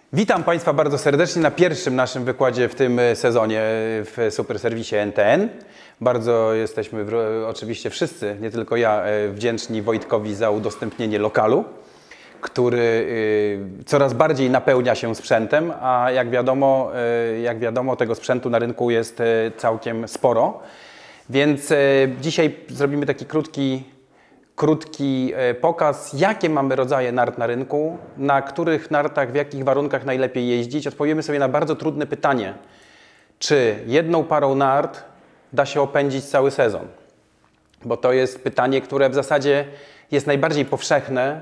Witam Państwa bardzo serdecznie na pierwszym naszym wykładzie w tym sezonie w super serwisie NTN. Bardzo jesteśmy oczywiście wszyscy, nie tylko ja, wdzięczni Wojtkowi za udostępnienie lokalu, który coraz bardziej napełnia się sprzętem, a jak wiadomo tego sprzętu na rynku jest całkiem sporo. Więc dzisiaj zrobimy taki krótki pokaz, jakie mamy rodzaje nart na rynku, na których nartach, w jakich warunkach najlepiej jeździć. Odpowiemy sobie na bardzo trudne pytanie, czy jedną parą nart da się opędzić cały sezon? Bo to jest pytanie, które w zasadzie jest najbardziej powszechne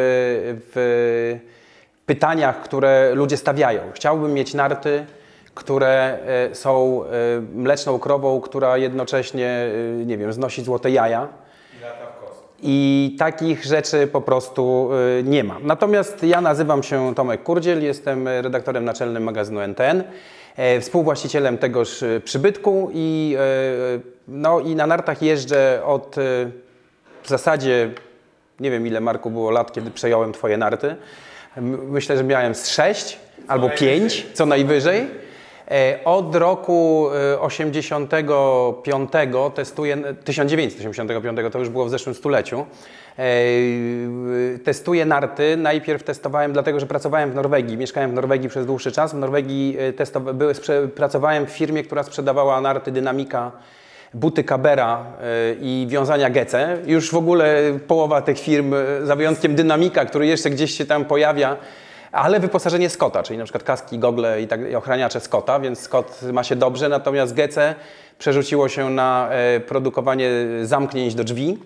w pytaniach, które ludzie stawiają. Chciałbym mieć narty, które są mleczną krową, która jednocześnie, nie wiem, znosi złote jaja. I takich rzeczy po prostu nie ma. Natomiast ja nazywam się Tomek Kurdziel, jestem redaktorem naczelnym magazynu NTN, współwłaścicielem tegoż przybytku i na nartach jeżdżę od w zasadzie, nie wiem ile Marku było lat, kiedy przejąłem Twoje narty. Myślę, że miałem z 6 albo 5 co najwyżej. Od roku 1985, to już było w zeszłym stuleciu, testuję narty. Najpierw testowałem, dlatego że pracowałem w Norwegii, mieszkałem w Norwegii przez dłuższy czas. W Norwegii pracowałem w firmie, która sprzedawała narty Dynamika, buty Kabera i wiązania Gece. Już w ogóle połowa tych firm, za wyjątkiem Dynamika, który jeszcze gdzieś się tam pojawia, ale wyposażenie Scotta, czyli na przykład kaski, gogle i ochraniacze Scotta, więc Scott ma się dobrze, natomiast Gece przerzuciło się na produkowanie zamknięć do drzwi,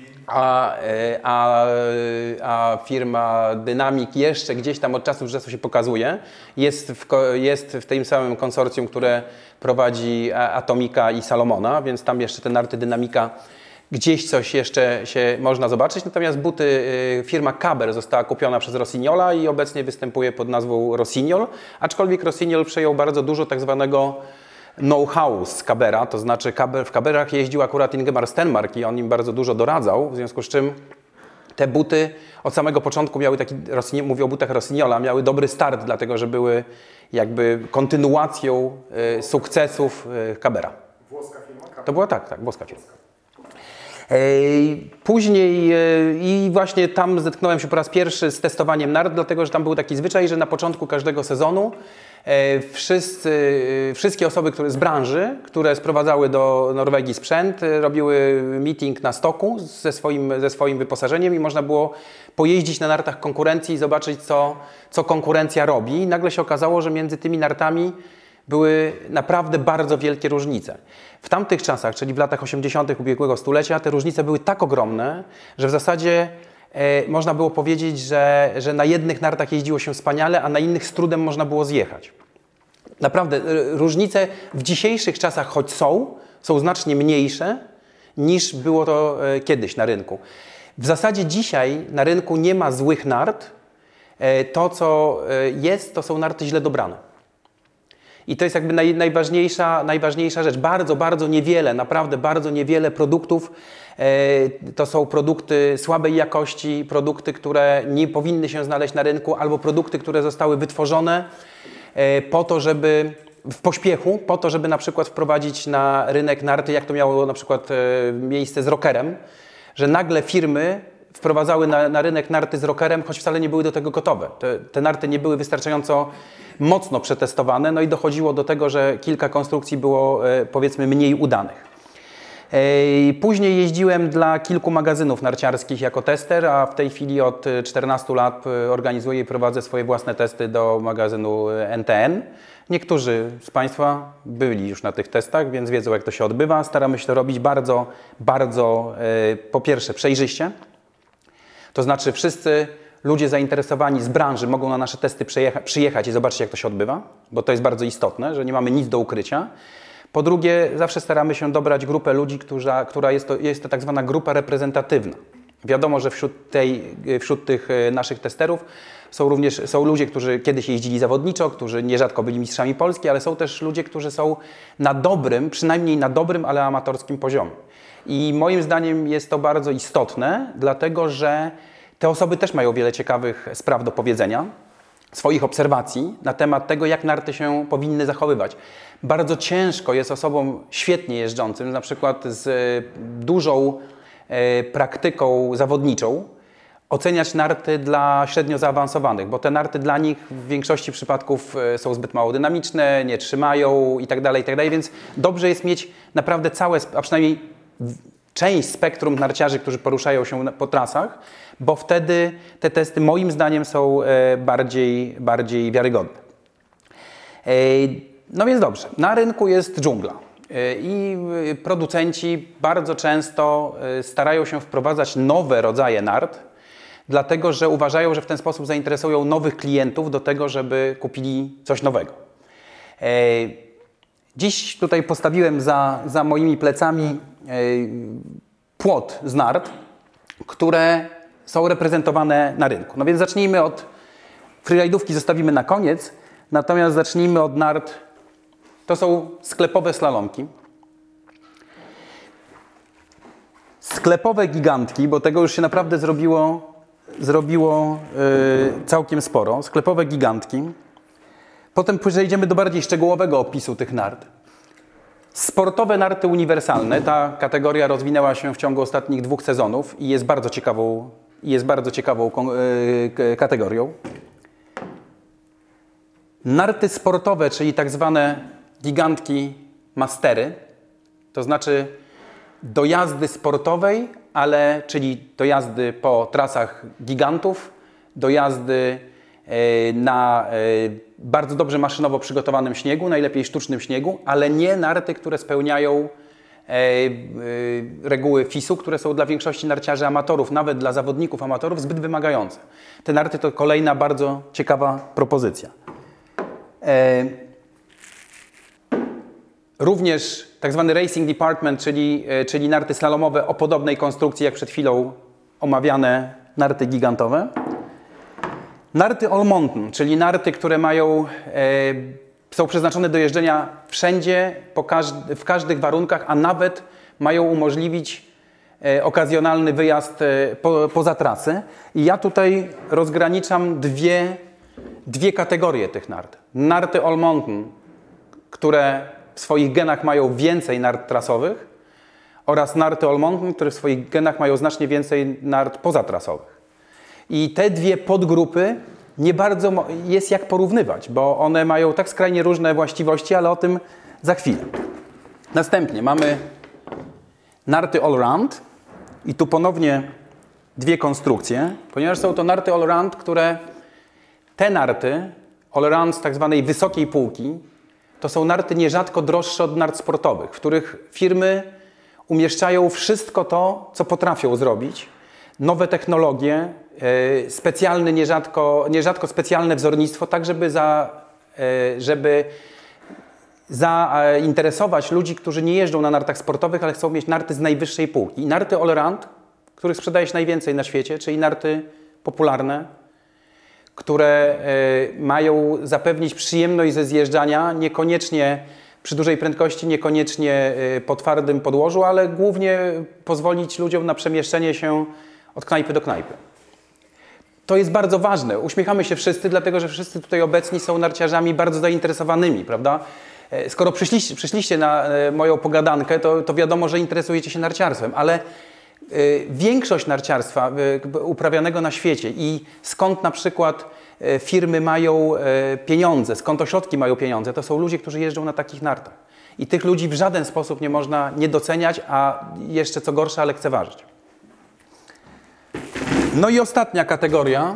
a firma Dynamic jeszcze gdzieś tam od czasu do czasu się pokazuje. Jest w tym samym konsorcjum, które prowadzi Atomica i Salomona, więc tam jeszcze te narty Dynamika gdzieś coś jeszcze się można zobaczyć, natomiast buty firma Kaber została kupiona przez Rossignola i obecnie występuje pod nazwą Rossignol, aczkolwiek Rossignol przejął bardzo dużo tak zwanego know-how z Kabera, to znaczy w Kaberach jeździł akurat Ingemar Stenmark i on im bardzo dużo doradzał, w związku z czym te buty od samego początku miały taki, mówię o butach Rossignola, miały dobry start, dlatego że były jakby kontynuacją sukcesów Kabera. Włoska firma Kaber? To była tak, włoska firma. Później i właśnie tam zetknąłem się po raz pierwszy z testowaniem nart, dlatego że tam był taki zwyczaj, że na początku każdego sezonu wszystkie osoby z branży, które sprowadzały do Norwegii sprzęt, robiły meeting na stoku ze swoim wyposażeniem i można było pojeździć na nartach konkurencji i zobaczyć, co konkurencja robi. I nagle się okazało, że między tymi nartami były naprawdę bardzo wielkie różnice. W tamtych czasach, czyli w latach 80. ubiegłego stulecia, te różnice były tak ogromne, że w zasadzie można było powiedzieć, że na jednych nartach jeździło się wspaniale, a na innych z trudem można było zjechać. Naprawdę, różnice w dzisiejszych czasach, choć są znacznie mniejsze niż było to kiedyś na rynku. W zasadzie dzisiaj na rynku nie ma złych nart. To, co jest, to są narty źle dobrane. I to jest jakby najważniejsza rzecz. Bardzo niewiele, naprawdę bardzo niewiele produktów to są produkty słabej jakości, produkty, które nie powinny się znaleźć na rynku, albo produkty, które zostały wytworzone po to, żeby w pośpiechu, po to, żeby na przykład wprowadzić na rynek narty, jak to miało na przykład miejsce z rockerem, że nagle firmy wprowadzały na rynek narty z rockerem, choć wcale nie były do tego gotowe. Te narty nie były wystarczająco mocno przetestowane, no i dochodziło do tego, że kilka konstrukcji było powiedzmy mniej udanych. Później jeździłem dla kilku magazynów narciarskich jako tester, a w tej chwili od 14 lat organizuję i prowadzę swoje własne testy do magazynu NTN. Niektórzy z Państwa byli już na tych testach, więc wiedzą, jak to się odbywa. Staramy się to robić bardzo po pierwsze przejrzyście. To znaczy wszyscy ludzie zainteresowani z branży mogą na nasze testy przyjechać i zobaczyć, jak to się odbywa, bo to jest bardzo istotne, że nie mamy nic do ukrycia. Po drugie, zawsze staramy się dobrać grupę ludzi, która jest to tak zwana grupa reprezentatywna. Wiadomo, że wśród tych naszych testerów są ludzie, którzy kiedyś jeździli zawodniczo, którzy nierzadko byli mistrzami Polski, ale są też ludzie, którzy są na dobrym, przynajmniej na dobrym, ale amatorskim poziomie. I moim zdaniem jest to bardzo istotne, dlatego że te osoby też mają wiele ciekawych spraw do powiedzenia. swoich obserwacji na temat tego, jak narty się powinny zachowywać. Bardzo ciężko jest osobom świetnie jeżdżącym, na przykład z dużą praktyką zawodniczą, oceniać narty dla średnio zaawansowanych, bo te narty dla nich w większości przypadków są zbyt mało dynamiczne, nie trzymają itd., więc dobrze jest mieć naprawdę całe, a przynajmniej część spektrum narciarzy, którzy poruszają się po trasach, bo wtedy te testy moim zdaniem są bardziej wiarygodne. No więc dobrze, na rynku jest dżungla i producenci bardzo często starają się wprowadzać nowe rodzaje nart, dlatego że uważają, że w ten sposób zainteresują nowych klientów do tego, żeby kupili coś nowego. Dziś tutaj postawiłem za moimi plecami płot z nart, które są reprezentowane na rynku. No więc zacznijmy od freeride'ówki, zostawimy na koniec, natomiast zacznijmy od nart. To są sklepowe slalomki. Sklepowe gigantki, bo tego już się naprawdę zrobiło całkiem sporo. Sklepowe gigantki. Potem przejdziemy do bardziej szczegółowego opisu tych nart. Sportowe narty uniwersalne. Ta kategoria rozwinęła się w ciągu ostatnich 2 sezonów i jest bardzo ciekawą kategorią. Narty sportowe, czyli tak zwane gigantki mastery, to znaczy do jazdy sportowej, czyli do jazdy po trasach gigantów, do jazdy na bardzo dobrze maszynowo przygotowanym śniegu, najlepiej sztucznym śniegu, ale nie narty, które spełniają reguły FIS-u, które są dla większości narciarzy amatorów, nawet dla zawodników amatorów, zbyt wymagające. Te narty to kolejna bardzo ciekawa propozycja. Również tak zwany Racing Department, czyli narty slalomowe o podobnej konstrukcji jak przed chwilą omawiane narty gigantowe. Narty All Mountain, czyli narty, które są przeznaczone do jeżdżenia wszędzie, w każdych warunkach, a nawet mają umożliwić okazjonalny wyjazd poza trasy. I ja tutaj rozgraniczam dwie kategorie tych nart. Narty All Mountain, które w swoich genach mają więcej nart trasowych, oraz narty All Mountain, które w swoich genach mają znacznie więcej nart pozatrasowych. I te dwie podgrupy nie bardzo jest jak porównywać, bo one mają tak skrajnie różne właściwości, ale o tym za chwilę. Następnie mamy narty Allround i tu ponownie dwie konstrukcje, ponieważ są to narty Allround, te narty Allround z tak zwanej wysokiej półki, to są narty nierzadko droższe od nart sportowych, w których firmy umieszczają wszystko to, co potrafią zrobić. Nowe technologie, nierzadko specjalne wzornictwo, tak żeby zainteresować ludzi, którzy nie jeżdżą na nartach sportowych, ale chcą mieć narty z najwyższej półki. I narty Allround, których sprzedaje się najwięcej na świecie, czyli narty popularne, które mają zapewnić przyjemność ze zjeżdżania, niekoniecznie przy dużej prędkości, niekoniecznie po twardym podłożu, ale głównie pozwolić ludziom na przemieszczenie się od knajpy do knajpy. To jest bardzo ważne. Uśmiechamy się wszyscy, dlatego że wszyscy tutaj obecni są narciarzami bardzo zainteresowanymi, prawda? Skoro przyszliście na moją pogadankę, to wiadomo, że interesujecie się narciarstwem, ale większość narciarstwa uprawianego na świecie i skąd na przykład firmy mają pieniądze, skąd ośrodki mają pieniądze, to są ludzie, którzy jeżdżą na takich nartach. I tych ludzi w żaden sposób nie można nie doceniać, a jeszcze co gorsza, lekceważyć. No i ostatnia kategoria,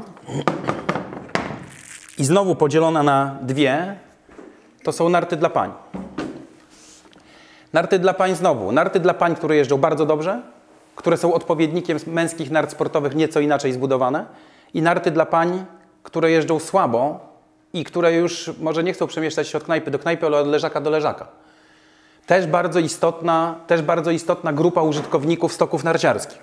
i znowu podzielona na dwie, to są narty dla pań. Narty dla pań znowu. Narty dla pań, które jeżdżą bardzo dobrze, które są odpowiednikiem męskich nart sportowych nieco inaczej zbudowane, i narty dla pań, które jeżdżą słabo i które już może nie chcą przemieszczać się od knajpy do knajpy, ale od leżaka do leżaka. Też bardzo istotna grupa użytkowników stoków narciarskich.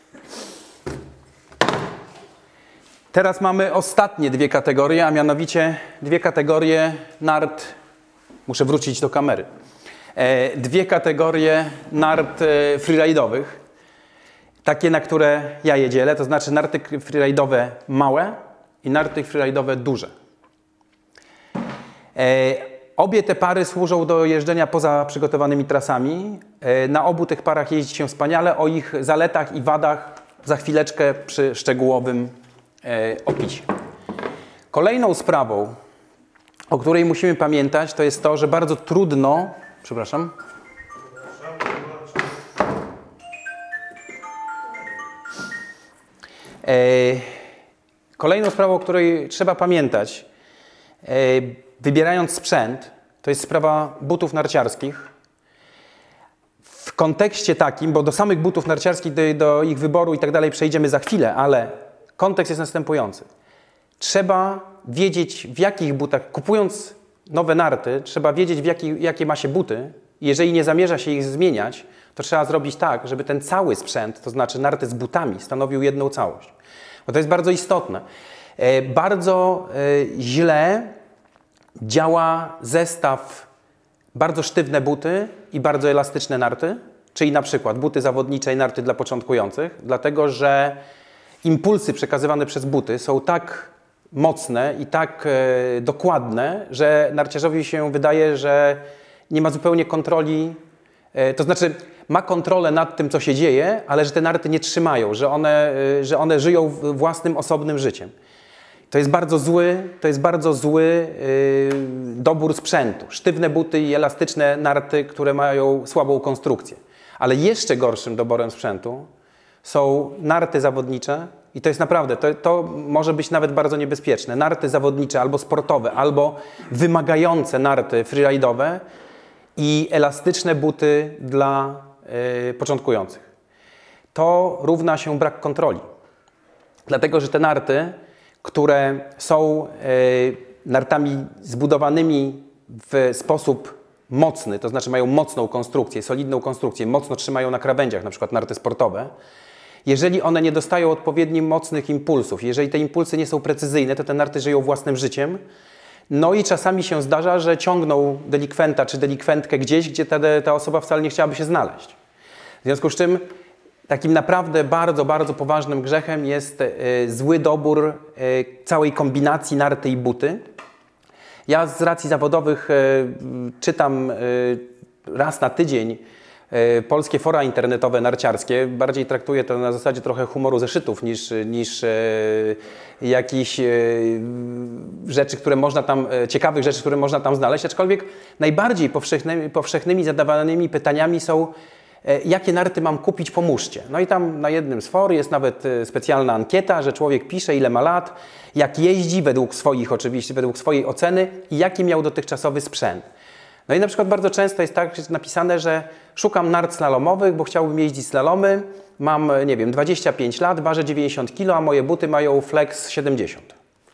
Teraz mamy ostatnie dwie kategorie, a mianowicie dwie kategorie nart. Muszę wrócić do kamery. Dwie kategorie nart freeride'owych. Takie, na które ja je dzielę, to znaczy narty freeride'owe małe i narty freeride'owe duże. Obie te pary służą do jeżdżenia poza przygotowanymi trasami. Na obu tych parach jeździ się wspaniale. O ich zaletach i wadach za chwileczkę przy szczegółowym opisie. Kolejną sprawą, o której musimy pamiętać, to jest to, że bardzo trudno... Przepraszam. Kolejną sprawą, o której trzeba pamiętać, wybierając sprzęt, to jest sprawa butów narciarskich. W kontekście takim, bo do samych butów narciarskich, do ich wyboru i tak dalej przejdziemy za chwilę, ale kontekst jest następujący. Trzeba wiedzieć, w jakich butach, kupując nowe narty, trzeba wiedzieć, jakie ma się buty. Jeżeli nie zamierza się ich zmieniać, to trzeba zrobić tak, żeby ten cały sprzęt, to znaczy narty z butami, stanowił jedną całość. Bo to jest bardzo istotne. Bardzo źle działa zestaw bardzo sztywne buty i bardzo elastyczne narty, czyli na przykład buty zawodnicze i narty dla początkujących, dlatego że impulsy przekazywane przez buty są tak mocne i tak dokładne, że narciarzowi się wydaje, że nie ma zupełnie kontroli, to znaczy ma kontrolę nad tym, co się dzieje, ale że te narty nie trzymają, że one żyją własnym, osobnym życiem. To jest bardzo zły dobór sprzętu. Sztywne buty i elastyczne narty, które mają słabą konstrukcję. Ale jeszcze gorszym doborem sprzętu są narty zawodnicze i to jest naprawdę, to może być nawet bardzo niebezpieczne. Narty zawodnicze albo sportowe, albo wymagające narty freeride'owe i elastyczne buty dla początkujących. To równa się brak kontroli. Dlatego, że te narty, które są nartami zbudowanymi w sposób mocny, to znaczy mają mocną konstrukcję, solidną konstrukcję, mocno trzymają na krawędziach, na przykład narty sportowe, jeżeli one nie dostają odpowiednio mocnych impulsów, jeżeli te impulsy nie są precyzyjne, to te narty żyją własnym życiem. No i czasami się zdarza, że ciągną delikwenta czy delikwentkę gdzieś, gdzie ta osoba wcale nie chciałaby się znaleźć. W związku z czym takim naprawdę bardzo, bardzo poważnym grzechem jest zły dobór całej kombinacji narty i buty. Ja z racji zawodowych czytam raz na tydzień polskie fora internetowe narciarskie. Bardziej traktuję to na zasadzie trochę humoru zeszytów niż jakichś rzeczy, które można tam, ciekawych rzeczy, które można tam znaleźć. Aczkolwiek najbardziej powszechnymi zadawanymi pytaniami są: jakie narty mam kupić, pomóżcie. No i tam na jednym z for jest nawet specjalna ankieta, że człowiek pisze, ile ma lat, jak jeździ, według swojej oceny i jaki miał dotychczasowy sprzęt. No i na przykład bardzo często jest tak, że jest napisane, że szukam nart slalomowych, bo chciałbym jeździć slalomy, mam, nie wiem, 25 lat, ważę 90 kg, a moje buty mają flex 70.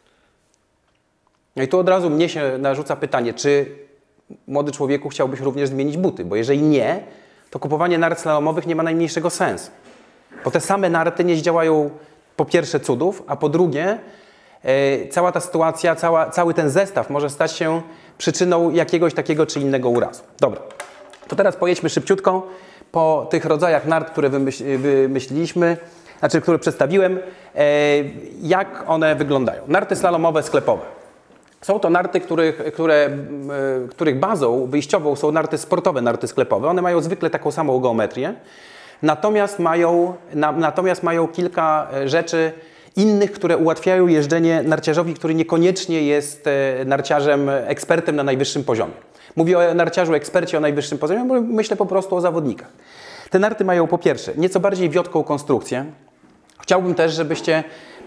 No i tu od razu mnie się narzuca pytanie, czy młody człowieku chciałbyś również zmienić buty, bo jeżeli nie, to kupowanie nart slalomowych nie ma najmniejszego sensu. Bo te same narty nie zdziałają po pierwsze cudów, a po drugie cała ta sytuacja, cały ten zestaw może stać się przyczyną jakiegoś takiego czy innego urazu. Dobra, to teraz pojedźmy szybciutko po tych rodzajach nart, które wymyśliliśmy, znaczy które przedstawiłem, jak one wyglądają. Narty slalomowe sklepowe. Są to narty, których bazą wyjściową są narty sportowe, narty sklepowe. One mają zwykle taką samą geometrię, natomiast mają kilka rzeczy innych, które ułatwiają jeżdżenie narciarzowi, który niekoniecznie jest narciarzem ekspertem na najwyższym poziomie. Mówię o narciarzu ekspercie o najwyższym poziomie, bo myślę po prostu o zawodnikach. Te narty mają po pierwsze nieco bardziej wiotką konstrukcję. Chciałbym też, żebyście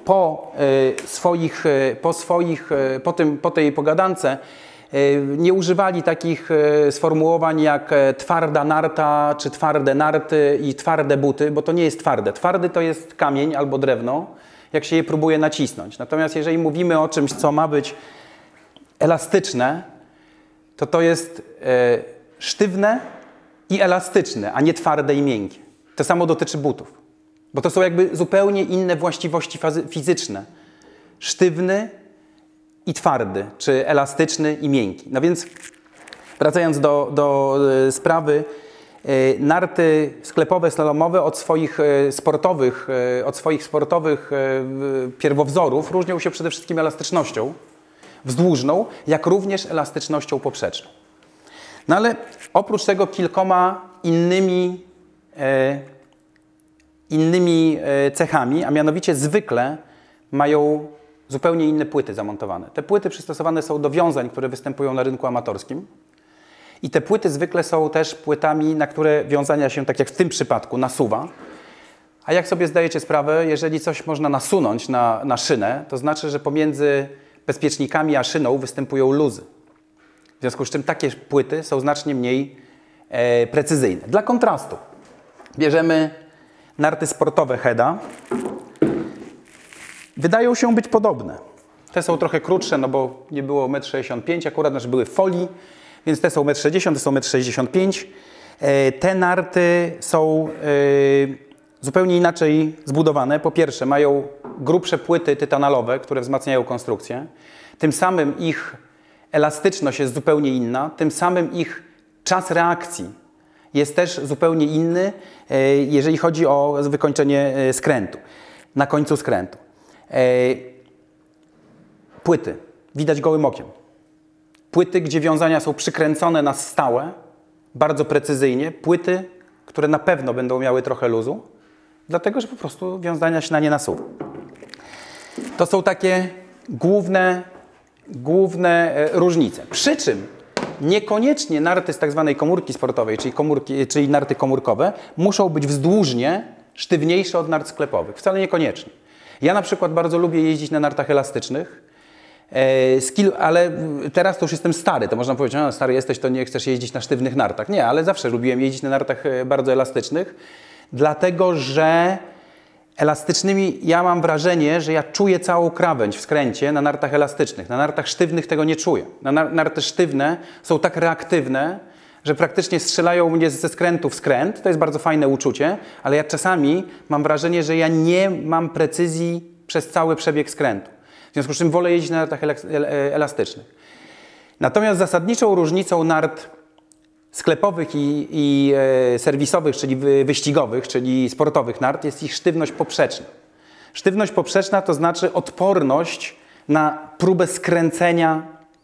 po tej pogadance nie używali takich sformułowań jak twarda narta, czy twarde narty i twarde buty, bo to nie jest twarde. Twardy to jest kamień albo drewno, jak się je próbuje nacisnąć. Natomiast jeżeli mówimy o czymś, co ma być elastyczne, to jest sztywne i elastyczne, a nie twarde i miękkie. To samo dotyczy butów, bo to są jakby zupełnie inne właściwości fizyczne. Sztywny i twardy, czy elastyczny i miękki. No więc wracając do sprawy, narty sklepowe, slalomowe od swoich sportowych pierwowzorów różnią się przede wszystkim elastycznością. wzdłużną, jak również elastycznością poprzeczną. No ale oprócz tego kilkoma innymi cechami, a mianowicie zwykle mają zupełnie inne płyty zamontowane. Te płyty przystosowane są do wiązań, które występują na rynku amatorskim. I te płyty zwykle są też płytami, na które wiązania się, tak jak w tym przypadku, nasuwa. A jak sobie zdajecie sprawę, jeżeli coś można nasunąć na szynę, to znaczy, że pomiędzy bezpiecznikami a szyną występują luzy. W związku z czym takie płyty są znacznie mniej precyzyjne. Dla kontrastu bierzemy narty sportowe Heda. Wydają się być podobne. Te są trochę krótsze, no bo nie było 1,65 m, akurat znaczy były w folii, więc te są 1,60 m, te są 1,65 m. Te narty są zupełnie inaczej zbudowane. Po pierwsze, mają grubsze płyty tytanalowe, które wzmacniają konstrukcję. Tym samym ich elastyczność jest zupełnie inna. Tym samym ich czas reakcji jest też zupełnie inny, jeżeli chodzi o wykończenie skrętu, na końcu skrętu. Płyty. Widać gołym okiem. Płyty, gdzie wiązania są przykręcone na stałe, bardzo precyzyjnie. Płyty, które na pewno będą miały trochę luzu, dlatego że po prostu wiązania się na nie nasuwa. To są takie główne różnice. Przy czym niekoniecznie narty z tak zwanej komórki sportowej, czyli narty komórkowe, muszą być wzdłużnie sztywniejsze od nart sklepowych. Wcale niekoniecznie. Ja na przykład bardzo lubię jeździć na nartach elastycznych, ale teraz to już jestem stary, to można powiedzieć, no stary jesteś, to nie chcesz jeździć na sztywnych nartach. Nie, ale zawsze lubiłem jeździć na nartach bardzo elastycznych, dlatego że elastycznymi ja mam wrażenie, że ja czuję całą krawędź w skręcie na nartach elastycznych. Na nartach sztywnych tego nie czuję. Narty sztywne są tak reaktywne, że praktycznie strzelają mnie ze skrętu w skręt. To jest bardzo fajne uczucie, ale ja czasami mam wrażenie, że ja nie mam precyzji przez cały przebieg skrętu. W związku z czym wolę jeździć na nartach elastycznych. Natomiast zasadniczą różnicą nart sklepowych i serwisowych, czyli wyścigowych, czyli sportowych nart, jest ich sztywność poprzeczna. Sztywność poprzeczna to znaczy odporność na próbę skręcenia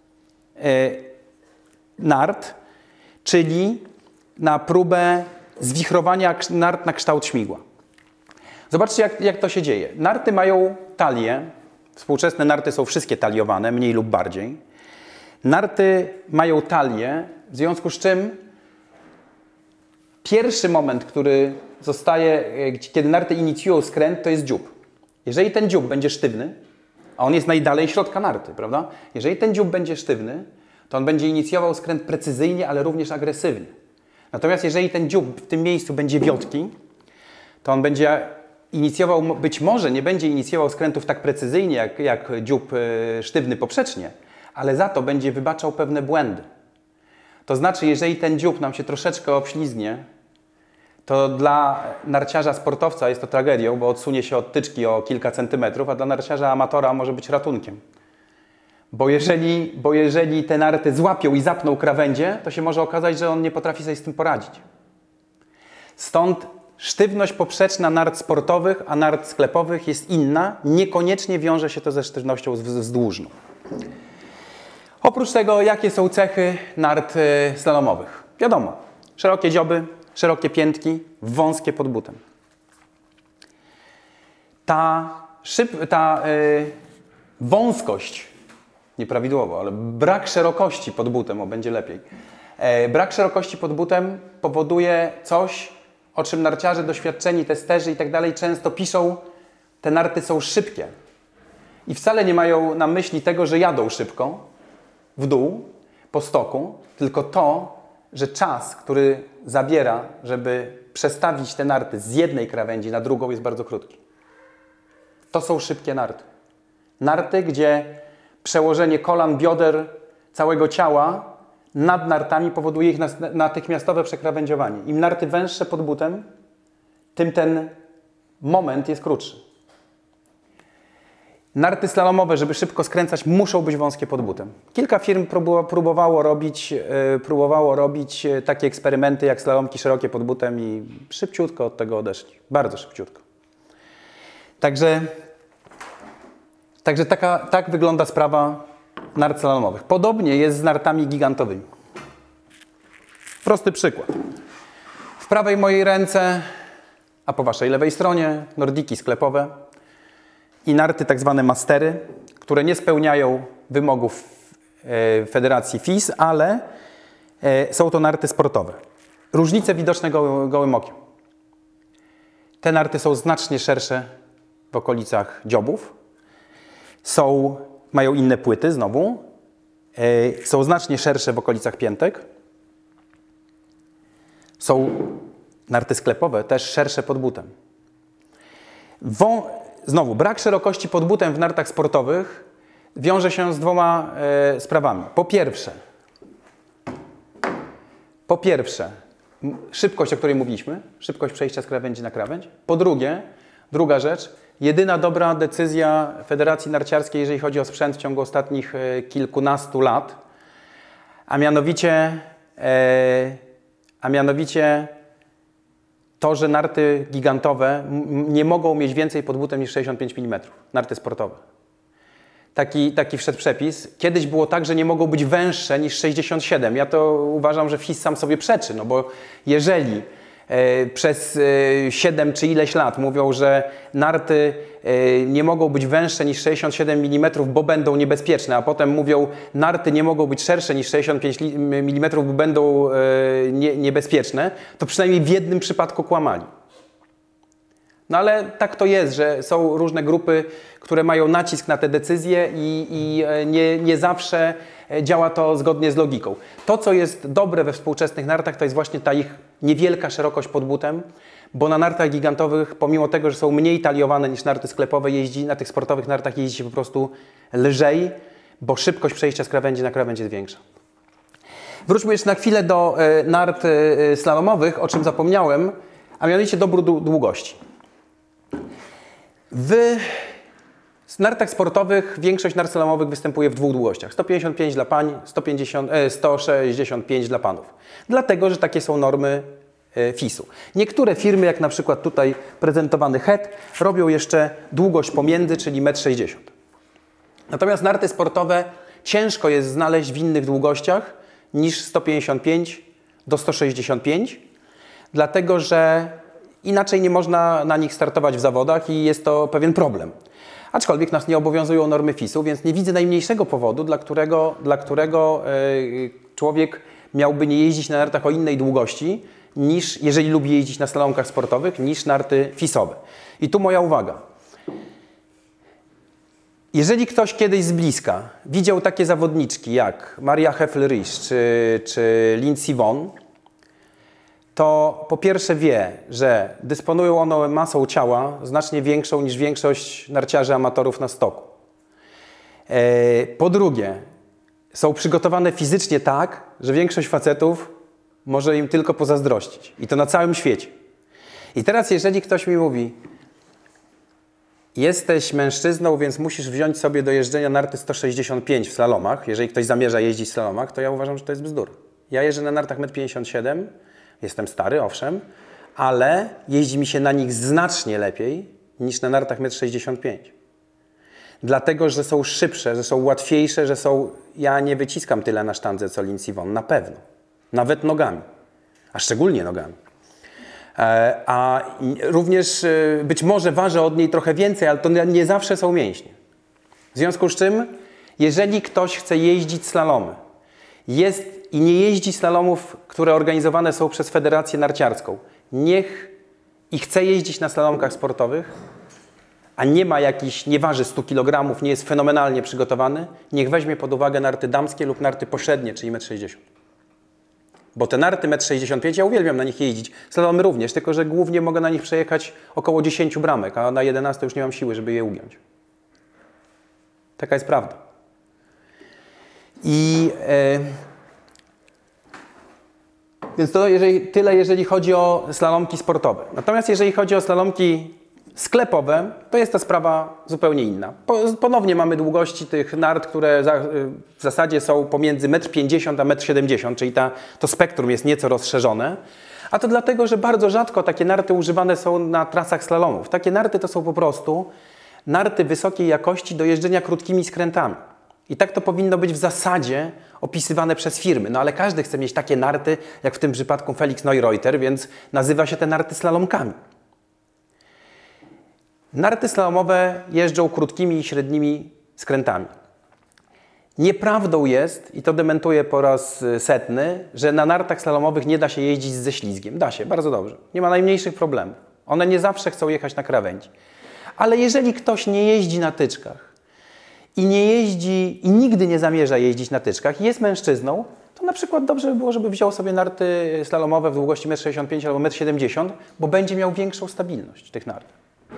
nart, czyli na próbę zwichrowania nart na kształt śmigła. Zobaczcie, jak to się dzieje. Narty mają talię. Współczesne narty są wszystkie taliowane, mniej lub bardziej. Narty mają talię, w związku z czym pierwszy moment, który zostaje, kiedy narty inicjują skręt, to jest dziób. Jeżeli ten dziób będzie sztywny, a on jest najdalej środka narty, prawda? Jeżeli ten dziób będzie sztywny, to on będzie inicjował skręt precyzyjnie, ale również agresywnie. Natomiast jeżeli ten dziób w tym miejscu będzie wiotki, to on będzie inicjował, być może nie będzie inicjował skrętów tak precyzyjnie, jak dziób sztywny poprzecznie, ale za to będzie wybaczał pewne błędy. To znaczy, jeżeli ten dziób nam się troszeczkę obślizgnie, to dla narciarza sportowca jest to tragedią, bo odsunie się od tyczki o kilka centymetrów, a dla narciarza amatora może być ratunkiem. Bo jeżeli te narty złapią i zapną krawędzie, to się może okazać, że on nie potrafi sobie z tym poradzić. Stąd sztywność poprzeczna nart sportowych, a nart sklepowych jest inna. Niekoniecznie wiąże się to ze sztywnością wzdłużną. Oprócz tego, jakie są cechy nart slalomowych? Wiadomo, szerokie dzioby, szerokie piętki, wąskie pod butem. Ta wąskość, nieprawidłowo, ale brak szerokości pod butem, będzie lepiej. Brak szerokości pod butem powoduje coś, o czym narciarze, doświadczeni testerzy i tak dalej często piszą, te narty są szybkie. I wcale nie mają na myśli tego, że jadą szybko w dół, po stoku, tylko to, że czas, który zabiera, żeby przestawić te narty z jednej krawędzi na drugą, jest bardzo krótki. To są szybkie narty. Narty, gdzie przełożenie kolan, bioder, całego ciała nad nartami powoduje ich natychmiastowe przekrawędziowanie. Im narty węższe pod butem, tym ten moment jest krótszy. Narty slalomowe, żeby szybko skręcać, muszą być wąskie pod butem. Kilka firm próbowało robić takie eksperymenty jak slalomki szerokie pod butem i szybciutko od tego odeszli. Bardzo szybciutko. Także tak wygląda sprawa nart slalomowych. Podobnie jest z nartami gigantowymi. Prosty przykład. W prawej mojej ręce, a po waszej lewej stronie, nordiki sklepowe i narty tak zwane mastery, które nie spełniają wymogów Federacji FIS, ale są to narty sportowe. Różnice widoczne gołym okiem. Te narty są znacznie szersze w okolicach dziobów. Mają inne płyty znowu. Są znacznie szersze w okolicach piętek. Są narty sklepowe też szersze pod butem. Znowu, brak szerokości pod butem w nartach sportowych wiąże się z dwoma sprawami. Po pierwsze, szybkość, o której mówiliśmy, szybkość przejścia z krawędzi na krawędź. Po drugie, druga rzecz, jedyna dobra decyzja Federacji Narciarskiej, jeżeli chodzi o sprzęt w ciągu ostatnich kilkunastu lat, a mianowicie to, że narty gigantowe nie mogą mieć więcej pod butem niż 65 mm, narty sportowe. Taki wszedł przepis. Kiedyś było tak, że nie mogą być węższe niż 67. Ja to uważam, że FIS sam sobie przeczy, no bo jeżeli przez 7 czy ileś lat mówią, że narty nie mogą być węższe niż 67 mm, bo będą niebezpieczne, a potem mówią, narty nie mogą być szersze niż 65 mm, bo będą niebezpieczne, to przynajmniej w jednym przypadku kłamali. No ale tak to jest, że są różne grupy, które mają nacisk na te decyzje i nie zawsze działa to zgodnie z logiką. To, co jest dobre we współczesnych nartach, to jest właśnie ta ich niewielka szerokość pod butem, bo na nartach gigantowych, pomimo tego, że są mniej taliowane niż narty sklepowe, na tych sportowych nartach jeździ się po prostu lżej, bo szybkość przejścia z krawędzi na krawędź jest większa. Wróćmy jeszcze na chwilę do nart slalomowych, o czym zapomniałem, a mianowicie dobór długości. W nartach sportowych większość nart slalomowych występuje w dwóch długościach. 155 dla pań, 165 dla panów. Dlatego, że takie są normy FIS-u. Niektóre firmy, jak na przykład tutaj prezentowany HET, robią jeszcze długość pomiędzy, czyli 1,60 m. Natomiast narty sportowe ciężko jest znaleźć w innych długościach niż 155 do 165, dlatego że inaczej nie można na nich startować w zawodach i jest to pewien problem. Aczkolwiek nas nie obowiązują normy FIS-u, więc nie widzę najmniejszego powodu, dla którego człowiek miałby nie jeździć na nartach o innej długości, niż, jeżeli lubi jeździć na slalomkach sportowych, niż narty FIS-owe. I tu moja uwaga. Jeżeli ktoś kiedyś z bliska widział takie zawodniczki jak Maria Heffel-Riesch czy Lindsey Vonn, to po pierwsze wie, że dysponują one masą ciała znacznie większą niż większość narciarzy amatorów na stoku. Po drugie, są przygotowane fizycznie tak, że większość facetów może im tylko pozazdrościć. I to na całym świecie. I teraz jeżeli ktoś mi mówi, jesteś mężczyzną, więc musisz wziąć sobie do jeżdżenia narty 165 w slalomach, jeżeli ktoś zamierza jeździć w slalomach, to ja uważam, że to jest bzdura. Ja jeżdżę na nartach 1,57 m, jestem stary, owszem, ale jeździ mi się na nich znacznie lepiej niż na nartach 1,65 m. Dlatego, że są szybsze, że są łatwiejsze, że są... Ja nie wyciskam tyle na sztandze, co Lindsey Vonn, na pewno. Nawet nogami, a szczególnie nogami. A również być może ważę od niej trochę więcej, ale to nie zawsze są mięśnie. W związku z czym, jeżeli ktoś chce jeździć slalomy i nie jeździ slalomów, które organizowane są przez Federację Narciarską, chce jeździć na slalomkach sportowych, a nie waży 100 kg, nie jest fenomenalnie przygotowany, niech weźmie pod uwagę narty damskie lub narty pośrednie, czyli 1,60 m. Bo te narty 1,65 m, ja uwielbiam na nich jeździć. Slalomy również, tylko że głównie mogę na nich przejechać około 10 bramek, a na 11 już nie mam siły, żeby je ugiąć. Taka jest prawda. Więc to tyle, jeżeli chodzi o slalomki sportowe. Natomiast jeżeli chodzi o slalomki sklepowe, to jest ta sprawa zupełnie inna. Ponownie mamy długości tych nart, które w zasadzie są pomiędzy 1,50 m a 1,70 m, czyli to spektrum jest nieco rozszerzone. A to dlatego, że bardzo rzadko takie narty używane są na trasach slalomów. Takie narty to są po prostu narty wysokiej jakości do jeżdżenia krótkimi skrętami. I tak to powinno być w zasadzie opisywane przez firmy. No ale każdy chce mieć takie narty, jak w tym przypadku Felix Neureuter, więc nazywa się te narty slalomkami. Narty slalomowe jeżdżą krótkimi i średnimi skrętami. Nieprawdą jest, i to dementuję po raz setny, że na nartach slalomowych nie da się jeździć ze ślizgiem. Da się, bardzo dobrze. Nie ma najmniejszych problemów. One nie zawsze chcą jechać na krawędzi. Ale jeżeli ktoś nie jeździ na tyczkach i nie jeździ i nigdy nie zamierza jeździć na tyczkach i jest mężczyzną, to na przykład dobrze by było, żeby wziął sobie narty slalomowe w długości 1,65 m albo 1,70 m, bo będzie miał większą stabilność tych nart.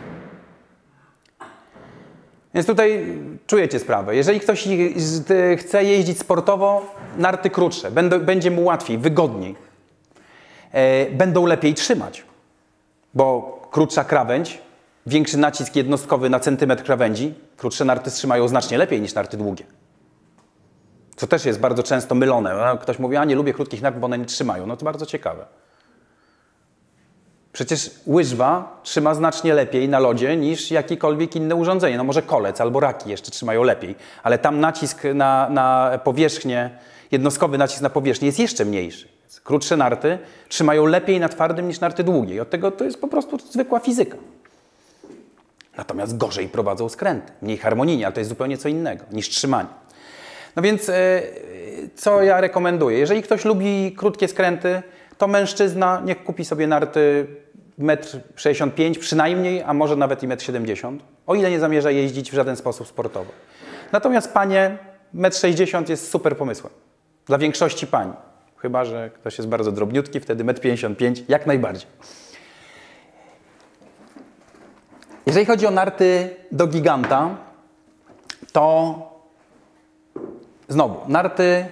Więc tutaj czujecie sprawę. Jeżeli ktoś chce jeździć sportowo, narty krótsze, będzie mu łatwiej, wygodniej. Będą lepiej trzymać, bo krótsza krawędź, większy nacisk jednostkowy na centymetr krawędzi, krótsze narty trzymają znacznie lepiej niż narty długie. Co też jest bardzo często mylone. Ktoś mówi, a nie lubię krótkich nart, bo one nie trzymają. No to bardzo ciekawe. Przecież łyżwa trzyma znacznie lepiej na lodzie niż jakiekolwiek inne urządzenie. No może kolec albo raki jeszcze trzymają lepiej, ale tam nacisk na powierzchnię, jednostkowy nacisk na powierzchnię jest jeszcze mniejszy. Krótsze narty trzymają lepiej na twardym niż narty długie. I od tego to jest po prostu zwykła fizyka. Natomiast gorzej prowadzą skręty, mniej harmonijnie, ale to jest zupełnie co innego niż trzymanie. No więc co ja rekomenduję? Jeżeli ktoś lubi krótkie skręty, to mężczyzna niech kupi sobie narty 1,65 m przynajmniej, a może nawet i 1,70 m, o ile nie zamierza jeździć w żaden sposób sportowo. Natomiast panie, 1,60 m jest super pomysłem. Dla większości pań. Chyba że ktoś jest bardzo drobniutki, wtedy 1,55 m jak najbardziej. Jeżeli chodzi o narty do giganta, to znowu narty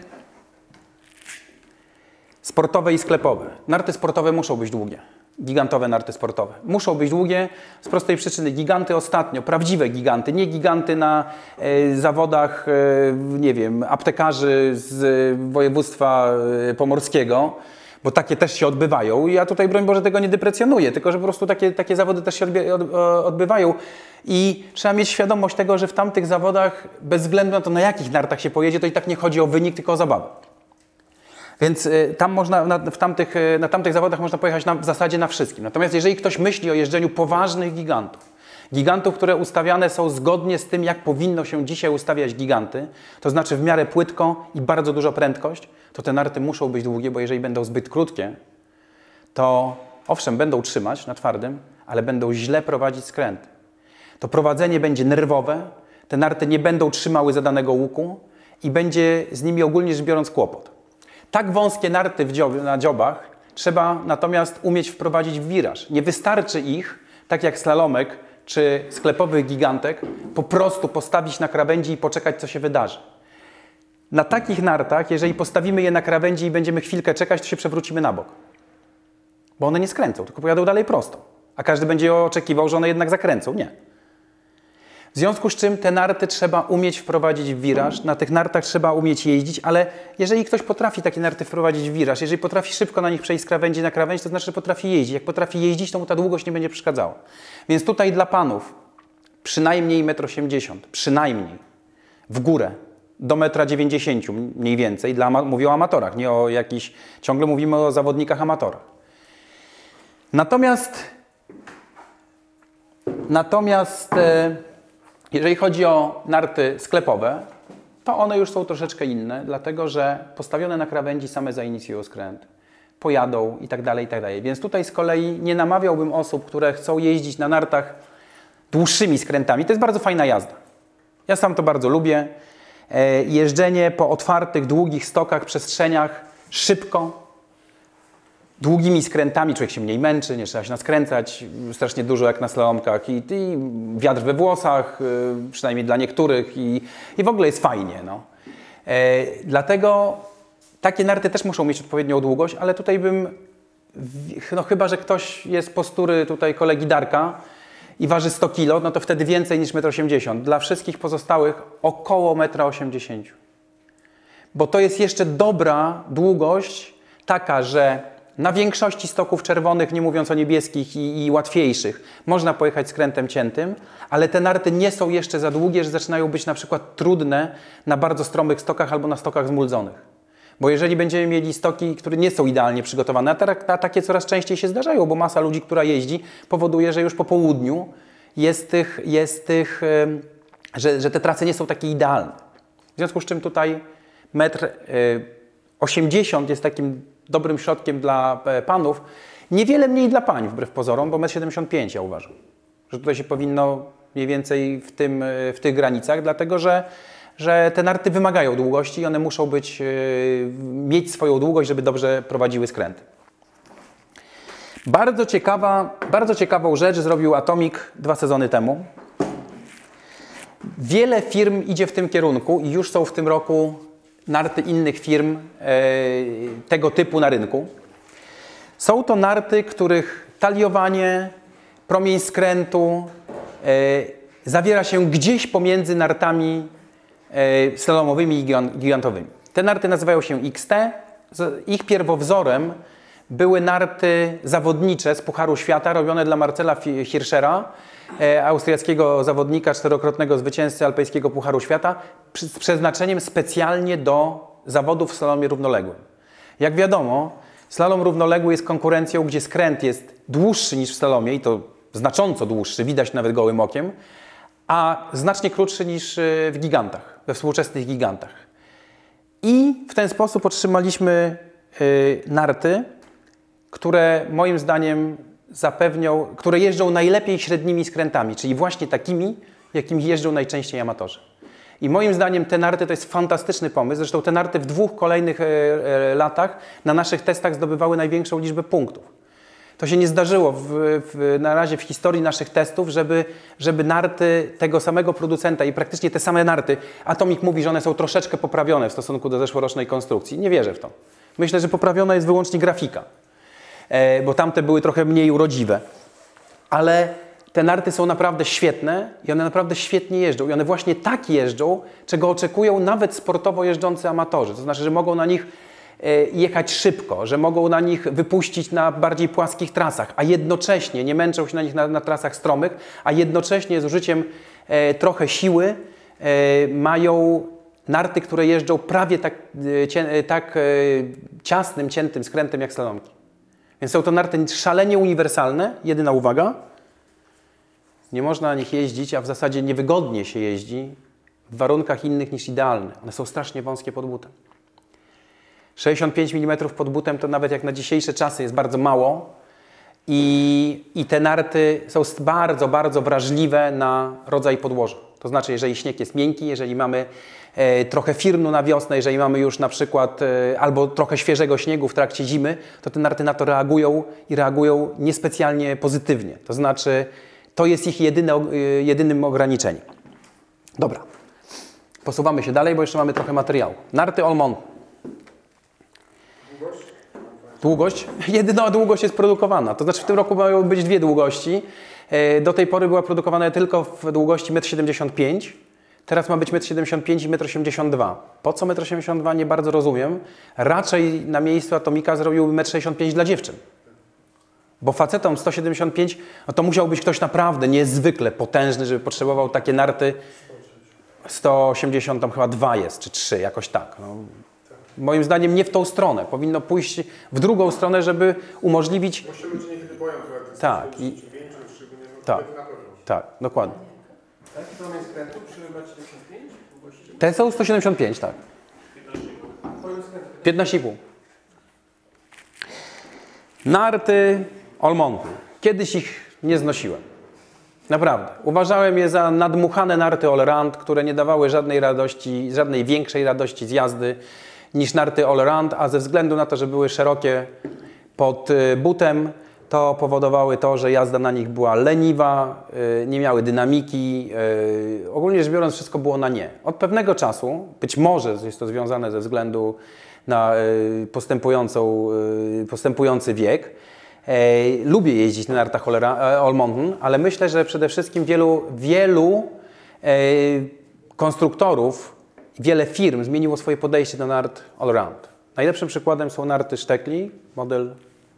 sportowe i sklepowe. Narty sportowe muszą być długie. Gigantowe narty sportowe. Muszą być długie z prostej przyczyny. Giganty ostatnio, prawdziwe giganty, nie giganty na zawodach, nie wiem, aptekarzy z województwa pomorskiego, bo takie też się odbywają. I ja tutaj, broń Boże, tego nie deprecjonuję, tylko że po prostu takie zawody też się odbywają. I trzeba mieć świadomość tego, że w tamtych zawodach, bez względu na to, na jakich nartach się pojedzie, to i tak nie chodzi o wynik, tylko o zabawę. Więc tam można, na tamtych zawodach można pojechać w zasadzie na wszystkim. Natomiast jeżeli ktoś myśli o jeżdżeniu poważnych gigantów, które ustawiane są zgodnie z tym, jak powinno się dzisiaj ustawiać giganty, to znaczy w miarę płytko i bardzo duża prędkość, to te narty muszą być długie, bo jeżeli będą zbyt krótkie, to owszem, będą trzymać na twardym, ale będą źle prowadzić skręty. To prowadzenie będzie nerwowe, te narty nie będą trzymały zadanego łuku i będzie z nimi ogólnie rzecz biorąc kłopot. Tak wąskie narty na dziobach trzeba natomiast umieć wprowadzić w wiraż. Nie wystarczy ich, tak jak slalomek czy sklepowych gigantek, po prostu postawić na krawędzi i poczekać, co się wydarzy. Na takich nartach, jeżeli postawimy je na krawędzi i będziemy chwilkę czekać, to się przewrócimy na bok. Bo one nie skręcą, tylko pojadą dalej prosto. A każdy będzie oczekiwał, że one jednak zakręcą. Nie. W związku z czym te narty trzeba umieć wprowadzić w wiraż, na tych nartach trzeba umieć jeździć, ale jeżeli ktoś potrafi takie narty wprowadzić w wiraż, jeżeli potrafi szybko na nich przejść z krawędzi na krawędź, to znaczy, że potrafi jeździć. Jak potrafi jeździć, to mu ta długość nie będzie przeszkadzała. Więc tutaj dla panów przynajmniej 1,80 m, przynajmniej w górę, do 1,90 m mniej więcej, mówię o amatorach, nie o jakichś, ciągle mówimy o zawodnikach amatorach. Natomiast jeżeli chodzi o narty sklepowe, to one już są troszeczkę inne, dlatego że postawione na krawędzi same zainicjują skręt, pojadą i tak dalej, i tak dalej. Więc tutaj z kolei nie namawiałbym osób, które chcą jeździć na nartach dłuższymi skrętami. To jest bardzo fajna jazda. Ja sam to bardzo lubię. Jeżdżenie po otwartych, długich stokach, przestrzeniach, szybko, długimi skrętami człowiek się mniej męczy, nie trzeba się naskręcać strasznie dużo jak na slalomkach i wiatr we włosach, przynajmniej dla niektórych i w ogóle jest fajnie. No. Dlatego takie narty też muszą mieć odpowiednią długość, ale tutaj no chyba że ktoś jest postury tutaj kolegi Darka i waży 100 kg, no to wtedy więcej niż 1,80 m. Dla wszystkich pozostałych około 1,80 m. Bo to jest jeszcze dobra długość, taka, że na większości stoków czerwonych, nie mówiąc o niebieskich i łatwiejszych, można pojechać skrętem ciętym, ale te narty nie są jeszcze za długie, że zaczynają być na przykład trudne na bardzo stromych stokach albo na stokach zmulzonych. Bo jeżeli będziemy mieli stoki, które nie są idealnie przygotowane, a takie coraz częściej się zdarzają, bo masa ludzi, która jeździ, powoduje, że już po południu że te trasy nie są takie idealne. W związku z czym tutaj 1,80 m jest takim dobrym środkiem dla panów, niewiele mniej dla pań wbrew pozorom, bo 1,75 m ja uważam, że tutaj się powinno mniej więcej w tych granicach, dlatego że te narty wymagają długości i one muszą mieć swoją długość, żeby dobrze prowadziły skręty. Bardzo ciekawą rzecz zrobił Atomic 2 sezony temu. Wiele firm idzie w tym kierunku i już są w tym roku narty innych firm tego typu na rynku. Są to narty, których taliowanie, promień skrętu zawiera się gdzieś pomiędzy nartami slalomowymi i gigantowymi. Te narty nazywają się XT. Ich pierwowzorem były narty zawodnicze z Pucharu Świata robione dla Marcela Hirschera, austriackiego zawodnika, 4-krotnego zwycięzcy alpejskiego Pucharu Świata, z przeznaczeniem specjalnie do zawodów w slalomie równoległym. Jak wiadomo, slalom równoległy jest konkurencją, gdzie skręt jest dłuższy niż w slalomie i to znacząco dłuższy, widać nawet gołym okiem, a znacznie krótszy niż w gigantach, we współczesnych gigantach. I w ten sposób otrzymaliśmy narty, które moim zdaniem które jeżdżą najlepiej średnimi skrętami, czyli właśnie takimi, jakimi jeżdżą najczęściej amatorzy. I moim zdaniem te narty to jest fantastyczny pomysł. Zresztą te narty w 2 kolejnych latach na naszych testach zdobywały największą liczbę punktów. To się nie zdarzyło na razie w historii naszych testów, żeby narty tego samego producenta i praktycznie te same narty, Atomic mówi, że one są troszeczkę poprawione w stosunku do zeszłorocznej konstrukcji. Nie wierzę w to. Myślę, że poprawiona jest wyłącznie grafika, bo tamte były trochę mniej urodziwe. Ale te narty są naprawdę świetne i one naprawdę świetnie jeżdżą. I one właśnie tak jeżdżą, czego oczekują nawet sportowo jeżdżący amatorzy. To znaczy, że mogą na nich jechać szybko, że mogą na nich wypuścić na bardziej płaskich trasach, a jednocześnie nie męczą się na nich na trasach stromych, a jednocześnie z użyciem trochę siły mają narty, które jeżdżą prawie tak ciasnym, ciętym skrętem jak slalomki. Więc są to narty szalenie uniwersalne. Jedyna uwaga, nie można na nich jeździć, a w zasadzie niewygodnie się jeździ w warunkach innych niż idealne. One są strasznie wąskie pod butem. 65 mm pod butem to nawet jak na dzisiejsze czasy jest bardzo mało i te narty są bardzo, bardzo wrażliwe na rodzaj podłoża. To znaczy, jeżeli śnieg jest miękki, jeżeli mamy trochę firnu na wiosnę, jeżeli mamy już na przykład albo trochę świeżego śniegu w trakcie zimy, to te narty na to reagują i reagują niespecjalnie pozytywnie. To znaczy, to jest ich jedynym ograniczeniem. Dobra, posuwamy się dalej, bo jeszcze mamy trochę materiału. Narty All Mountain. Długość? Jedyna długość jest produkowana. To znaczy w tym roku mają być 2 długości. Do tej pory była produkowana tylko w długości 1,75 m. Teraz ma być 1,75 m i 1,82 m. Po co 1,82 m? Nie bardzo rozumiem. Raczej na miejscu Atomica zrobiłby 1,65 m dla dziewczyn. Bo facetom 175, no to musiał być ktoś naprawdę niezwykle potężny, żeby potrzebował takie narty. 180 tam chyba 2 jest, czy 3, jakoś tak. No. Moim zdaniem nie w tą stronę. Powinno pójść w drugą stronę, żeby umożliwić... Bo się ludzie niekiedy boją, że tak, tak, dokładnie. Jaki promień skrętu przy 1,75 m? Te są 175, tak. 15,5. Narty All Mountain. Kiedyś ich nie znosiłem. Naprawdę. Uważałem je za nadmuchane narty Allround, które nie dawały żadnej większej radości z jazdy niż narty Allround, a ze względu na to, że były szerokie pod butem, to powodowały to, że jazda na nich była leniwa, nie miały dynamiki. Ogólnie rzecz biorąc, wszystko było na nie. Od pewnego czasu, być może jest to związane ze względu na postępujący wiek, lubię jeździć na nartach All Mountain, ale myślę, że przede wszystkim wielu konstruktorów, wiele firm zmieniło swoje podejście do nart Allround. Najlepszym przykładem są narty Stekli, model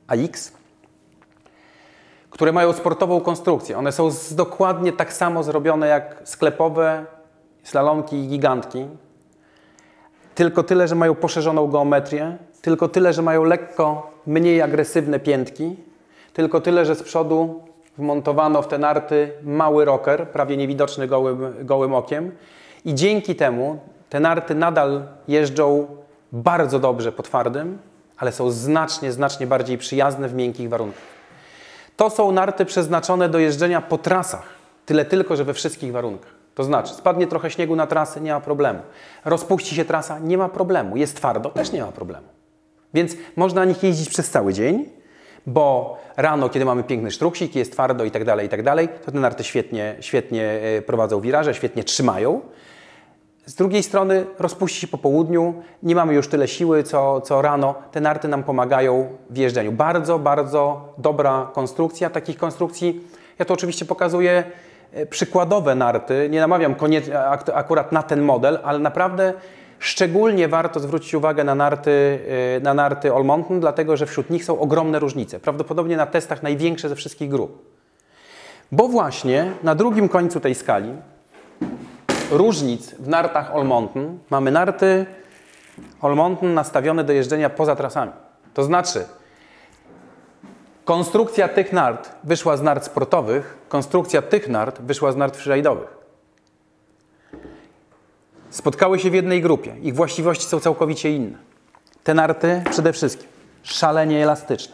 AX, które mają sportową konstrukcję. One są dokładnie tak samo zrobione jak sklepowe slalomki i gigantki. Tylko tyle, że mają poszerzoną geometrię. Tylko tyle, że mają lekko mniej agresywne piętki. Tylko tyle, że z przodu wmontowano w te narty mały rocker, prawie niewidoczny gołym okiem. I dzięki temu te narty nadal jeżdżą bardzo dobrze po twardym, ale są znacznie bardziej przyjazne w miękkich warunkach. To są narty przeznaczone do jeżdżenia po trasach. Tyle tylko, że we wszystkich warunkach. To znaczy, spadnie trochę śniegu na trasę, nie ma problemu. Rozpuści się trasa, nie ma problemu. Jest twardo, też nie ma problemu. Więc można na nich jeździć przez cały dzień, bo rano, kiedy mamy piękny sztruksik, jest twardo i tak dalej, to te narty świetnie prowadzą wiraże, świetnie trzymają. Z drugiej strony rozpuści się po południu, nie mamy już tyle siły, co rano. Te narty nam pomagają w jeżdżeniu. Bardzo dobra konstrukcja. Takich konstrukcji, ja to oczywiście pokazuję przykładowe narty. Nie namawiam akurat na ten model, ale naprawdę szczególnie warto zwrócić uwagę na narty All Mountain, dlatego że wśród nich są ogromne różnice. Prawdopodobnie na testach największe ze wszystkich grup. Bo właśnie na drugim końcu tej skali różnic w nartach All Mountain mamy narty All Mountain nastawione do jeżdżenia poza trasami. To znaczy, konstrukcja tych nart wyszła z nart sportowych, konstrukcja tych nart wyszła z nart freeride'owych. Spotkały się w jednej grupie. Ich właściwości są całkowicie inne. Te narty przede wszystkim szalenie elastyczne.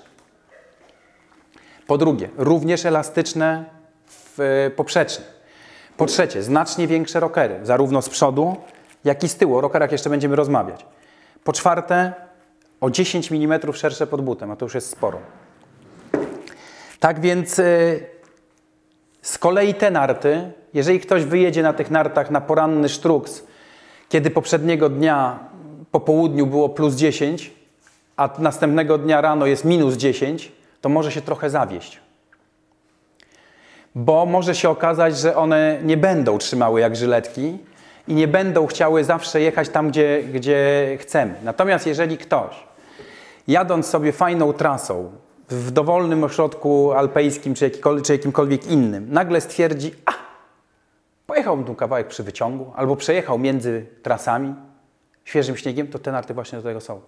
Po drugie, również elastyczne poprzecznie. Po trzecie, znacznie większe rockery, zarówno z przodu, jak i z tyłu. O rockerach jeszcze będziemy rozmawiać. Po czwarte, o 10 mm szersze pod butem, a to już jest sporo. Tak więc z kolei te narty, jeżeli ktoś wyjedzie na tych nartach na poranny sztruks, kiedy poprzedniego dnia po południu było +10, a następnego dnia rano jest -10, to może się trochę zawieść. Bo może się okazać, że one nie będą trzymały jak żyletki i nie będą chciały zawsze jechać tam, gdzie chcemy. Natomiast jeżeli ktoś, jadąc sobie fajną trasą w dowolnym ośrodku alpejskim czy jakimkolwiek innym, nagle stwierdzi, pojechałbym tu kawałek przy wyciągu albo przejechał między trasami świeżym śniegiem, to te narty właśnie do tego są.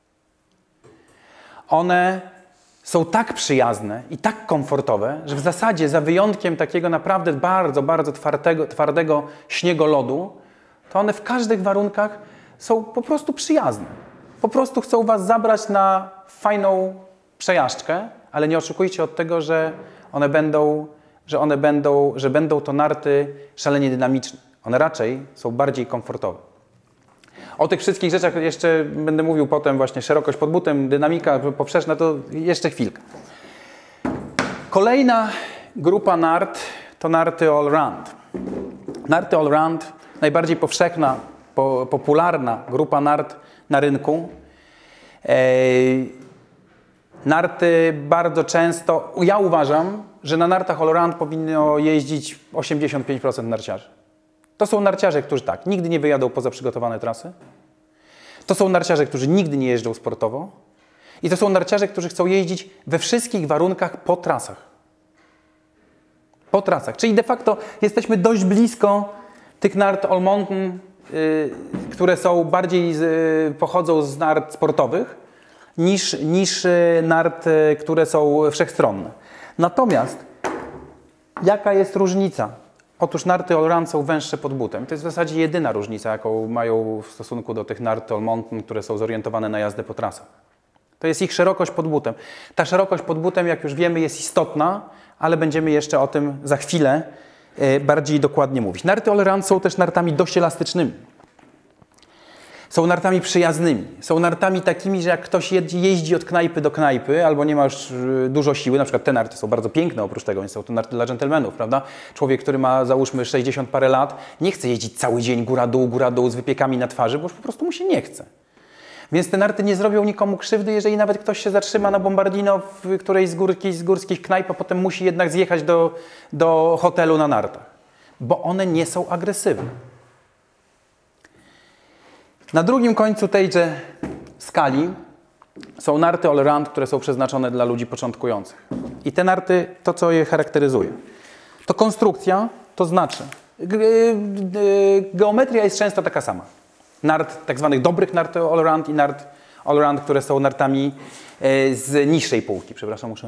One są tak przyjazne i tak komfortowe, że w zasadzie za wyjątkiem takiego naprawdę bardzo twardego śniegolodu, to one w każdych warunkach są po prostu przyjazne. Po prostu chcą Was zabrać na fajną przejażdżkę, ale nie oczekujcie od tego, że będą to narty szalenie dynamiczne. One raczej są bardziej komfortowe. O tych wszystkich rzeczach jeszcze będę mówił potem, właśnie szerokość pod butem, dynamika poprzeczna, to jeszcze chwilkę. Kolejna grupa nart to narty all-round. Narty all-round, najbardziej powszechna, popularna grupa nart na rynku. Narty bardzo często, ja uważam, że na nartach all-round powinno jeździć 85% narciarzy. To są narciarze, którzy nigdy nie wyjadą poza przygotowane trasy. To są narciarze, którzy nigdy nie jeżdżą sportowo. I to są narciarze, którzy chcą jeździć we wszystkich warunkach po trasach. Po trasach. Czyli de facto jesteśmy dość blisko tych nart All Mountain, które są bardziej pochodzą z nart sportowych, niż nart, które są wszechstronne. Natomiast jaka jest różnica? Otóż narty all-round są węższe pod butem. To jest w zasadzie jedyna różnica, jaką mają w stosunku do tych nart All Mountain, które są zorientowane na jazdę po trasach. To jest ich szerokość pod butem. Ta szerokość pod butem, jak już wiemy, jest istotna, ale będziemy jeszcze o tym za chwilę bardziej dokładnie mówić. Narty all-round są też nartami dość elastycznymi. Są nartami przyjaznymi. Są nartami takimi, że jak ktoś jeździ od knajpy do knajpy albo nie ma już dużo siły, na przykład te narty są bardzo piękne oprócz tego, więc są to narty dla dżentelmenów, prawda? Człowiek, który ma załóżmy 60 parę lat, nie chce jeździć cały dzień góra dół z wypiekami na twarzy, bo już po prostu mu się nie chce. Więc te narty nie zrobią nikomu krzywdy, jeżeli nawet ktoś się zatrzyma na Bombardino w którejś z górskich knajp, a potem musi jednak zjechać do hotelu na nartach. Bo one nie są agresywne. Na drugim końcu tejże skali są narty all-round, które są przeznaczone dla ludzi początkujących. I te narty, to co je charakteryzuje, to konstrukcja, to znaczy geometria jest często taka sama. Nart, tak zwanych dobrych nart all-round i nart all-round, które są nartami z niższej półki. Przepraszam, muszę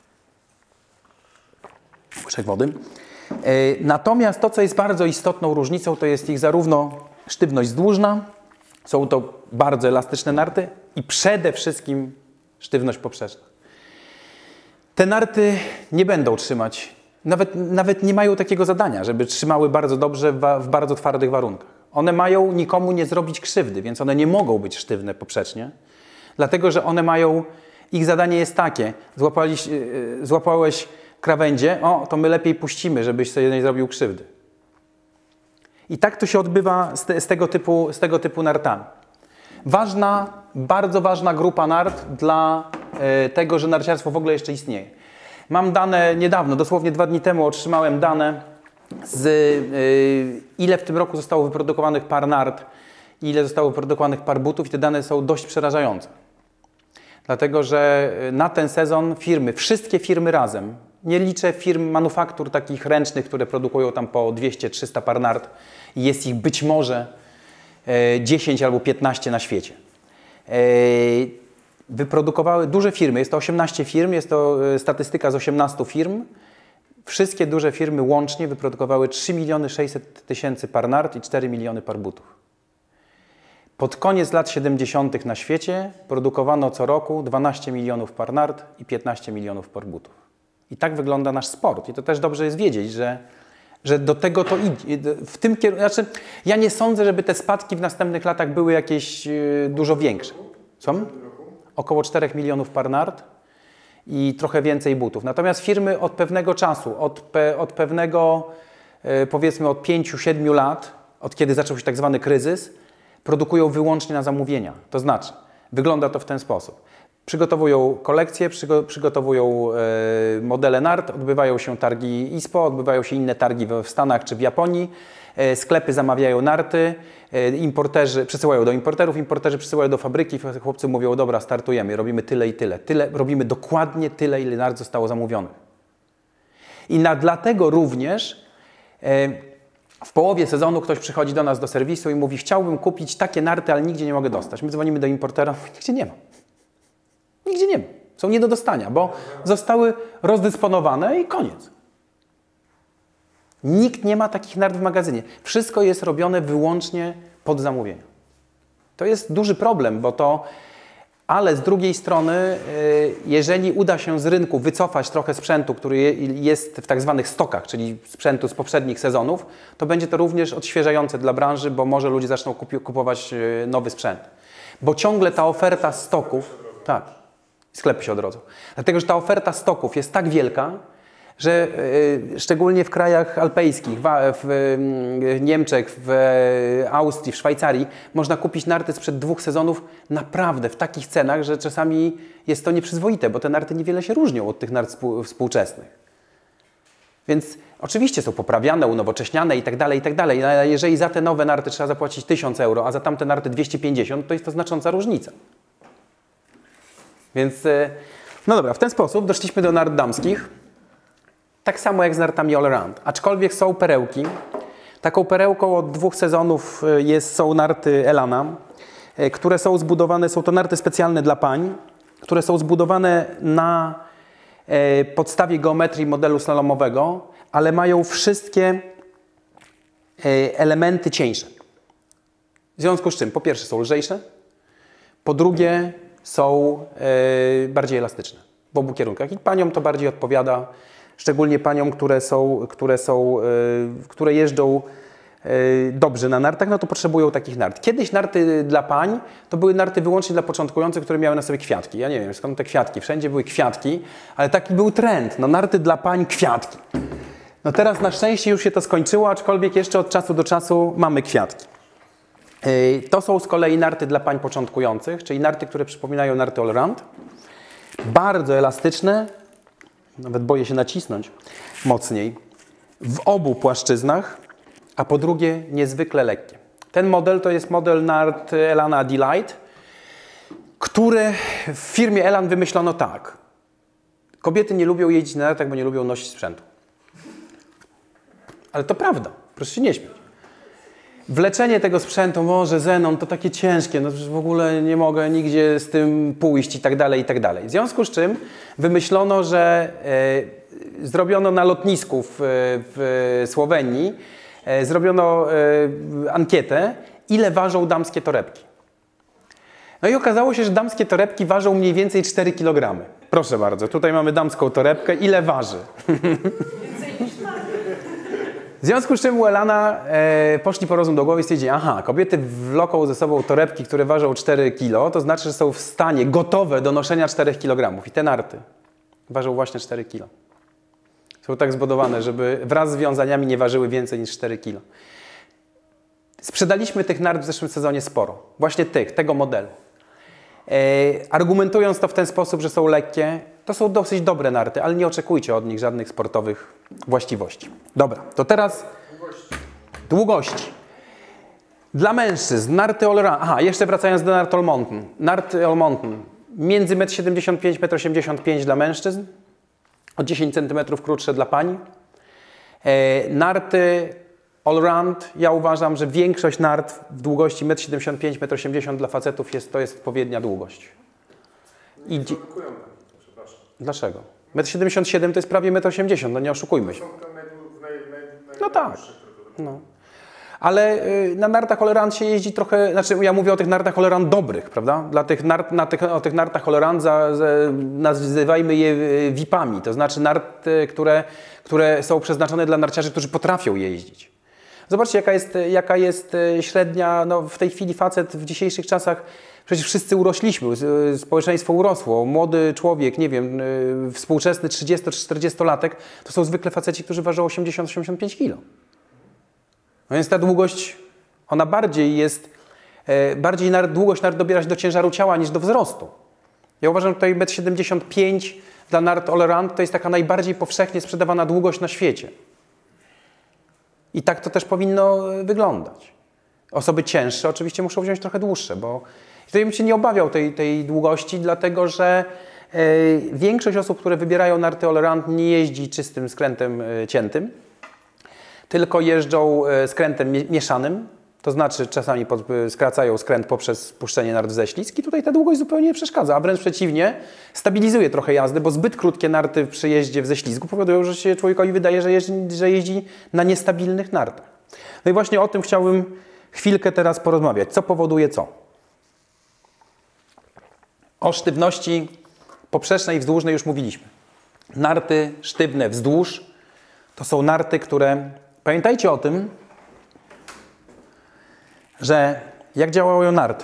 łyżek wody. Natomiast to, co jest bardzo istotną różnicą, to jest ich zarówno sztywność zdłużna, są to bardzo elastyczne narty i przede wszystkim sztywność poprzeczna. Te narty nie będą trzymać, nawet nie mają takiego zadania, żeby trzymały bardzo dobrze w bardzo twardych warunkach. One mają nikomu nie zrobić krzywdy, więc one nie mogą być sztywne poprzecznie, dlatego że one mają, ich zadanie jest takie, złapałeś krawędzie, o, to my lepiej puścimy, żebyś sobie nie zrobił krzywdy. I tak to się odbywa z tego typu nartami. Bardzo ważna grupa nart dla tego, że narciarstwo w ogóle jeszcze istnieje. Mam dane niedawno, dosłownie 2 dni temu otrzymałem dane ile w tym roku zostało wyprodukowanych par nart, ile zostało wyprodukowanych par butów i te dane są dość przerażające. Dlatego, że na ten sezon wszystkie firmy razem, nie liczę firm manufaktur takich ręcznych, które produkują tam po 200-300 par nart i jest ich być może 10 albo 15 na świecie. Wyprodukowały duże firmy, jest to 18 firm, jest to statystyka z 18 firm. Wszystkie duże firmy łącznie wyprodukowały 3 600 000 par nart i 4 miliony par butów. Pod koniec lat 70. na świecie produkowano co roku 12 milionów par nart i 15 milionów par butów. I tak wygląda nasz sport. I to też dobrze jest wiedzieć, że do tego to idzie. W tym kierunku, znaczy, ja nie sądzę, żeby te spadki w następnych latach były jakieś dużo większe. Są? Około 4 milionów par nart i trochę więcej butów. Natomiast firmy od pewnego czasu, od pewnego, powiedzmy od 5-7 lat, od kiedy zaczął się tak zwany kryzys, produkują wyłącznie na zamówienia. To znaczy, wygląda to w ten sposób. Przygotowują kolekcje, przygotowują modele nart, odbywają się targi ISPO, odbywają się inne targi w Stanach czy w Japonii. Sklepy zamawiają narty, importerzy przesyłają do importerów, importerzy przesyłają do fabryki, chłopcy mówią, dobra, startujemy, robimy tyle i tyle. Robimy dokładnie tyle, ile nart zostało zamówionych. I dlatego również w połowie sezonu ktoś przychodzi do nas do serwisu i mówi, chciałbym kupić takie narty, ale nigdzie nie mogę dostać. My dzwonimy do importera, nigdzie nie ma. Nigdzie nie ma. Są nie do dostania, bo zostały rozdysponowane i koniec. Nikt nie ma takich nart w magazynie. Wszystko jest robione wyłącznie pod zamówienie. To jest duży problem, ale z drugiej strony, jeżeli uda się z rynku wycofać trochę sprzętu, który jest w tak zwanych stokach, czyli sprzętu z poprzednich sezonów, to będzie to również odświeżające dla branży, bo może ludzie zaczną kupować nowy sprzęt. Bo ciągle ta oferta stoków, tak, sklepy się odrodzą. Dlatego, że ta oferta stoków jest tak wielka, że szczególnie w krajach alpejskich, w Niemczech, w Austrii, w Szwajcarii można kupić narty sprzed 2 sezonów naprawdę w takich cenach, że czasami jest to nieprzyzwoite, bo te narty niewiele się różnią od tych nart współczesnych. Więc oczywiście są poprawiane, unowocześniane i tak dalej, ale jeżeli za te nowe narty trzeba zapłacić 1000 euro, a za tamte narty 250, to jest to znacząca różnica. Więc, no dobra, w ten sposób doszliśmy do nart damskich. Tak samo jak z nartami all around. Aczkolwiek są perełki. Taką perełką od 2 sezonów są narty Elana, które są zbudowane, są to narty specjalne dla pań, które są zbudowane na podstawie geometrii modelu slalomowego, ale mają wszystkie elementy cieńsze. W związku z czym, po pierwsze są lżejsze, po drugie są bardziej elastyczne w obu kierunkach. I paniom to bardziej odpowiada, szczególnie paniom, które jeżdżą dobrze na nartach, no to potrzebują takich nart. Kiedyś narty dla pań to były narty wyłącznie dla początkujących, które miały na sobie kwiatki. Ja nie wiem skąd te kwiatki, wszędzie były kwiatki, ale taki był trend, no narty dla pań, kwiatki. No teraz na szczęście już się to skończyło, aczkolwiek jeszcze od czasu do czasu mamy kwiatki. To są z kolei narty dla pań początkujących, czyli narty, które przypominają narty all round. Bardzo elastyczne, nawet boję się nacisnąć mocniej, w obu płaszczyznach, a po drugie niezwykle lekkie. Ten model to jest model nart Elana Delight które w firmie Elan wymyślono tak. Kobiety nie lubią jeździć na nartach, bo nie lubią nosić sprzętu. Ale to prawda, proszę się nie śmiać. Wleczenie tego sprzętu, może Zenon, to takie ciężkie, no w ogóle nie mogę nigdzie z tym pójść i tak dalej, i tak dalej. W związku z czym wymyślono, że zrobiono na lotnisku w Słowenii, zrobiono ankietę, ile ważą damskie torebki. No i okazało się, że damskie torebki ważą mniej więcej 4 kg. Proszę bardzo, tutaj mamy damską torebkę, ile waży? W związku z czym u Elana poszli po rozum do głowy i stwierdzili, aha, kobiety wloką ze sobą torebki, które ważą 4 kg, to znaczy, że są w stanie gotowe do noszenia 4 kg. I te narty ważą właśnie 4 kg. Są tak zbudowane, żeby wraz z wiązaniami nie ważyły więcej niż 4 kg. Sprzedaliśmy tych nart w zeszłym sezonie sporo. Właśnie tego modelu. Argumentując to w ten sposób, że są lekkie, to są dosyć dobre narty, ale nie oczekujcie od nich żadnych sportowych właściwości. Dobra, to teraz długości. Dla mężczyzn narty all around. Aha, jeszcze wracając do nart all mountain. Narty all mountain między 1,75 m, 1,85 m dla mężczyzn, o 10 cm krótsze dla pań. Narty all round, ja uważam, że większość nart w długości 1,75 m, 1,80 m dla facetów to jest odpowiednia długość. Nie produkują tak, przepraszam. Dlaczego? 1,77 m to jest prawie 1,80 m, no nie oszukujmy się. No tak. No. Ale na nartach all around się jeździ trochę, znaczy ja mówię o tych nartach all around dobrych, prawda? O tych nartach all around nazywajmy je VIP-ami, to znaczy narty, które są przeznaczone dla narciarzy, którzy potrafią jeździć. Zobaczcie, jaka jest średnia, no w tej chwili facet w dzisiejszych czasach, przecież wszyscy urośliśmy, społeczeństwo urosło, młody człowiek, nie wiem, współczesny 30 czy 40-latek, to są zwykle faceci, którzy ważą 80-85 kg. No więc ta długość, ona bardziej długość nart dobiera się do ciężaru ciała niż do wzrostu. Ja uważam, że tutaj 1,75 m dla nart all around to jest taka najbardziej powszechnie sprzedawana długość na świecie. I tak to też powinno wyglądać. Osoby cięższe oczywiście muszą wziąć trochę dłuższe, bo tutaj bym się nie obawiał tej długości, dlatego że większość osób, które wybierają narty all around, nie jeździ czystym skrętem ciętym, tylko jeżdżą skrętem mieszanym, to znaczy czasami skracają skręt poprzez puszczenie nart w ześlizg i tutaj ta długość zupełnie nie przeszkadza, a wręcz przeciwnie, stabilizuje trochę jazdy, bo zbyt krótkie narty przy jeździe w ześlizgu powodują, że się człowiekowi wydaje, że jeździ na niestabilnych nartach. No i właśnie o tym chciałbym chwilkę teraz porozmawiać. Co powoduje co? O sztywności poprzecznej i wzdłużnej już mówiliśmy. Narty sztywne wzdłuż to są narty, które... Pamiętajcie o tym, że jak działają narty.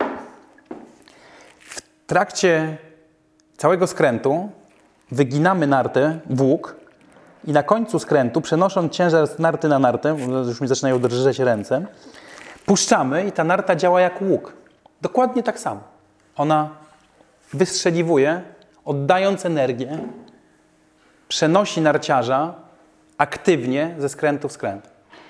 W trakcie całego skrętu wyginamy nartę w łuk i na końcu skrętu, przenosząc ciężar z narty na nartę, już mi zaczynają drżeć ręce, puszczamy i ta narta działa jak łuk. Dokładnie tak samo. Ona wystrzeliwuje, oddając energię, przenosi narciarza aktywnie ze skrętu w skręt.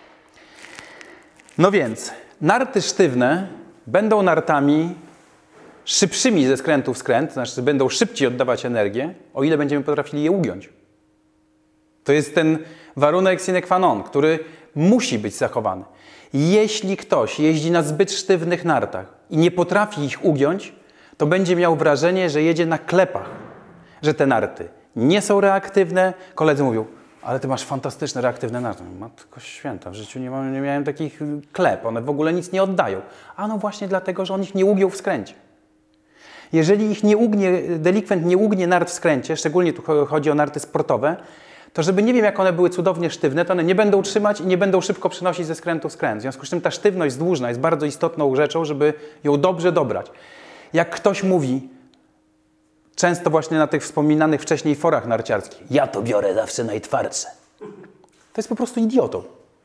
No więc narty sztywne będą nartami szybszymi ze skrętu w skręt, znaczy będą szybciej oddawać energię, o ile będziemy potrafili je ugiąć. To jest ten warunek sine qua non, który musi być zachowany. Jeśli ktoś jeździ na zbyt sztywnych nartach i nie potrafi ich ugiąć, to będzie miał wrażenie, że jedzie na klepach, że te narty nie są reaktywne. Koledzy mówią, ale ty masz fantastyczne, reaktywne narty. Matko święta, w życiu nie miałem takich klep, one w ogóle nic nie oddają. A no właśnie dlatego, że on ich nie ugiął w skręcie. Jeżeli ich nie ugnie, delikwent nie ugnie nart w skręcie, szczególnie tu chodzi o narty sportowe, to żeby nie wiem, jak one były cudownie sztywne, to one nie będą trzymać i nie będą szybko przenosić ze skrętu w skręt. W związku z czym ta sztywność wzdłużna jest bardzo istotną rzeczą, żeby ją dobrze dobrać. Jak ktoś mówi, często właśnie na tych wspominanych wcześniej forach narciarskich, ja to biorę zawsze najtwardsze. To jest po prostu idiotą.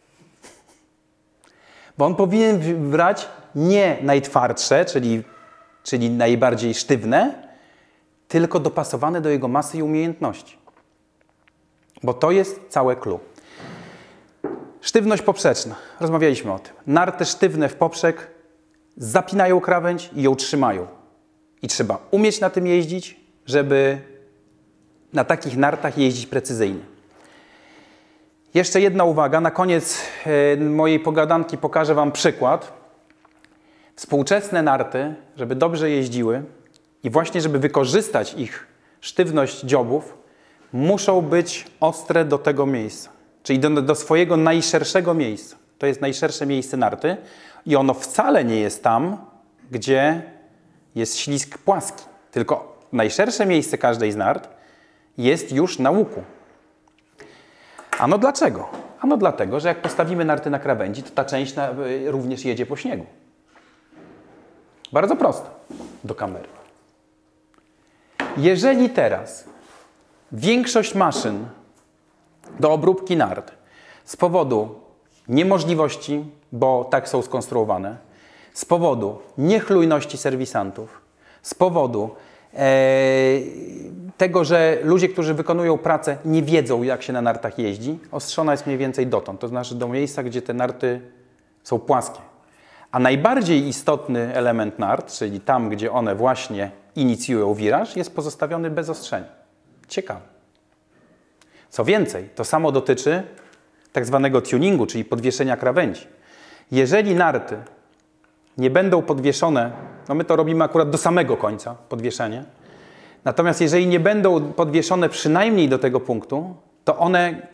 Bo on powinien brać nie najtwardsze, czyli najbardziej sztywne, tylko dopasowane do jego masy i umiejętności. Bo to jest całe clue. Sztywność poprzeczna. Rozmawialiśmy o tym. Narty sztywne w poprzek zapinają krawędź i ją trzymają. I trzeba umieć na tym jeździć, żeby na takich nartach jeździć precyzyjnie. Jeszcze jedna uwaga. Na koniec mojej pogadanki pokażę Wam przykład. Współczesne narty, żeby dobrze jeździły i właśnie żeby wykorzystać ich sztywność dziobów, muszą być ostre do tego miejsca, czyli do swojego najszerszego miejsca. To jest najszersze miejsce narty i ono wcale nie jest tam, gdzie jest ślizg płaski, tylko najszersze miejsce każdej z nart jest już na łuku. Ano dlaczego? Ano dlatego, że jak postawimy narty na krawędzi, to ta część również jedzie po śniegu. Bardzo prosto do kamery. Jeżeli teraz większość maszyn do obróbki nart z powodu niemożliwości, bo tak są skonstruowane, z powodu niechlujności serwisantów, z powodu tego, że ludzie, którzy wykonują pracę, nie wiedzą, jak się na nartach jeździ, ostrzona jest mniej więcej dotąd, to znaczy do miejsca, gdzie te narty są płaskie. A najbardziej istotny element nart, czyli tam, gdzie one właśnie inicjują wiraż, jest pozostawiony bez ostrzenia. Ciekawe. Co więcej, to samo dotyczy tak zwanego tuningu, czyli podwieszenia krawędzi. Jeżeli narty nie będą podwieszone, no my to robimy akurat do samego końca, podwieszenie, natomiast jeżeli nie będą podwieszone przynajmniej do tego punktu, to one...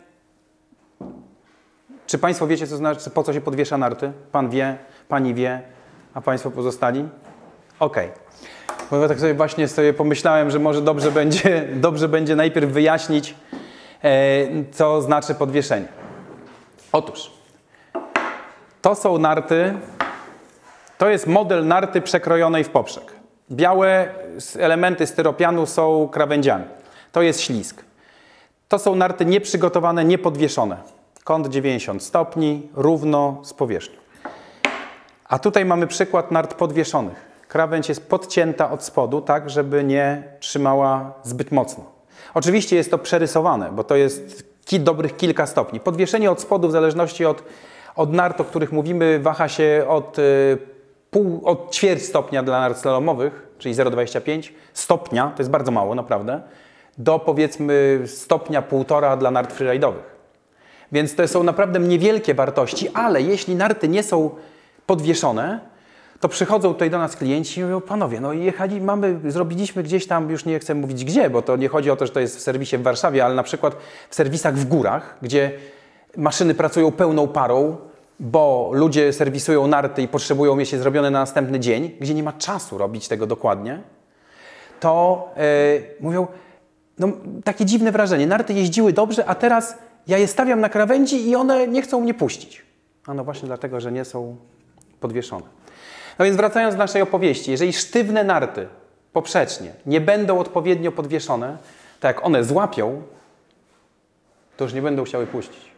Czy Państwo wiecie, co znaczy, po co się podwiesza narty? Pan wie, Pani wie, a Państwo pozostali? Okej. Bo ja tak sobie właśnie pomyślałem, że może dobrze będzie najpierw wyjaśnić, co znaczy podwieszenie. Otóż, to są narty, to jest model narty przekrojonej w poprzek. Białe elementy styropianu są krawędziami. To jest ślizg. To są narty nieprzygotowane, niepodwieszone. Kąt 90 stopni, równo z powierzchnią. A tutaj mamy przykład nart podwieszonych. Krawędź jest podcięta od spodu, tak, żeby nie trzymała zbyt mocno. Oczywiście jest to przerysowane, bo to jest dobrych kilka stopni. Podwieszenie od spodu, w zależności od nart, o których mówimy, waha się od ćwierć stopnia dla nart slalomowych, czyli 0,25 stopnia, to jest bardzo mało naprawdę, do powiedzmy stopnia 1,5 dla nart freeride'owych. Więc to są naprawdę niewielkie wartości, ale jeśli narty nie są podwieszone, to przychodzą tutaj do nas klienci i mówią, panowie, no zrobiliśmy gdzieś tam, już nie chcę mówić gdzie, bo to nie chodzi o to, że to jest w serwisie w Warszawie, ale na przykład w serwisach w górach, gdzie maszyny pracują pełną parą, bo ludzie serwisują narty i potrzebują mieć je zrobione na następny dzień, gdzie nie ma czasu robić tego dokładnie, to mówią, no takie dziwne wrażenie, narty jeździły dobrze, a teraz ja je stawiam na krawędzi i one nie chcą mnie puścić. A no właśnie dlatego, że nie są podwieszone. No więc wracając do naszej opowieści, jeżeli sztywne narty poprzecznie nie będą odpowiednio podwieszone, to jak one złapią, to już nie będą chciały puścić.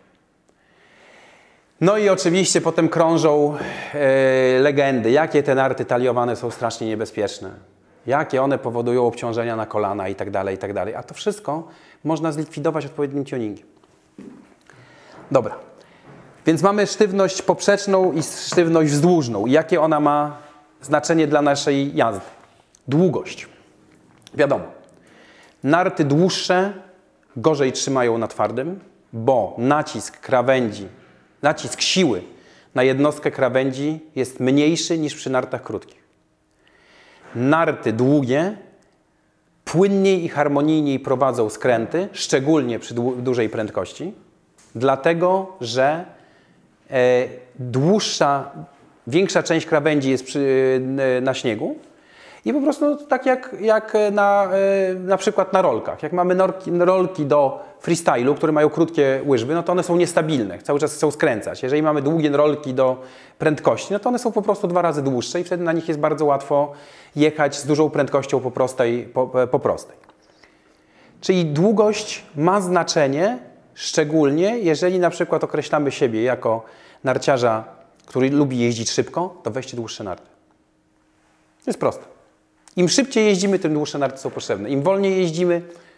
No i oczywiście potem krążą legendy, jakie te narty taliowane są strasznie niebezpieczne, jakie one powodują obciążenia na kolana i tak dalej, i tak dalej. A to wszystko można zlikwidować odpowiednim tuningiem. Dobra. Więc mamy sztywność poprzeczną i sztywność wzdłużną. Jakie ona ma znaczenie dla naszej jazdy? Długość. Wiadomo, narty dłuższe gorzej trzymają na twardym, bo nacisk krawędzi, nacisk siły na jednostkę krawędzi jest mniejszy niż przy nartach krótkich. Narty długie płynniej i harmonijniej prowadzą skręty, szczególnie przy dużej prędkości, dlatego że większa część krawędzi jest na śniegu i po prostu tak jak na przykład na rolkach. Jak mamy rolki do freestylu, które mają krótkie łyżwy, no to one są niestabilne, cały czas chcą skręcać. Jeżeli mamy długie rolki do prędkości, no to one są po prostu 2 razy dłuższe i wtedy na nich jest bardzo łatwo jechać z dużą prędkością po prostej. Czyli długość ma znaczenie, szczególnie jeżeli na przykład określamy siebie jako narciarza, który lubi jeździć szybko, to weźcie dłuższe narty. To jest proste. Im szybciej jeździmy, tym dłuższe narty są potrzebne. Im wolniej jeździmy,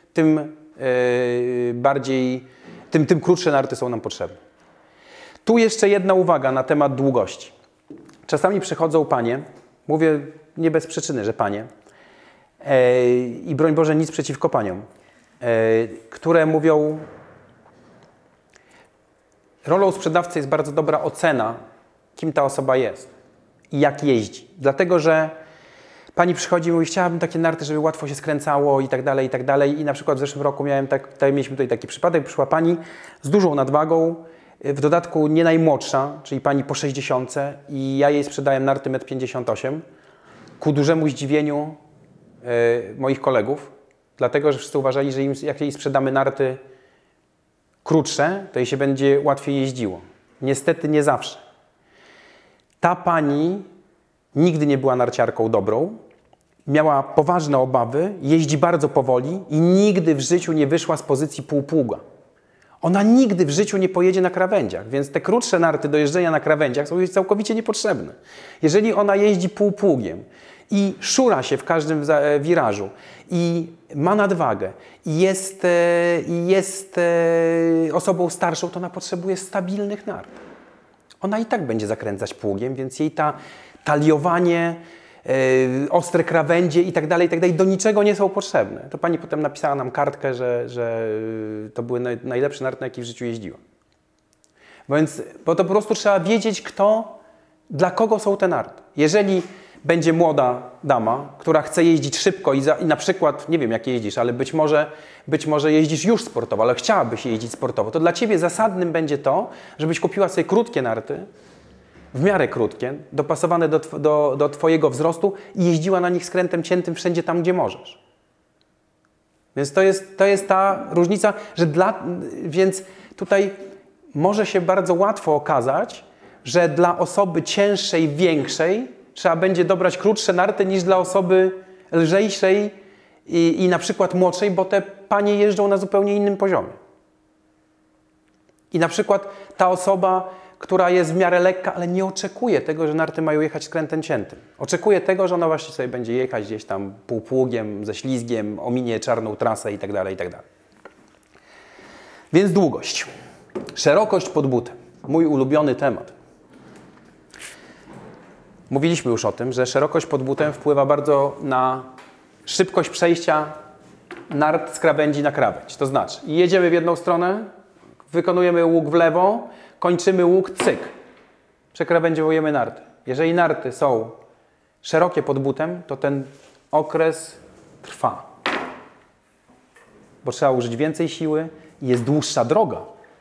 tym krótsze narty są nam potrzebne. Tu jeszcze jedna uwaga na temat długości. Czasami przychodzą panie, mówię nie bez przyczyny, że panie, i broń Boże nic przeciwko paniom, które mówią, rolą sprzedawcy jest bardzo dobra ocena, kim ta osoba jest i jak jeździ. Dlatego, że pani przychodzi i mówi, chciałabym takie narty, żeby łatwo się skręcało i tak dalej, i tak dalej. I na przykład w zeszłym roku mieliśmy tutaj taki przypadek, przyszła pani z dużą nadwagą, w dodatku nie najmłodsza, czyli pani po 60 i ja jej sprzedałem narty 1,58 m ku dużemu zdziwieniu moich kolegów, dlatego, że wszyscy uważali, że jak jej sprzedamy narty krótsze, to jej się będzie łatwiej jeździło. Niestety nie zawsze. Ta pani nigdy nie była narciarką dobrą, miała poważne obawy, jeździ bardzo powoli i nigdy w życiu nie wyszła z pozycji półpługa. Ona nigdy w życiu nie pojedzie na krawędziach, więc te krótsze narty do jeżdżenia na krawędziach są jej całkowicie niepotrzebne. Jeżeli ona jeździ półpługiem i szura się w każdym wirażu i ma nadwagę i jest osobą starszą, to ona potrzebuje stabilnych nart. Ona i tak będzie zakręcać pługiem, więc jej taliowanie, ostre krawędzie i tak dalej, do niczego nie są potrzebne. To pani potem napisała nam kartkę, że to były najlepsze narty, na jakie w życiu jeździła. Bo to po prostu trzeba wiedzieć, dla kogo są te narty. Jeżeli będzie młoda dama, która chce jeździć szybko i na przykład, nie wiem jak jeździsz, ale być może jeździsz już sportowo, ale chciałabyś jeździć sportowo, to dla ciebie zasadnym będzie to, żebyś kupiła sobie krótkie narty, w miarę krótkie, dopasowane do twojego wzrostu i jeździła na nich skrętem ciętym wszędzie tam, gdzie możesz. Więc to jest ta różnica, więc tutaj może się bardzo łatwo okazać, że dla osoby cięższej, większej trzeba będzie dobrać krótsze narty niż dla osoby lżejszej i na przykład młodszej, bo te panie jeżdżą na zupełnie innym poziomie. I na przykład ta osoba, która jest w miarę lekka, ale nie oczekuje tego, że narty mają jechać skrętem ciętym. Oczekuje tego, że ona właśnie sobie będzie jechać gdzieś tam półpługiem, ze ślizgiem, ominie czarną trasę i tak dalej, i tak dalej. Więc długość. Szerokość pod butem. Mój ulubiony temat. Mówiliśmy już o tym, że szerokość pod butem wpływa bardzo na szybkość przejścia nart z krawędzi na krawędź. To znaczy, jedziemy w jedną stronę, wykonujemy łuk w lewo, kończymy łuk, cyk. Przekrawędziowujemy narty. Jeżeli narty są szerokie pod butem, to ten okres trwa. Bo trzeba użyć więcej siły i jest dłuższa droga.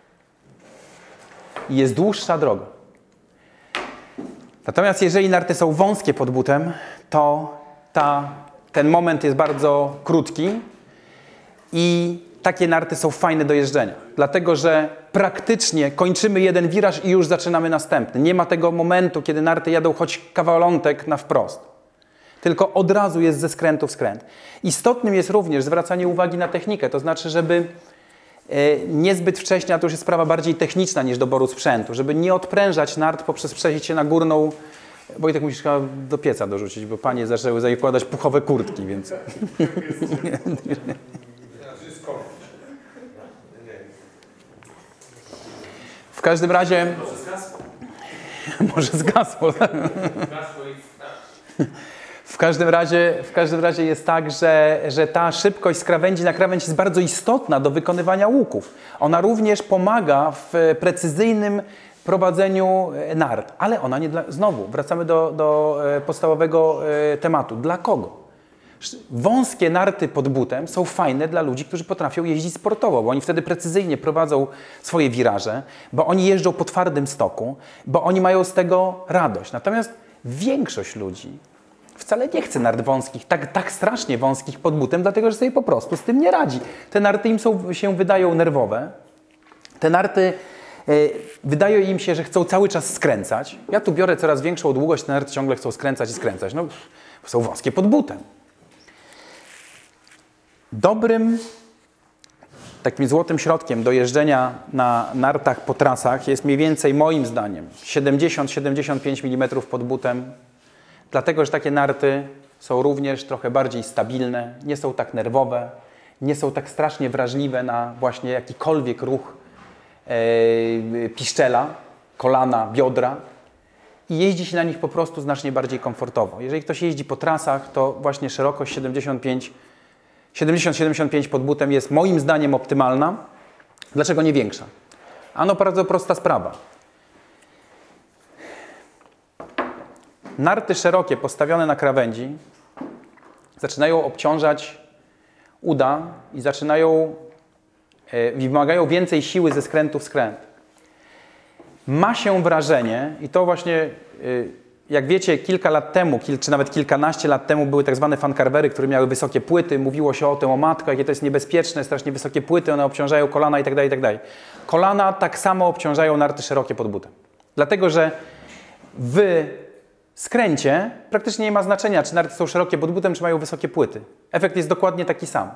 Natomiast jeżeli narty są wąskie pod butem, to ten moment jest bardzo krótki i takie narty są fajne do jeżdżenia. Dlatego, że praktycznie kończymy jeden wiraż i już zaczynamy następny. Nie ma tego momentu, kiedy narty jadą choć kawałek na wprost. Tylko od razu jest ze skrętu w skręt. Istotnym jest również zwracanie uwagi na technikę. To znaczy, żeby niezbyt wcześnie, a to już jest sprawa bardziej techniczna niż doboru sprzętu, żeby nie odprężać nart poprzez przejście się na górną. Wojtek, musisz chyba do pieca dorzucić, bo panie zaczęły zakładać puchowe kurtki, więc... W każdym razie... Może zgasło. W każdym razie jest tak, że ta szybkość z krawędzi na krawędź jest bardzo istotna do wykonywania łuków. Ona również pomaga w precyzyjnym prowadzeniu nart, ale ona nie dla... Znowu, wracamy do podstawowego tematu. Dla kogo? Wąskie narty pod butem są fajne dla ludzi, którzy potrafią jeździć sportowo, bo oni wtedy precyzyjnie prowadzą swoje wiraże, bo oni jeżdżą po twardym stoku, bo oni mają z tego radość. Natomiast większość ludzi wcale nie chce nart wąskich, tak strasznie wąskich pod butem, dlatego że sobie po prostu z tym nie radzi. Te narty się wydają nerwowe. Te narty wydaje im się, że chcą cały czas skręcać. Ja tu biorę coraz większą długość, te narty ciągle chcą skręcać i skręcać. No, są wąskie pod butem. Dobrym, takim złotym środkiem do jeżdżenia na nartach po trasach jest mniej więcej, moim zdaniem, 70-75 mm pod butem, dlatego że takie narty są również trochę bardziej stabilne, nie są tak nerwowe, nie są tak strasznie wrażliwe na właśnie jakikolwiek ruch piszczela, kolana, biodra i jeździ się na nich po prostu znacznie bardziej komfortowo. Jeżeli ktoś jeździ po trasach, to właśnie szerokość 70-75 pod butem jest moim zdaniem optymalna. Dlaczego nie większa? Ano bardzo prosta sprawa. Narty szerokie postawione na krawędzi zaczynają obciążać uda i wymagają więcej siły ze skrętu w skręt. Ma się wrażenie, i to właśnie, jak wiecie, kilka lat temu, czy nawet kilkanaście lat temu były tak zwane fancarvery, które miały wysokie płyty, mówiło się o tym, o matko, jakie to jest niebezpieczne, strasznie wysokie płyty, one obciążają kolana itd., itd. Kolana tak samo obciążają narty szerokie pod butem. Dlatego, że w skręcie praktycznie nie ma znaczenia, czy narty są szerokie pod butem, czy mają wysokie płyty. Efekt jest dokładnie taki sam.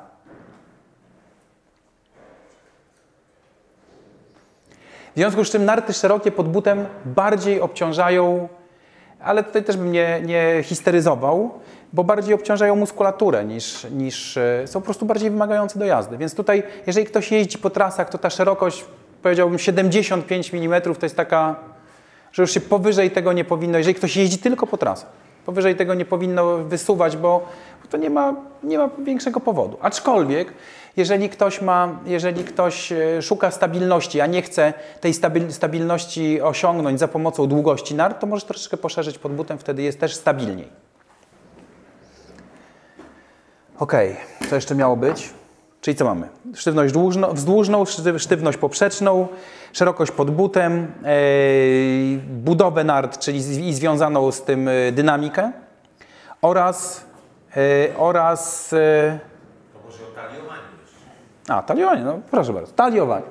W związku z czym narty szerokie pod butem bardziej obciążają, ale tutaj też bym nie histeryzował, bo bardziej obciążają muskulaturę niż są po prostu bardziej wymagające do jazdy. Więc tutaj, jeżeli ktoś jeździ po trasach, to ta szerokość, powiedziałbym 75 mm, to jest taka, że już się powyżej tego nie powinno, jeżeli ktoś jeździ tylko po trasach, powyżej tego nie powinno wysuwać, bo to nie ma większego powodu. Aczkolwiek, jeżeli ktoś szuka stabilności, a nie chce tej stabilności osiągnąć za pomocą długości nart, to może troszeczkę poszerzyć pod butem, wtedy jest też stabilniej. Ok, co jeszcze miało być? Czyli co mamy? Sztywność wzdłużną, sztywność poprzeczną, szerokość pod butem, budowę nart, czyli i związaną z tym dynamikę oraz to może o taliowanie jeszcze. Taliowanie, no proszę bardzo, taliowanie.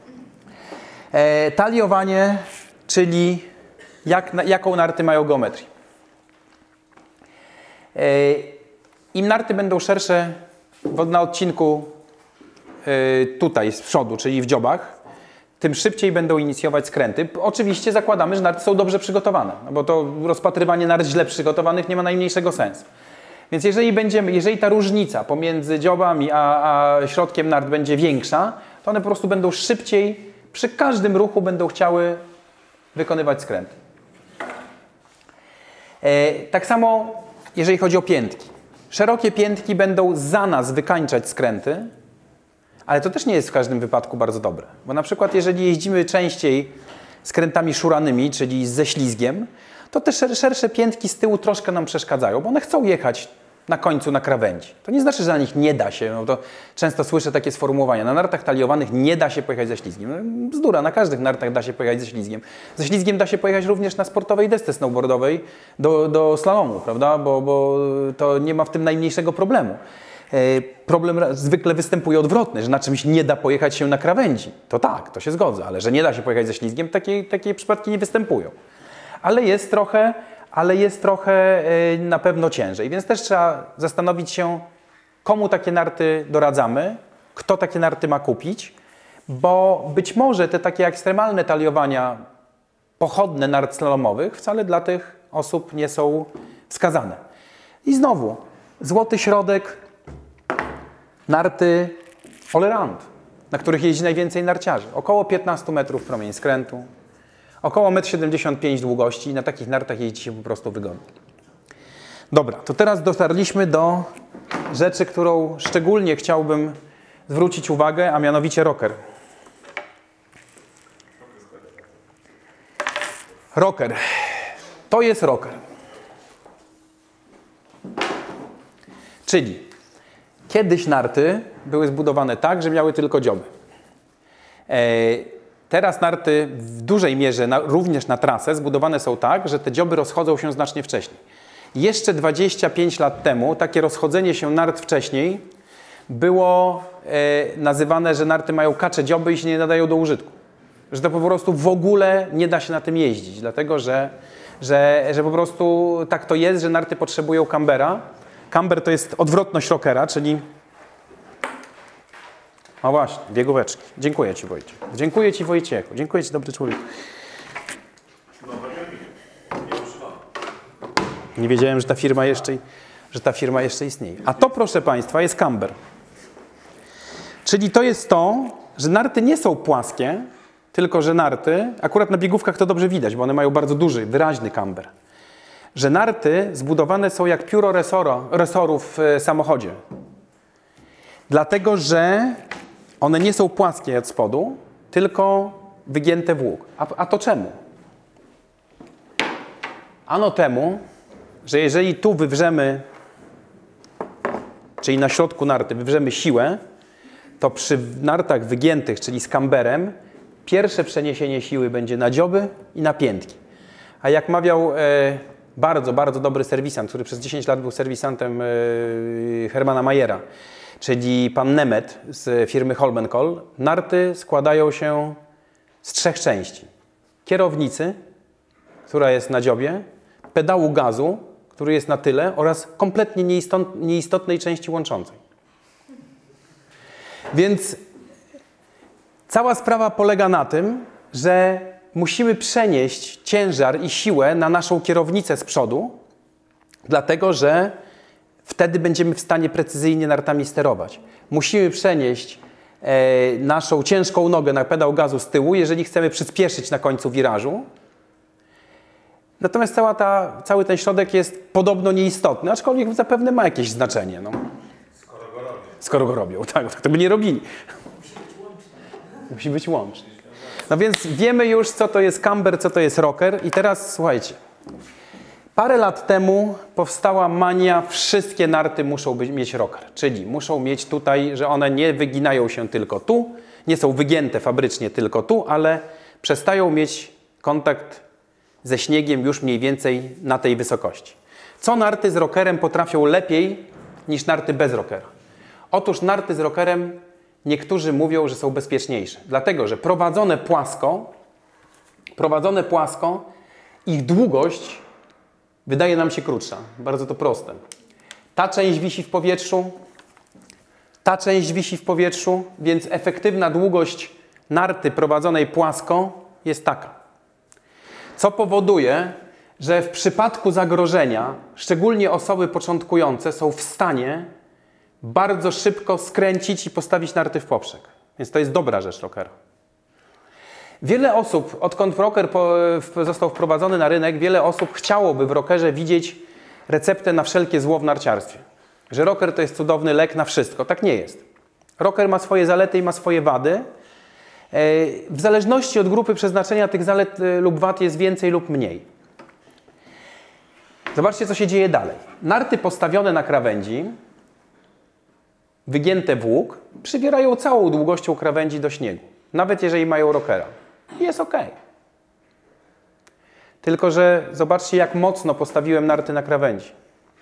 Taliowanie, czyli jaką narty mają geometrię. Im narty będą szersze na odcinku tutaj z przodu, czyli w dziobach, tym szybciej będą inicjować skręty. Oczywiście zakładamy, że narty są dobrze przygotowane, no bo to rozpatrywanie nart źle przygotowanych nie ma najmniejszego sensu. Więc jeżeli ta różnica pomiędzy dziobami a środkiem nart będzie większa, to one po prostu będą szybciej, przy każdym ruchu będą chciały wykonywać skręty. Tak samo jeżeli chodzi o piętki. Szerokie piętki będą za nas wykańczać skręty, ale to też nie jest w każdym wypadku bardzo dobre. Bo na przykład jeżeli jeździmy częściej skrętami szuranymi, czyli ze ślizgiem, to te szersze piętki z tyłu troszkę nam przeszkadzają, bo one chcą jechać na końcu na krawędzi. To nie znaczy, że na nich nie da się. No to często słyszę takie sformułowania. Na nartach taliowanych nie da się pojechać ze ślizgiem. No, bzdura, na każdych nartach da się pojechać ze ślizgiem. Ze ślizgiem da się pojechać również na sportowej desce snowboardowej do slalomu, prawda? Bo to nie ma w tym najmniejszego problemu. Problem zwykle występuje odwrotny, że na czymś nie da pojechać się na krawędzi. To tak, to się zgodzę, ale że nie da się pojechać ze ślizgiem, takie przypadki nie występują. Ale jest trochę na pewno ciężej, więc też trzeba zastanowić się, komu takie narty doradzamy, kto takie narty ma kupić, bo być może te takie ekstremalne taliowania pochodne nart slalomowych wcale dla tych osób nie są wskazane. I znowu, złoty środek, narty all-around, na których jeździ najwięcej narciarzy. Około 15 metrów promień skrętu, około 1,75 m długości i na takich nartach jeździ się po prostu wygodnie. Dobra, to teraz dotarliśmy do rzeczy, którą szczególnie chciałbym zwrócić uwagę, a mianowicie rocker. Rocker. To jest rocker. Czyli kiedyś narty były zbudowane tak, że miały tylko dzioby. Teraz narty w dużej mierze, również na trasę, zbudowane są tak, że te dzioby rozchodzą się znacznie wcześniej. Jeszcze 25 lat temu takie rozchodzenie się nart wcześniej było nazywane, że narty mają kacze dzioby i się nie nadają do użytku. Że to po prostu w ogóle nie da się na tym jeździć, dlatego że po prostu tak to jest, że narty potrzebują cambera. Camber to jest odwrotność rockera, czyli... No właśnie, biegóweczki. Dziękuję Ci, Wojciech. Dziękuję Ci, Wojciechu. Dziękuję Ci, dobry człowiek. Nie wiedziałem, że ta firma jeszcze istnieje. A to, proszę Państwa, jest camber. Czyli to jest to, że narty nie są płaskie, tylko że narty, akurat na biegówkach to dobrze widać, bo one mają bardzo duży, wyraźny camber, że narty zbudowane są jak pióro resorów w samochodzie. Dlatego, że one nie są płaskie od spodu, tylko wygięte w łuk. A to czemu? Ano temu, że jeżeli tu wywrzemy, czyli na środku narty wywrzemy siłę, to przy nartach wygiętych, czyli z camberem, pierwsze przeniesienie siły będzie na dzioby i na piętki. A jak mawiał bardzo, bardzo dobry serwisant, który przez 10 lat był serwisantem Hermana Mayera, czyli pan Nemeth z firmy Holmenkoll, narty składają się z 3 części. Kierownicy, która jest na dziobie, pedału gazu, który jest na tyle, oraz kompletnie nieistotnej części łączącej. Więc cała sprawa polega na tym, że musimy przenieść ciężar i siłę na naszą kierownicę z przodu, dlatego że wtedy będziemy w stanie precyzyjnie nartami sterować. Musimy przenieść naszą ciężką nogę na pedał gazu z tyłu, jeżeli chcemy przyspieszyć na końcu wirażu. Natomiast cały ten środek jest podobno nieistotny, aczkolwiek zapewne ma jakieś znaczenie. No. Skoro go robią. Tak to by nie robili. Musi być łączny. No więc wiemy już, co to jest camber, co to jest rocker. I teraz słuchajcie. Parę lat temu powstała mania, wszystkie narty muszą mieć rocker. Czyli muszą mieć tutaj, że one nie wyginają się tylko tu, nie są wygięte fabrycznie tylko tu, ale przestają mieć kontakt ze śniegiem już mniej więcej na tej wysokości. Co narty z rockerem potrafią lepiej niż narty bez rockera? Otóż narty z rockerem niektórzy mówią, że są bezpieczniejsze. Dlatego, że prowadzone płasko, ich długość wydaje nam się krótsza. Bardzo to proste. Ta część wisi w powietrzu, ta część wisi w powietrzu, więc efektywna długość narty prowadzonej płasko jest taka. Co powoduje, że w przypadku zagrożenia, szczególnie osoby początkujące są w stanie bardzo szybko skręcić i postawić narty w poprzek. Więc to jest dobra rzecz rockera. Wiele osób, odkąd rocker został wprowadzony na rynek, wiele osób chciałoby w rockerze widzieć receptę na wszelkie zło w narciarstwie. Że rocker to jest cudowny lek na wszystko. Tak nie jest. Rocker ma swoje zalety i ma swoje wady. W zależności od grupy przeznaczenia tych zalet lub wad jest więcej lub mniej. Zobaczcie, co się dzieje dalej. Narty postawione na krawędzi, wygięte w łuk, przybierają całą długością krawędzi do śniegu. Nawet jeżeli mają rockera. Jest ok. Tylko że zobaczcie, jak mocno postawiłem narty na krawędzi.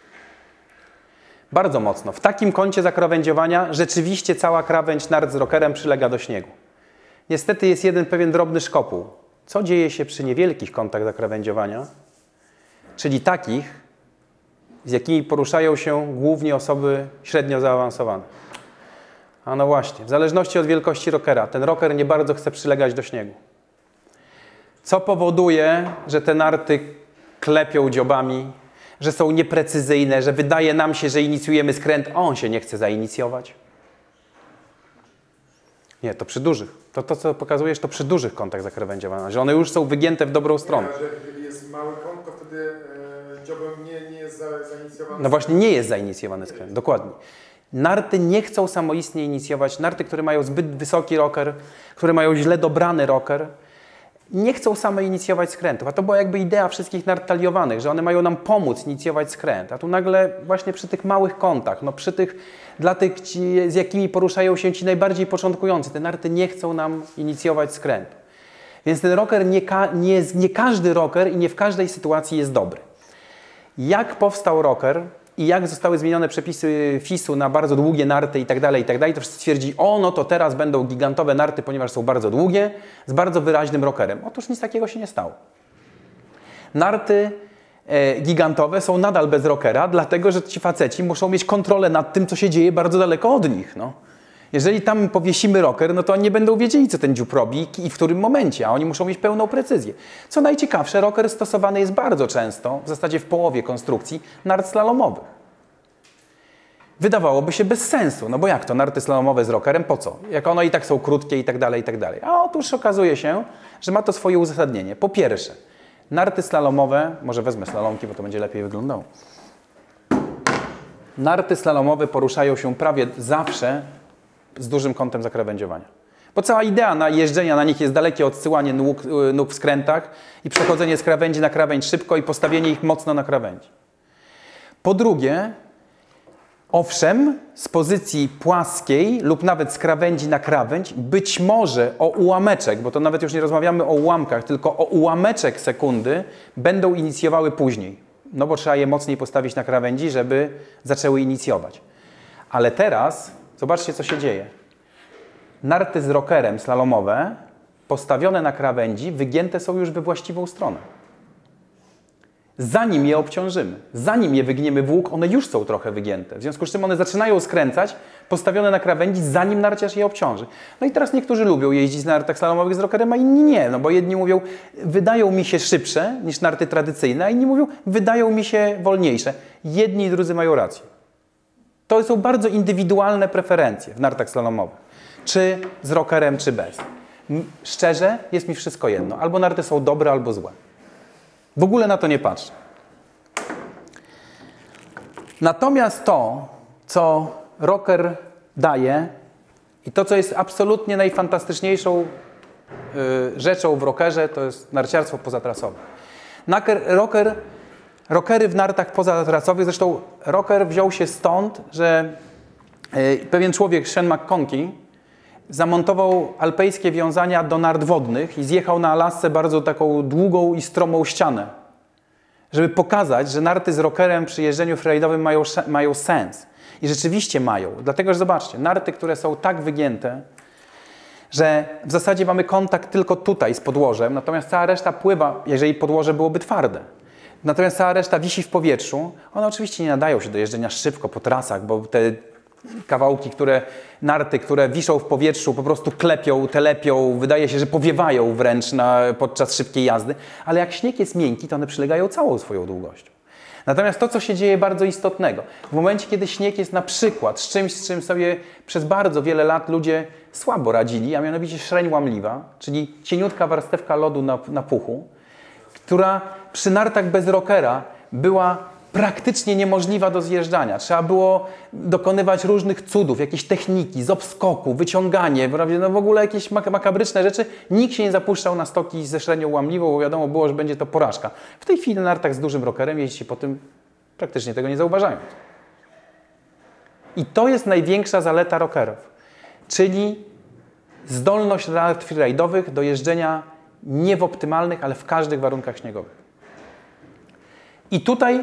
Bardzo mocno. W takim kącie zakrawędziowania rzeczywiście cała krawędź nart z rockerem przylega do śniegu. Niestety jest jeden pewien drobny szkopuł. Co dzieje się przy niewielkich kątach zakrawędziowania? Czyli takich, z jakimi poruszają się głównie osoby średnio zaawansowane. A no właśnie, w zależności od wielkości rockera, ten rocker nie bardzo chce przylegać do śniegu. Co powoduje, że te narty klepią dziobami, że są nieprecyzyjne, że wydaje nam się, że inicjujemy skręt, a on się nie chce zainicjować? Nie, to przy dużych. To co pokazujesz, to przy dużych kątach zakrawędziowania, że one już są wygięte w dobrą stronę. Nie, że jeżeli jest mały kąt, to wtedy dziobem nie jest zainicjowany. No właśnie, nie jest zainicjowany skręt, dokładnie. Narty nie chcą samoistnie inicjować. Narty, które mają zbyt wysoki rocker, które mają źle dobrany rocker, nie chcą same inicjować skrętów. A to była jakby idea wszystkich nart taliowanych, że one mają nam pomóc inicjować skręt. A tu nagle właśnie przy tych małych kątach, no przy tych, dla tych, z jakimi poruszają się ci najbardziej początkujący, te narty nie chcą nam inicjować skrętu. Więc ten rocker, nie każdy rocker i nie w każdej sytuacji jest dobry. Jak powstał rocker i jak zostały zmienione przepisy FIS-u na bardzo długie narty i tak dalej, to wszyscy twierdzi, o no to teraz będą gigantowe narty, ponieważ są bardzo długie, z bardzo wyraźnym rockerem. Otóż nic takiego się nie stało. Narty gigantowe są nadal bez rockera, dlatego że ci faceci muszą mieć kontrolę nad tym, co się dzieje bardzo daleko od nich. No. Jeżeli tam powiesimy rocker, no to oni nie będą wiedzieli, co ten dziób robi i w którym momencie, a oni muszą mieć pełną precyzję. Co najciekawsze, rocker stosowany jest bardzo często, w zasadzie w połowie konstrukcji, nart slalomowych. Wydawałoby się bez sensu, no bo jak to, narty slalomowe z rockerem, po co? Jak one i tak są krótkie i tak dalej, i tak dalej. A otóż okazuje się, że ma to swoje uzasadnienie. Po pierwsze, narty slalomowe, może wezmę slalomki, bo to będzie lepiej wyglądało. Narty slalomowe poruszają się prawie zawsze z dużym kątem zakrawędziowania. Bo cała idea jeżdżenia na nich jest dalekie odsyłanie nóg w skrętach i przechodzenie z krawędzi na krawędź szybko i postawienie ich mocno na krawędzi. Po drugie, owszem, z pozycji płaskiej lub nawet z krawędzi na krawędź, być może o ułameczek, bo to nawet już nie rozmawiamy o ułamkach, tylko o ułameczek sekundy będą inicjowały później. No bo trzeba je mocniej postawić na krawędzi, żeby zaczęły inicjować. Ale teraz zobaczcie, co się dzieje. Narty z rockerem slalomowe, postawione na krawędzi, wygięte są już we właściwą stronę. Zanim je obciążymy, zanim je wygniemy w łuk, one już są trochę wygięte. W związku z czym one zaczynają skręcać, postawione na krawędzi, zanim narciarz je obciąży. No i teraz niektórzy lubią jeździć na nartach slalomowych z rockerem, a inni nie. No bo jedni mówią, wydają mi się szybsze niż narty tradycyjne, a inni mówią, wydają mi się wolniejsze. Jedni i drudzy mają rację. To są bardzo indywidualne preferencje w nartach slalomowych. Czy z rockerem, czy bez. Szczerze, jest mi wszystko jedno. Albo narty są dobre, albo złe. W ogóle na to nie patrzę. Natomiast to, co rocker daje i to, co jest absolutnie najfantastyczniejszą rzeczą w rockerze, to jest narciarstwo pozatrasowe. Rockery w nartach pozatrasowych, zresztą rocker wziął się stąd, że pewien człowiek, Sean McConkey, zamontował alpejskie wiązania do nart wodnych i zjechał na Alasce bardzo taką długą i stromą ścianę, żeby pokazać, że narty z rockerem przy jeżdżeniu freeridowym mają sens. I rzeczywiście mają. Dlatego, że zobaczcie, narty, które są tak wygięte, że w zasadzie mamy kontakt tylko tutaj z podłożem, natomiast cała reszta pływa, jeżeli podłoże byłoby twarde. Natomiast cała reszta wisi w powietrzu. One oczywiście nie nadają się do jeżdżenia szybko po trasach, bo te kawałki, narty, które wiszą w powietrzu, po prostu klepią, telepią, wydaje się, że powiewają wręcz podczas szybkiej jazdy, ale jak śnieg jest miękki, to one przylegają całą swoją długością. Natomiast to, co się dzieje bardzo istotnego, w momencie, kiedy śnieg jest na przykład z czymś, z czym sobie przez bardzo wiele lat ludzie słabo radzili, a mianowicie szreń łamliwa, czyli cieniutka warstewka lodu na puchu, która przy nartach bez rockera była praktycznie niemożliwa do zjeżdżania. Trzeba było dokonywać różnych cudów, jakieś techniki, z obskoku, wyciąganie, no w ogóle jakieś makabryczne rzeczy. Nikt się nie zapuszczał na stoki ze średnią łamliwą, bo wiadomo było, że będzie to porażka. W tej chwili na nartach z dużym rockerem jeździ po tym praktycznie tego nie zauważając. I to jest największa zaleta rockerów, czyli zdolność nart freeridowych do jeżdżenia nie w optymalnych, ale w każdych warunkach śniegowych. I tutaj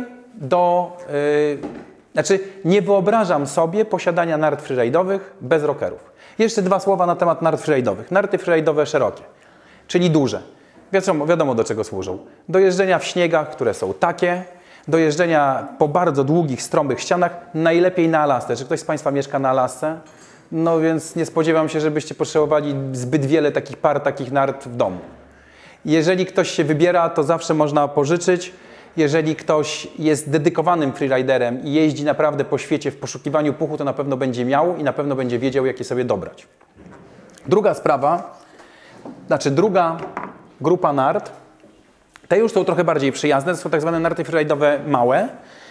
nie wyobrażam sobie posiadania nart freeridowych bez rockerów. Jeszcze dwa słowa na temat nart freeridowych. Narty freeridowe szerokie, czyli duże. Wiadomo do czego służą. Do jeżdżenia w śniegach, które są takie, do jeżdżenia po bardzo długich, stromych ścianach, najlepiej na Alasce. Czy ktoś z Państwa mieszka na Alasce? No więc nie spodziewam się, żebyście potrzebowali zbyt wiele takich nart w domu. Jeżeli ktoś się wybiera, to zawsze można pożyczyć. Jeżeli ktoś jest dedykowanym freeriderem i jeździ naprawdę po świecie w poszukiwaniu puchu, to na pewno będzie miał i na pewno będzie wiedział, jak je sobie dobrać. Druga sprawa, druga grupa nart, te już są trochę bardziej przyjazne, to są tak zwane narty freeridowe małe.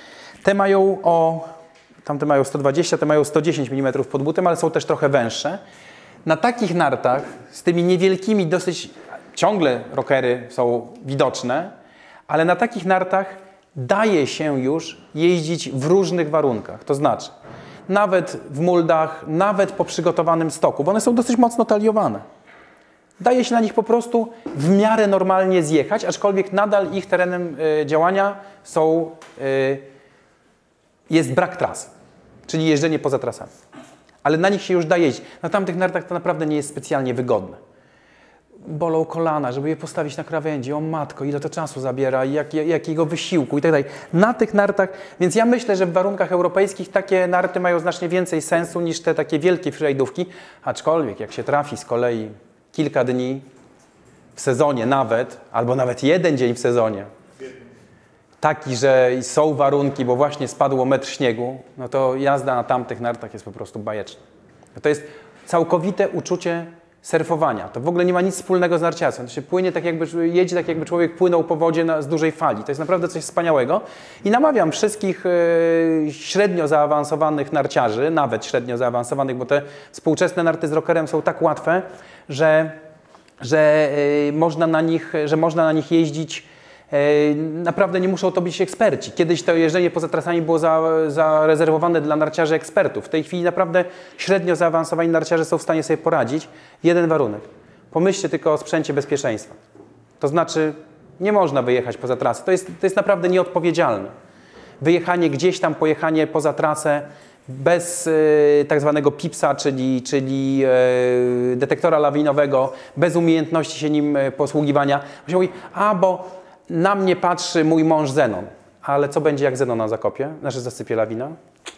Tamte mają 120, te mają 110 mm pod butem, ale są też trochę węższe. Na takich nartach z tymi niewielkimi, dosyć ciągle rockery są widoczne, ale na takich nartach daje się już jeździć w różnych warunkach. To znaczy, nawet w muldach, nawet po przygotowanym stoku, bo one są dosyć mocno taliowane. Daje się na nich po prostu w miarę normalnie zjechać, aczkolwiek nadal ich terenem działania jest brak tras, czyli jeżdżenie poza trasami. Ale na nich się już da jeździć. Na tamtych nartach to naprawdę nie jest specjalnie wygodne. Bolą kolana, żeby je postawić na krawędzi. O matko, ile to czasu zabiera i jakiego wysiłku i tak dalej. Na tych nartach, więc ja myślę, że w warunkach europejskich takie narty mają znacznie więcej sensu niż te takie wielkie freeridówki. Aczkolwiek jak się trafi z kolei kilka dni w sezonie nawet, albo nawet jeden dzień w sezonie, taki, że są warunki, bo właśnie spadło metr śniegu, no to jazda na tamtych nartach jest po prostu bajeczna. To jest całkowite uczucie surfowania. To w ogóle nie ma nic wspólnego z narciarstwem. To się płynie tak jakby, jedzie tak jakby człowiek płynął po wodzie z dużej fali. To jest naprawdę coś wspaniałego. I namawiam wszystkich średnio zaawansowanych narciarzy, nawet średnio zaawansowanych, bo te współczesne narty z rockerem są tak łatwe, że można na nich jeździć. Naprawdę nie muszą to być eksperci. Kiedyś to jeżdżenie poza trasami było zarezerwowane dla narciarzy ekspertów. W tej chwili naprawdę średnio zaawansowani narciarze są w stanie sobie poradzić. Jeden warunek. Pomyślcie tylko o sprzęcie bezpieczeństwa. To znaczy nie można wyjechać poza trasę. To jest naprawdę nieodpowiedzialne. Wyjechanie gdzieś tam, pojechanie poza trasę bez tak zwanego PIPS-a, czyli detektora lawinowego, bez umiejętności się nim posługiwania. Się mówi, bo na mnie patrzy mój mąż Zenon. Ale co będzie, jak Zenona zakopie? Znaczy zasypie lawina?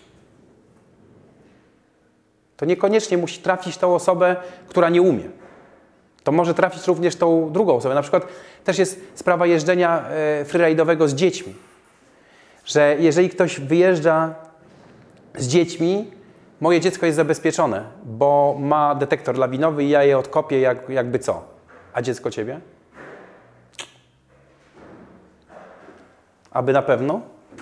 To niekoniecznie musi trafić tą osobę, która nie umie. To może trafić również tą drugą osobę. Na przykład też jest sprawa jeżdżenia freeride'owego z dziećmi. Że jeżeli ktoś wyjeżdża z dziećmi, moje dziecko jest zabezpieczone, bo ma detektor lawinowy i ja je odkopię jakby co. A dziecko ciebie? Aby na pewno?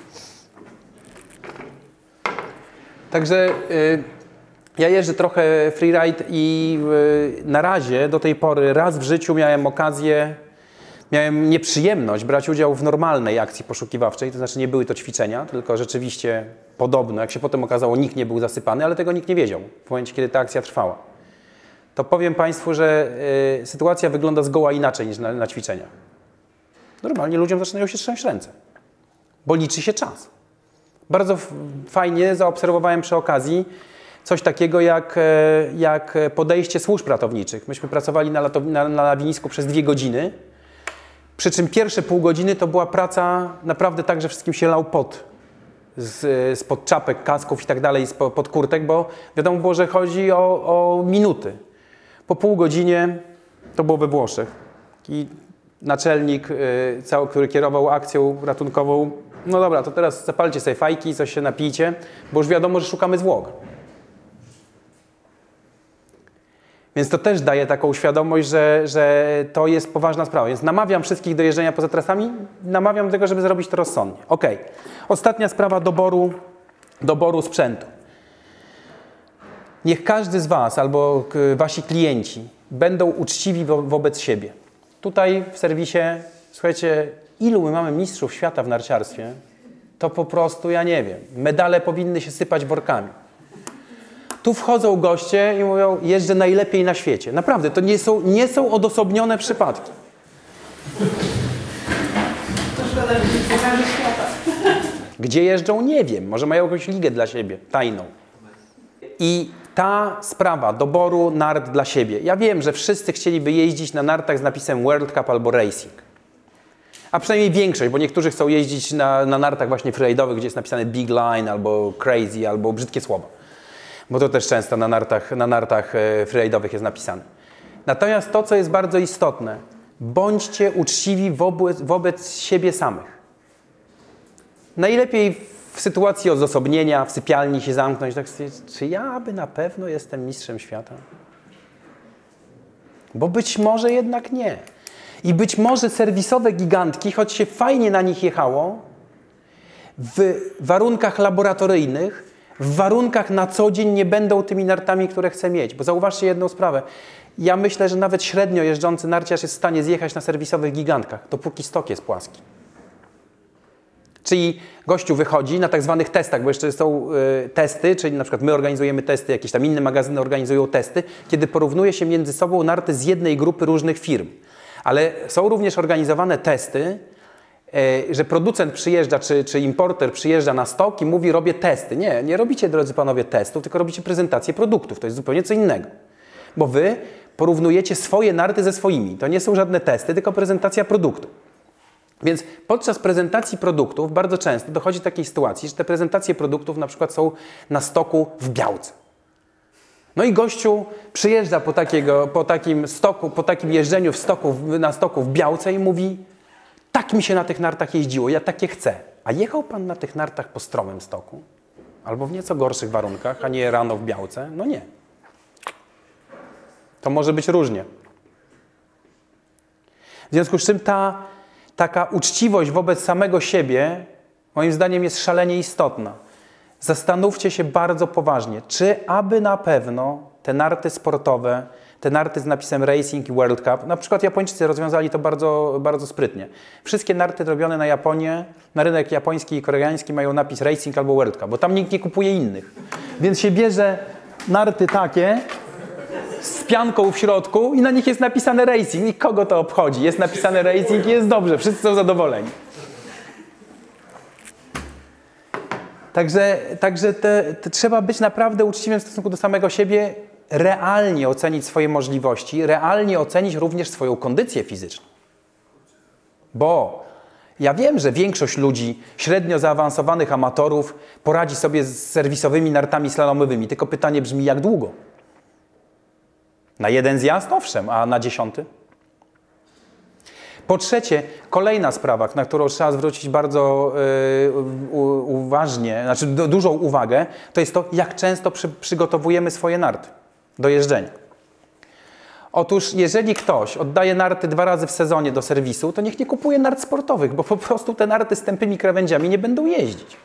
Także ja jeżdżę trochę freeride i na razie, do tej pory, raz w życiu miałem nieprzyjemność brać udział w normalnej akcji poszukiwawczej, to znaczy nie były to ćwiczenia, tylko rzeczywiście podobno, jak się potem okazało, nikt nie był zasypany, ale tego nikt nie wiedział w momencie, kiedy ta akcja trwała. To powiem Państwu, że sytuacja wygląda zgoła inaczej niż na ćwiczeniach. Normalnie ludziom zaczynają się trzęść ręce, bo liczy się czas. Bardzo fajnie zaobserwowałem przy okazji coś takiego jak podejście służb ratowniczych. Myśmy pracowali na lawinisku przez 2 godziny, przy czym pierwsze pół godziny to była praca naprawdę tak, że wszystkim się lał pot spod czapek, kasków i tak dalej, spod kurtek, bo wiadomo było, że chodzi o minuty. Po pół godzinie, to było we Włoszech, i naczelnik, który kierował akcją ratunkową, no dobra, to teraz zapalcie sobie fajki, coś się napijcie, bo już wiadomo, że szukamy zwłok. Więc to też daje taką świadomość, że to jest poważna sprawa. Więc namawiam wszystkich do jeżdżenia poza trasami, namawiam do tego, żeby zrobić to rozsądnie. Ok. Ostatnia sprawa doboru sprzętu. Niech każdy z Was albo Wasi klienci będą uczciwi wobec siebie. Tutaj w serwisie, słuchajcie, ilu my mamy mistrzów świata w narciarstwie, to po prostu ja nie wiem. Medale powinny się sypać workami. Tu wchodzą goście i mówią, jeżdżę najlepiej na świecie. Naprawdę, to nie są odosobnione przypadki. To szkoda, że nie pokaże świata. Gdzie jeżdżą? Nie wiem. Może mają jakąś ligę dla siebie, tajną. I ta sprawa doboru nart dla siebie. Ja wiem, że wszyscy chcieliby jeździć na nartach z napisem World Cup albo Racing. A przynajmniej większość, bo niektórzy chcą jeździć na nartach właśnie freeride'owych, gdzie jest napisane Big Line albo Crazy albo brzydkie słowa. Bo to też często na nartach freeride'owych jest napisane. Natomiast to, co jest bardzo istotne, bądźcie uczciwi wobec siebie samych. Najlepiej w sytuacji odosobnienia, w sypialni się zamknąć, tak czy ja by na pewno jestem mistrzem świata? Bo być może jednak nie. I być może serwisowe gigantki, choć się fajnie na nich jechało, w warunkach laboratoryjnych, w warunkach na co dzień nie będą tymi nartami, które chcę mieć. Bo zauważcie jedną sprawę. Ja myślę, że nawet średnio jeżdżący narciarz jest w stanie zjechać na serwisowych gigantkach, dopóki stok jest płaski. Czyli gościu wychodzi na tak zwanych testach, bo jeszcze są testy, czyli na przykład my organizujemy testy, jakieś tam inne magazyny organizują testy, kiedy porównuje się między sobą narty z jednej grupy różnych firm. Ale są również organizowane testy, że producent przyjeżdża, czy importer przyjeżdża na stok i mówi, robię testy. Nie robicie, drodzy panowie, testów, tylko robicie prezentację produktów. To jest zupełnie co innego. Bo wy porównujecie swoje narty ze swoimi. To nie są żadne testy, tylko prezentacja produktu. Więc podczas prezentacji produktów bardzo często dochodzi do takiej sytuacji, że te prezentacje produktów na przykład są na stoku w Białce. No i gościu przyjeżdża po takim jeżdżeniu na stoku w Białce i mówi, tak mi się na tych nartach jeździło, ja takie chcę. A jechał pan na tych nartach po stromym stoku? Albo w nieco gorszych warunkach, a nie rano w Białce? No nie. To może być różnie. W związku z czym taka uczciwość wobec samego siebie, moim zdaniem, jest szalenie istotna. Zastanówcie się bardzo poważnie, czy aby na pewno te narty sportowe, te narty z napisem Racing i World Cup, na przykład Japończycy rozwiązali to bardzo, bardzo sprytnie. Wszystkie narty robione na Japonię, na rynek japoński i koreański mają napis Racing albo World Cup, bo tam nikt nie kupuje innych. Więc się bierze narty takie z pianką w środku i na nich jest napisane Racing. I kogo to obchodzi? Jest napisane Racing i jest dobrze, wszyscy są zadowoleni. Także trzeba być naprawdę uczciwym w stosunku do samego siebie, realnie ocenić swoje możliwości, realnie ocenić również swoją kondycję fizyczną. Bo ja wiem, że większość ludzi, średnio zaawansowanych amatorów, poradzi sobie z serwisowymi nartami slalomowymi. Tylko pytanie brzmi, jak długo? Na jeden zjazd? Owszem, a na 10? Po trzecie, kolejna sprawa, na którą trzeba zwrócić bardzo uważnie, znaczy dużą uwagę, to jest to, jak często przygotowujemy swoje narty do jeżdżenia. Otóż, jeżeli ktoś oddaje narty 2 razy w sezonie do serwisu, to niech nie kupuje nart sportowych, bo po prostu te narty z tępymi krawędziami nie będą jeździć.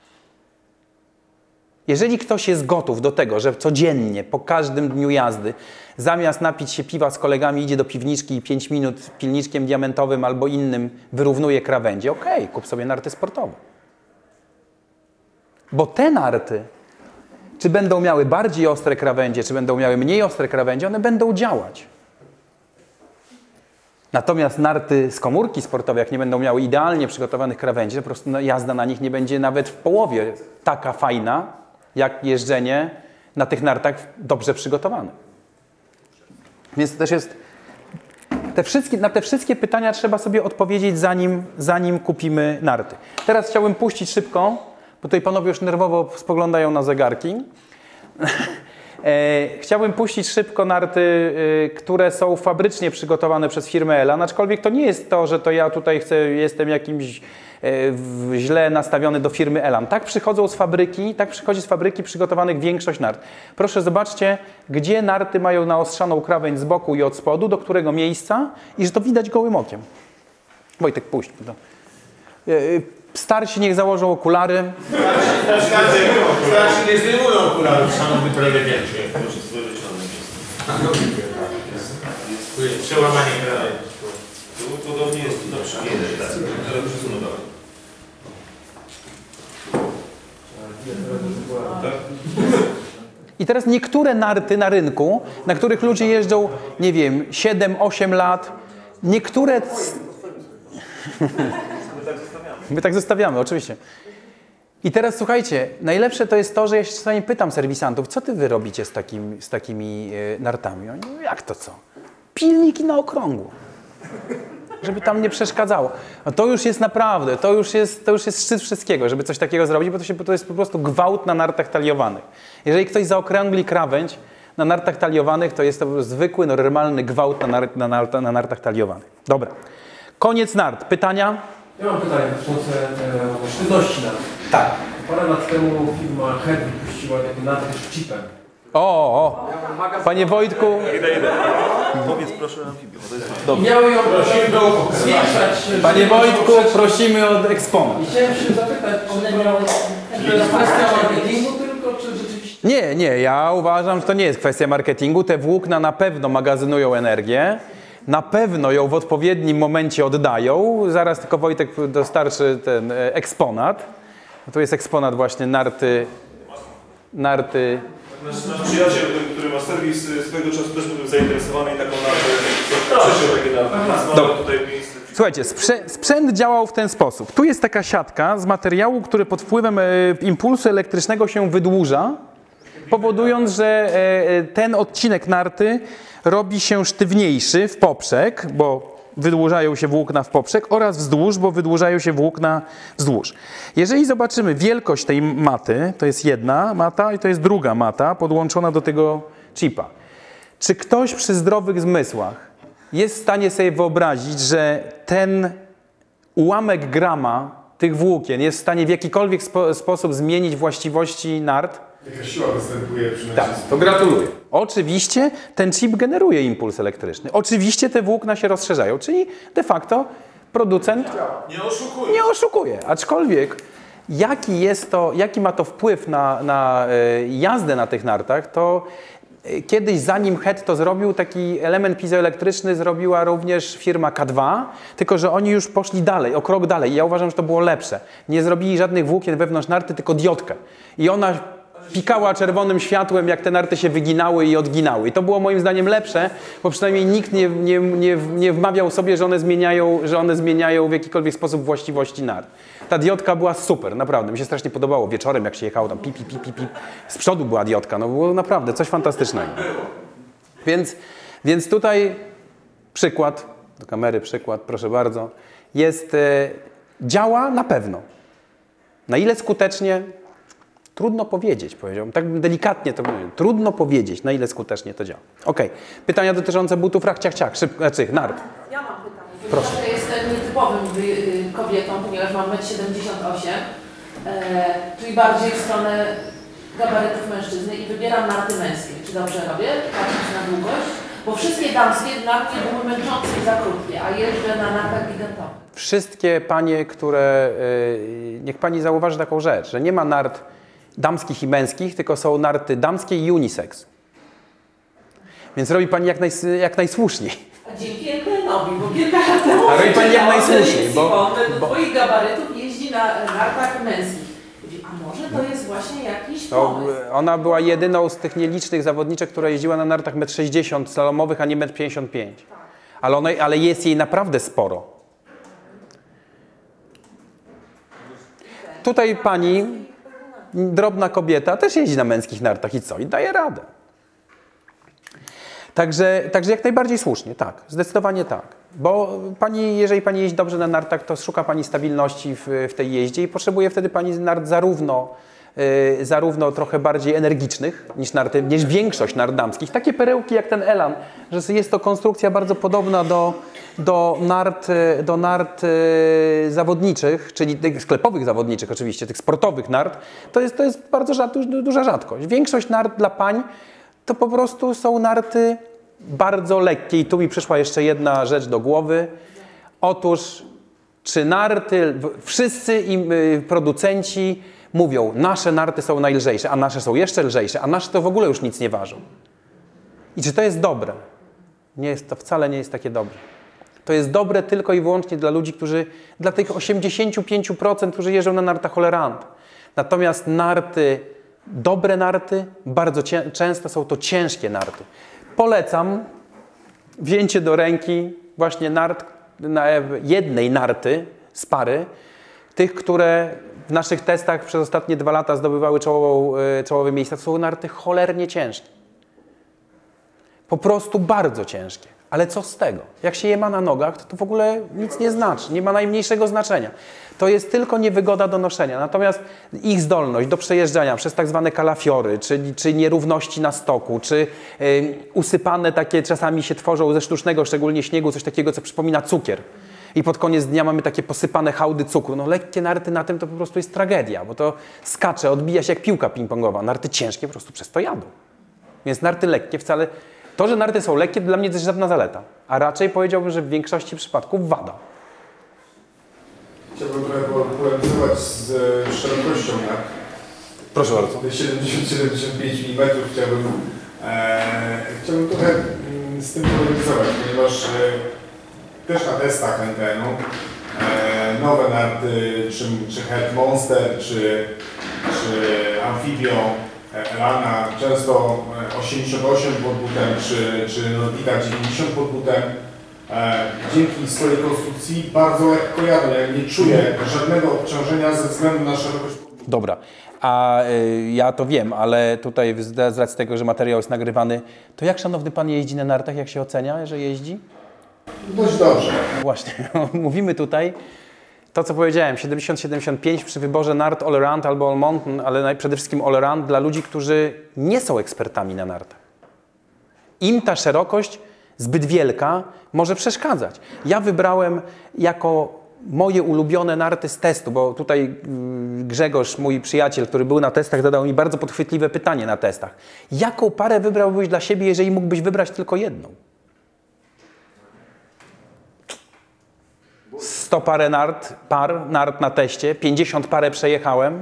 Jeżeli ktoś jest gotów do tego, że codziennie, po każdym dniu jazdy, zamiast napić się piwa z kolegami, idzie do piwniczki i 5 minut pilniczkiem diamentowym albo innym wyrównuje krawędzie, okej, kup sobie narty sportowe. Bo te narty, czy będą miały bardziej ostre krawędzie, czy będą miały mniej ostre krawędzie, one będą działać. Natomiast narty z komórki sportowej, jak nie będą miały idealnie przygotowanych krawędzi, to po prostu jazda na nich nie będzie nawet w połowie taka fajna, jak jeżdżenie na tych nartach dobrze przygotowanych. Więc to też jest... Na te wszystkie pytania trzeba sobie odpowiedzieć, zanim kupimy narty. Teraz chciałbym puścić szybko, bo tutaj panowie już nerwowo spoglądają na zegarki. Chciałbym puścić szybko narty, które są fabrycznie przygotowane przez firmę Elan, aczkolwiek to nie jest to, że to ja tutaj jestem jakimś źle nastawiony do firmy Elan. Tak przychodzą z fabryki, tak przychodzi z fabryki przygotowanych większość nart. Proszę zobaczcie, gdzie narty mają naostrzaną krawędź z boku i od spodu, do którego miejsca i że to widać gołym okiem. Wojtek, puść. Starsi niech założą okulary. Starsi nie zdejmują okularów, szanowny prelegencie. Proszę spojrzeć na mnie. Jest przełamanie krawędzi. Podobnie jest do przygięcia. Ale przesunę dalej. I teraz niektóre narty na rynku, na których ludzie jeżdżą, nie wiem, 7-8 lat, niektóre... My tak zostawiamy, oczywiście. I teraz słuchajcie, najlepsze to jest to, że ja się czasami pytam serwisantów, co wy robicie z takimi nartami? Oni mówią, jak to co? Pilniki na okrągło. Żeby tam nie przeszkadzało. No to już jest naprawdę, to już jest szczyt wszystkiego, żeby coś takiego zrobić, bo to jest po prostu gwałt na nartach taliowanych. Jeżeli ktoś zaokrągli krawędź na nartach taliowanych, to jest to zwykły, normalny gwałt na nartach taliowanych. Dobra. Koniec nart. Pytania? Ja mam pytanie dotyczące sztywności nart. Tak. Parę lat temu firma Head wypuściła takie narty z chipem. Panie Wojtku. Powiedz proszę o amfibium. I miały ją zwiększać. Panie Wojtku, prosimy o eksponat. I chciałem się zapytać, czy to jest kwestia marketingu tylko, czy rzeczywiście... Nie, ja uważam, że to nie jest kwestia marketingu. Te włókna na pewno magazynują energię. Na pewno ją w odpowiednim momencie oddają. Zaraz tylko Wojtek dostarczy ten eksponat. To jest eksponat właśnie narty. Nasz przyjaciel, który ma serwis, swego czasu też był zainteresowany i taką nartę. Przeszedł takie narty. Mamy tutaj miejsce. Słuchajcie, sprzęt działał w ten sposób. Tu jest taka siatka z materiału, który pod wpływem impulsu elektrycznego się wydłuża, powodując, że ten odcinek narty robi się sztywniejszy w poprzek, bo wydłużają się włókna w poprzek, oraz wzdłuż, bo wydłużają się włókna wzdłuż. Jeżeli zobaczymy wielkość tej maty, to jest jedna mata i to jest druga mata podłączona do tego chipa. Czy ktoś przy zdrowych zmysłach jest w stanie sobie wyobrazić, że ten ułamek grama tych włókien jest w stanie w jakikolwiek sposób zmienić właściwości nart, Jaka siła występuje przy tak, to gratuluję. Oczywiście ten chip generuje impuls elektryczny. Oczywiście te włókna się rozszerzają, czyli de facto producent nie oszukuje. Aczkolwiek jaki ma to wpływ na jazdę na tych nartach, to kiedyś zanim HET to zrobił, taki element piezoelektryczny zrobiła również firma K2, tylko że oni już poszli dalej, o krok dalej. I ja uważam, że to było lepsze. Nie zrobili żadnych włókien wewnątrz narty, tylko diodkę. I ona pikała czerwonym światłem, jak te narty się wyginały i odginały. I to było moim zdaniem lepsze, bo przynajmniej nikt nie wmawiał sobie, że one zmieniają w jakikolwiek sposób właściwości nart. Ta diodka była super, naprawdę. Mi się strasznie podobało. Wieczorem, jak się jechało tam pip. Z przodu była diodka. No było naprawdę coś fantastycznego. Więc tutaj przykład, do kamery przykład, proszę bardzo. Działa na pewno. Na ile skutecznie? Trudno powiedzieć, powiedziałbym. Tak delikatnie to powiem. Trudno powiedzieć, na ile skutecznie to działa. Okej. Pytania dotyczące butów rach-ciach-ciach, nart. Ja mam pytanie. Proszę. Ja jestem nietypowym kobietą, ponieważ mam 1,78 m, czyli bardziej w stronę gabarytów mężczyzny i wybieram narty męskie. Czy dobrze robię? Patrząc na długość? Bo wszystkie damskie dla mnie były męczące i za krótkie, a jeżdżę na nartach gigantowych. Wszystkie panie, które... niech pani zauważy taką rzecz, że nie ma nart damskich i męskich, tylko są narty damskie i unisex. Więc robi pani jak najsłuszniej. A dzięki NPN-owi, bo kilka lat temu A robi pani jak najsłuszniej, bo twoich gabarytów jeździ na nartach męskich. A może to jest właśnie jakiś pomysł? Ona była jedyną z tych nielicznych zawodniczek, która jeździła na nartach 1,60 m slalomowych, a nie 1,55 m. Ale jest jej naprawdę sporo. Tutaj pani, drobna kobieta, też jeździ na męskich nartach i co? I daje radę. Także jak najbardziej słusznie, tak. Zdecydowanie tak. Bo jeżeli pani jeździ dobrze na nartach, to szuka pani stabilności w tej jeździe i potrzebuje wtedy pani nart zarówno trochę bardziej energicznych niż większość nart damskich. Takie perełki jak ten Elan, że jest to konstrukcja bardzo podobna do nart zawodniczych, czyli tych sklepowych zawodniczych oczywiście, tych sportowych nart, to jest bardzo duża rzadkość. Większość nart dla pań to po prostu są narty bardzo lekkie. I tu mi przyszła jeszcze jedna rzecz do głowy. Otóż, czy narty, wszyscy producenci mówią, nasze narty są najlżejsze, a nasze są jeszcze lżejsze, a nasze to w ogóle już nic nie ważą. I czy to jest dobre? To wcale nie jest takie dobre. To jest dobre tylko i wyłącznie dla ludzi, dla tych 85%, którzy jeżdżą na nartach All-Around. Natomiast dobre narty, bardzo często są to ciężkie narty. Polecam wzięcie do ręki właśnie jednej narty z pary, tych, które w naszych testach przez ostatnie 2 lata zdobywały czołowe miejsca. To są narty cholernie ciężkie. Po prostu bardzo ciężkie. Ale co z tego? Jak się je ma na nogach, to w ogóle nic nie znaczy, nie ma najmniejszego znaczenia. To jest tylko niewygoda do noszenia. Natomiast ich zdolność do przejeżdżania przez tak zwane kalafiory, czy nierówności na stoku, czy usypane takie czasami się tworzą ze sztucznego, szczególnie śniegu, coś takiego, co przypomina cukier. I pod koniec dnia mamy takie posypane hałdy cukru. No lekkie narty na tym to po prostu jest tragedia, bo to skacze, odbija się jak piłka ping-pongowa. Narty ciężkie po prostu przez to jadą. Więc narty lekkie wcale... To, że narty są lekkie, dla mnie to jest żadna zaleta. A raczej powiedziałbym, że w większości przypadków wada. Chciałbym trochę polemizować z szerokością nart. Proszę bardzo. 70-75 mm chciałbym trochę z tym polemizować, ponieważ też na testach NTN-u nowe narty, czy Head Monster, czy Amphibio, Elana, często 88 pod butem, czy Nordita 90 pod butem. Dzięki swojej konstrukcji bardzo lekko jadą. Ja nie czuję żadnego obciążenia ze względu na szerokość. Dobra, a ja to wiem, ale tutaj z racji tego, że materiał jest nagrywany, to jak szanowny pan jeździ na nartach, jak się ocenia, że jeździ? Dość dobrze. Właśnie, mówimy tutaj to, co powiedziałem, 70-75 przy wyborze nart all-around albo all-mountain, ale przede wszystkim all-around dla ludzi, którzy nie są ekspertami na nartach. Im ta szerokość zbyt wielka może przeszkadzać. Ja wybrałem jako moje ulubione narty z testu, bo tutaj Grzegorz, mój przyjaciel, który był na testach, zadał mi bardzo podchwytliwe pytanie na testach. Jaką parę wybrałbyś dla siebie, jeżeli mógłbyś wybrać tylko jedną? 100 parę nart na teście, 50 parę przejechałem.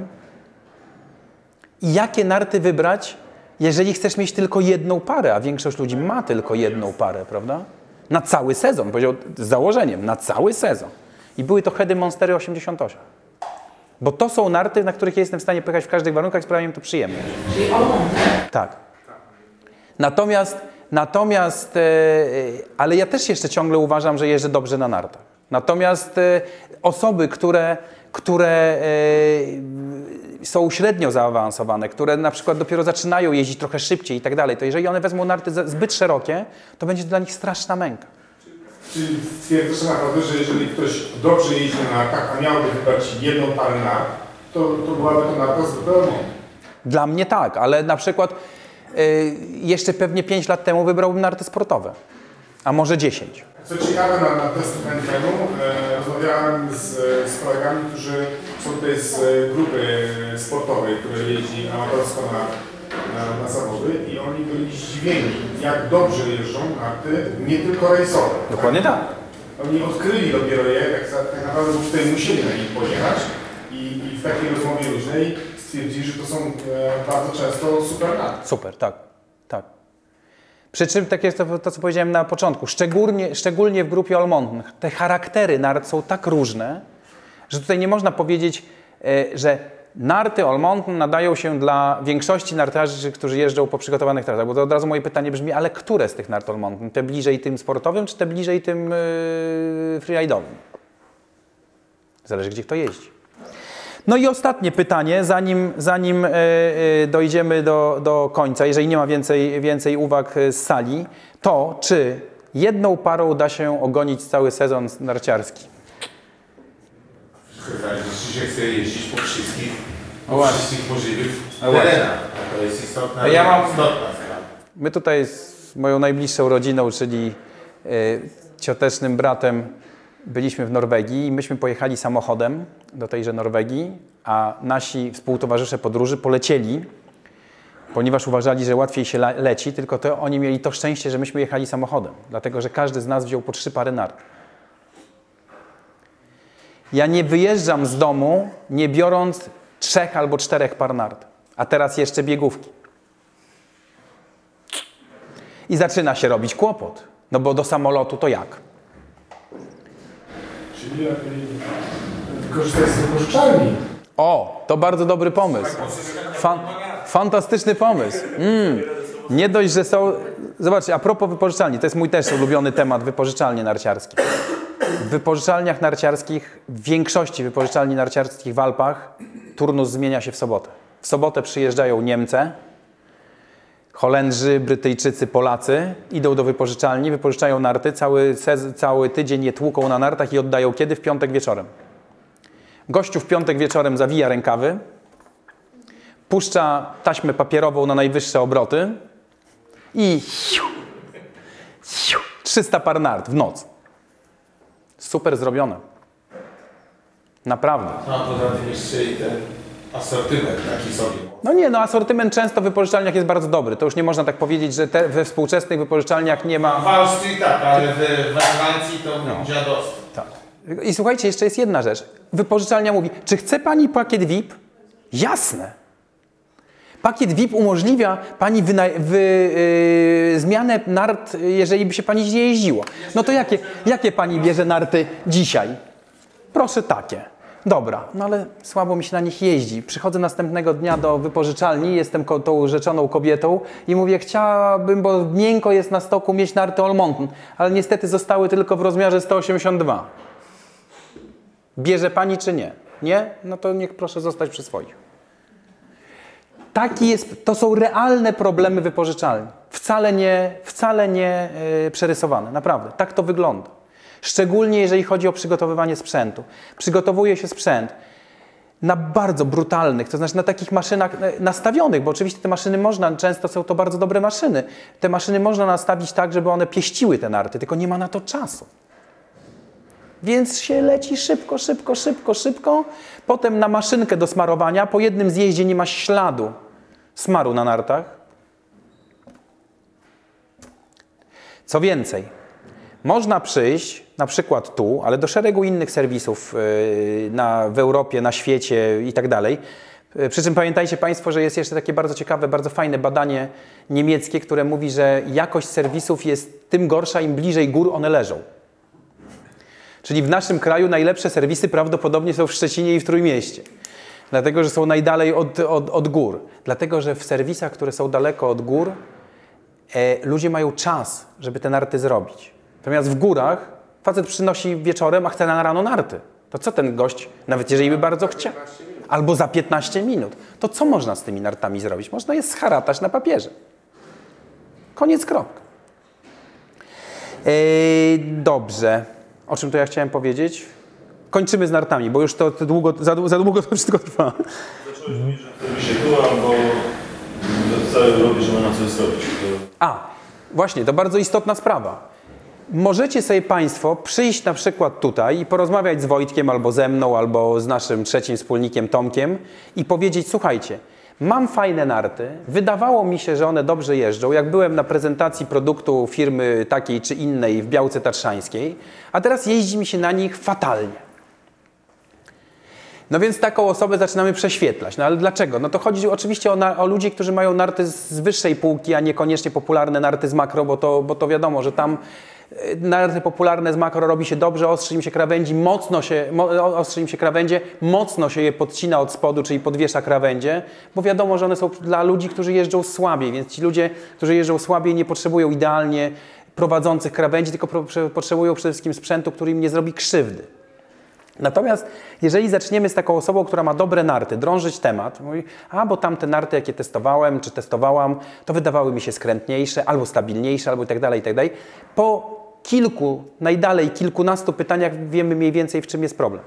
I jakie narty wybrać, jeżeli chcesz mieć tylko jedną parę, a większość ludzi ma tylko jedną parę, prawda? Na cały sezon, powiedział z założeniem, na cały sezon. I były to Heady Monstery 88. Bo to są narty, na których ja jestem w stanie pojechać w każdych warunkach, sprawia mi to przyjemność. Czyli Allmonte. Tak. Natomiast ale ja też jeszcze ciągle uważam, że jeżdżę dobrze na nartach. Natomiast osoby, które są średnio zaawansowane, które na przykład dopiero zaczynają jeździć trochę szybciej i tak dalej, to jeżeli one wezmą narty zbyt szerokie, to będzie dla nich straszna męka. Czyli stwierdzasz naprawdę, że jeżeli ktoś dobrze jeździ na nartach, a miałby wybrać jedną parę nart, to byłaby to narta zwykle Allmonte. Dla mnie tak, ale na przykład jeszcze pewnie 5 lat temu wybrałbym narty sportowe, a może 10. Co ciekawe, na testu Hentenu rozmawiałem z kolegami, którzy są tutaj z grupy sportowej, która jeździ amatorsko na zawody i oni byli zdziwieni, jak dobrze jeżdżą narty, nie tylko rejsowe. Dokładnie tak. Oni odkryli dopiero je, tak naprawdę bo tutaj musieli na nich pojechać i w takiej rozmowie luźnej stwierdzili, że to są bardzo często super narty. Super, tak. Przy czym, tak jest to, co powiedziałem na początku, szczególnie w grupie Allmonte, te charaktery nart są tak różne, że tutaj nie można powiedzieć, że narty Allmonte nadają się dla większości nartarzy, którzy jeżdżą po przygotowanych trasach. Bo to od razu moje pytanie brzmi, ale które z tych nart Allmonte? Te bliżej tym sportowym, czy te bliżej tym freeride'owym? Zależy, gdzie kto jeździ. No i ostatnie pytanie, zanim dojdziemy do końca, jeżeli nie ma więcej uwag z sali, to czy jedną parą da się ogonić cały sezon narciarski? Czy się chce jeździć po wszystkich możliwych właśnie. terenach. To jest istotna sprawa. My tutaj z moją najbliższą rodziną, czyli ciotecznym bratem, byliśmy w Norwegii i myśmy pojechali samochodem do tejże Norwegii, a nasi współtowarzysze podróży polecieli, ponieważ uważali, że łatwiej się leci, tylko to oni mieli to szczęście, że myśmy jechali samochodem, dlatego że każdy z nas wziął po 3 pary nart. Ja nie wyjeżdżam z domu, nie biorąc 3 albo 4 par nart, a teraz jeszcze biegówki. I zaczyna się robić kłopot, no bo do samolotu to jak? Czyli lepiej wykorzystać z wypożyczalni. O, to bardzo dobry pomysł. Fantastyczny pomysł. Nie dość, że są... Zobaczcie, a propos wypożyczalni, to jest mój też ulubiony temat, wypożyczalnie narciarskie. W wypożyczalniach narciarskich, w większości wypożyczalni narciarskich w Alpach turnus zmienia się w sobotę. W sobotę przyjeżdżają Niemcy, Holendrzy, Brytyjczycy, Polacy, idą do wypożyczalni, wypożyczają narty, cały tydzień je tłuką na nartach i oddają kiedy? W piątek wieczorem. Gościu w piątek wieczorem zawija rękawy, puszcza taśmę papierową na najwyższe obroty i 300 par nart w noc. Super zrobione. Naprawdę. No poza tym jeszcze i ten asortyment taki sobie. No nie, no asortyment często w wypożyczalniach jest bardzo dobry. To już nie można tak powiedzieć, że we współczesnych wypożyczalniach nie ma... W Austrii tak, ale w Francji to dziadostwo. Tak. I słuchajcie, jeszcze jest jedna rzecz. Wypożyczalnia mówi, czy chce pani pakiet VIP? Jasne. Pakiet VIP umożliwia pani zmianę nart, jeżeli by się pani źle jeździło. No to jakie pani bierze narty dzisiaj? Proszę takie. Dobra, no ale słabo mi się na nich jeździ. Przychodzę następnego dnia do wypożyczalni, jestem tą rzeczoną kobietą i mówię, chciałabym, bo miękko jest na stoku, mieć narty Allmonte, ale niestety zostały tylko w rozmiarze 182. Bierze pani czy nie? Nie? No to niech proszę zostać przy swoich. To są realne problemy wypożyczalni. Wcale nie przerysowane, naprawdę. Tak to wygląda. Szczególnie jeżeli chodzi o przygotowywanie sprzętu. Przygotowuje się sprzęt na bardzo brutalnych, to znaczy na takich maszynach nastawionych, bo oczywiście te maszyny często są to bardzo dobre maszyny. Te maszyny można nastawić tak, żeby one pieściły te narty, tylko nie ma na to czasu. Więc się leci szybko, szybko, szybko, szybko. Potem na maszynkę do smarowania. Po jednym zjeździe nie ma śladu smaru na nartach. Co więcej, można przyjść na przykład tu, ale do szeregu innych serwisów w Europie, na świecie i tak dalej. Przy czym pamiętajcie Państwo, że jest jeszcze takie bardzo ciekawe, bardzo fajne badanie niemieckie, które mówi, że jakość serwisów jest tym gorsza, im bliżej gór one leżą. Czyli w naszym kraju najlepsze serwisy prawdopodobnie są w Szczecinie i w Trójmieście. Dlatego, że są najdalej od gór. Dlatego, że w serwisach, które są daleko od gór, ludzie mają czas, żeby te narty zrobić. Natomiast w górach facet przynosi wieczorem, a chce na rano narty. To co ten gość, nawet jeżeli by bardzo chciał, albo za 15 minut, to co można z tymi nartami zrobić? Można je scharatać na papierze. Koniec, kropka. Dobrze. O czym to ja chciałem powiedzieć? Kończymy z nartami, bo już to długo, za długo to wszystko trwa. Zacząłeś mówić, że wtedy się byłam, bo w całej Europie, że ma na coś zrobić. Właśnie, to bardzo istotna sprawa. Możecie sobie Państwo przyjść na przykład tutaj i porozmawiać z Wojtkiem, albo ze mną, albo z naszym trzecim wspólnikiem Tomkiem i powiedzieć, słuchajcie, mam fajne narty, wydawało mi się, że one dobrze jeżdżą, jak byłem na prezentacji produktu firmy takiej czy innej w Białce Tatrzańskiej, a teraz jeździ mi się na nich fatalnie. No więc taką osobę zaczynamy prześwietlać. No ale dlaczego? No to chodzi oczywiście o ludzi, którzy mają narty z wyższej półki, a niekoniecznie popularne narty z makro, bo to wiadomo, że tam narty popularne z makro robi się dobrze, ostrzy im się krawędzi, mocno się je podcina od spodu, czyli podwiesza krawędzie, bo wiadomo, że one są dla ludzi, którzy jeżdżą słabiej, więc ci ludzie, którzy jeżdżą słabiej, nie potrzebują idealnie prowadzących krawędzi, tylko potrzebują przede wszystkim sprzętu, który im nie zrobi krzywdy. Natomiast jeżeli zaczniemy z taką osobą, która ma dobre narty, drążyć temat, mówi, bo tamte narty, jakie testowałem czy testowałam, to wydawały mi się skrętniejsze, albo stabilniejsze, albo i tak dalej, po kilku, najdalej kilkunastu pytaniach wiemy mniej więcej, w czym jest problem.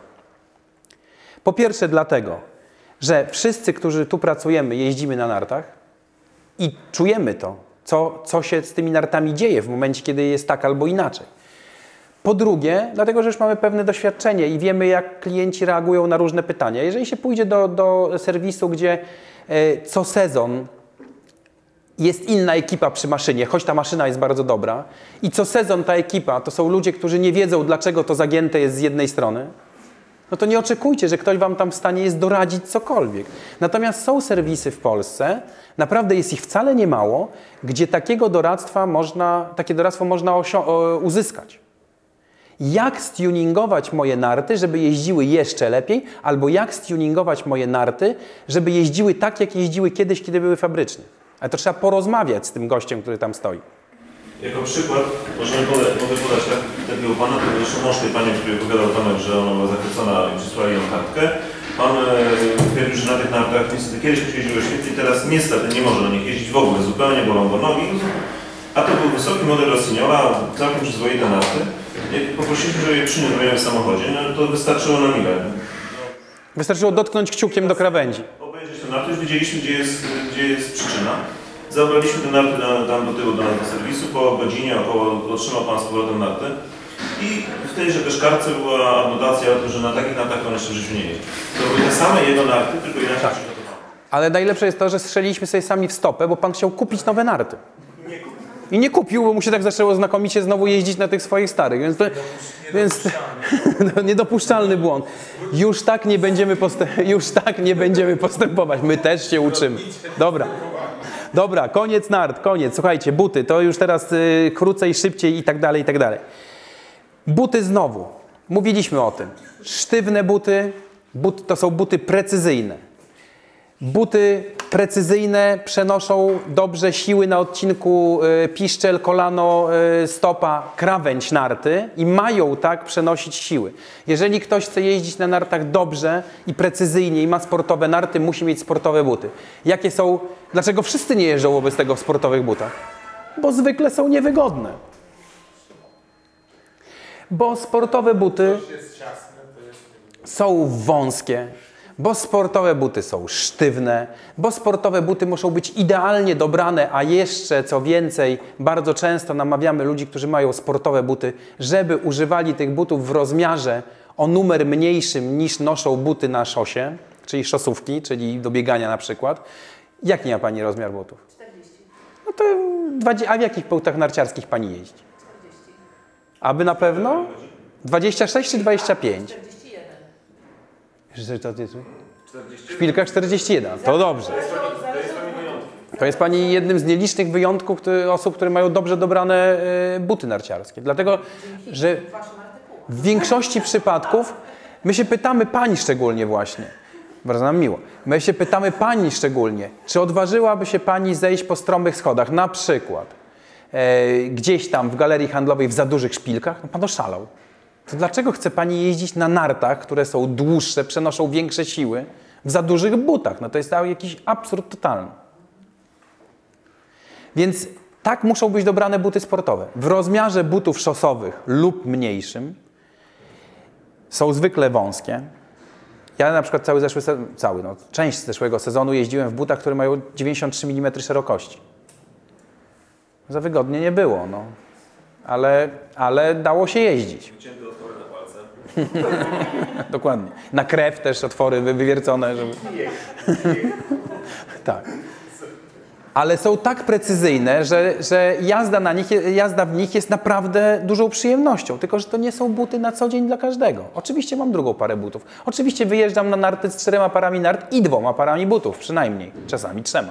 Po pierwsze dlatego, że wszyscy, którzy tu pracujemy, jeździmy na nartach i czujemy to, co się z tymi nartami dzieje w momencie, kiedy jest tak albo inaczej. Po drugie, dlatego, że już mamy pewne doświadczenie i wiemy, jak klienci reagują na różne pytania. Jeżeli się pójdzie do serwisu, gdzie co sezon jest inna ekipa przy maszynie, choć ta maszyna jest bardzo dobra, i co sezon ta ekipa to są ludzie, którzy nie wiedzą, dlaczego to zagięte jest z jednej strony, no to nie oczekujcie, że ktoś wam tam w stanie jest doradzić cokolwiek. Natomiast są serwisy w Polsce, naprawdę jest ich wcale nie mało, gdzie takie doradztwo można uzyskać. Jak stuningować moje narty, żeby jeździły jeszcze lepiej, albo jak stuningować moje narty, żeby jeździły tak, jak jeździły kiedyś, kiedy były fabryczne. Ale to trzeba porozmawiać z tym gościem, który tam stoi. Jako przykład mogę podać takiego pana, to zresztą mąż tej pani, który opowiadał Tomek, że ona była zachwycona i przysłali ją kartkę. Pan twierdził, że na tych nartach niestety kiedyś jeździło świetnie, teraz niestety nie może na nich jeździć w ogóle, zupełnie bolą go nogi. A to był wysoki model Rossigniola, całkiem przyzwoite narty. Poprosiliśmy, żeby je przyniósł w samochodzie, no to wystarczyło na milę. Wystarczyło dotknąć kciukiem do krawędzi. Obejrzeć te narty, już wiedzieliśmy, gdzie jest przyczyna. Zabraliśmy te narty tam do tyłu do serwisu, po godzinie około otrzymał pan z powrotem narty. I w tejże też kartce była adnotacja o tym, że na takich nartach on jeszcze w życiu nie jeździ. To były te same jego narty, tylko inaczej przygotowane. Ale najlepsze jest to, że strzeliliśmy sobie sami w stopę, bo pan chciał kupić nowe narty. I nie kupił, bo mu się tak zaczęło znakomicie znowu jeździć na tych swoich starych. Więc niedopuszczalny błąd. Już tak nie będziemy postępować. My też się uczymy. Dobra, koniec nart, koniec. Słuchajcie, buty, to już teraz krócej, szybciej i tak dalej, i tak dalej. Buty znowu. Mówiliśmy o tym. Sztywne buty to są buty precyzyjne. Buty precyzyjne przenoszą dobrze siły na odcinku piszczel, kolano, stopa, krawędź narty i mają tak przenosić siły. Jeżeli ktoś chce jeździć na nartach dobrze i precyzyjnie i ma sportowe narty, musi mieć sportowe buty. Jakie są? Dlaczego wszyscy nie jeżdżą wobec tego w sportowych butach? Bo zwykle są niewygodne. Bo sportowe buty są wąskie. Bo sportowe buty są sztywne, bo sportowe buty muszą być idealnie dobrane, a jeszcze co więcej, bardzo często namawiamy ludzi, którzy mają sportowe buty, żeby używali tych butów w rozmiarze o numer mniejszym niż noszą buty na szosie, czyli szosówki, czyli do biegania na przykład. Jaki ma Pani rozmiar butów? 40. No to a w jakich butach narciarskich Pani jeździ? 40. Aby na pewno? 26 czy 25? 41. Że to jest... Szpilka 41. To dobrze. To jest Pani jednym z nielicznych wyjątków osób, które mają dobrze dobrane buty narciarskie. Dlatego, że w większości przypadków my się pytamy Pani szczególnie właśnie, bardzo nam miło, my się pytamy Pani szczególnie, czy odważyłaby się Pani zejść po stromych schodach, na przykład gdzieś tam w galerii handlowej w za dużych szpilkach? No Pan oszalał. To dlaczego chce Pani jeździć na nartach, które są dłuższe, przenoszą większe siły, w za dużych butach? No to jest jakiś absurd totalny. Więc tak muszą być dobrane buty sportowe. W rozmiarze butów szosowych lub mniejszym są zwykle wąskie. Ja na przykład część zeszłego sezonu jeździłem w butach, które mają 93 mm szerokości. Za wygodnie nie było, no. Ale dało się jeździć. Wycięte otwory na palce. Dokładnie. Na krew też otwory wywiercone, żeby... Tak. Ale są tak precyzyjne, że jazda w nich jest naprawdę dużą przyjemnością. Tylko że to nie są buty na co dzień dla każdego. Oczywiście mam drugą parę butów. Oczywiście wyjeżdżam na narty z 4 parami nart i 2 parami butów, przynajmniej. Czasami 3.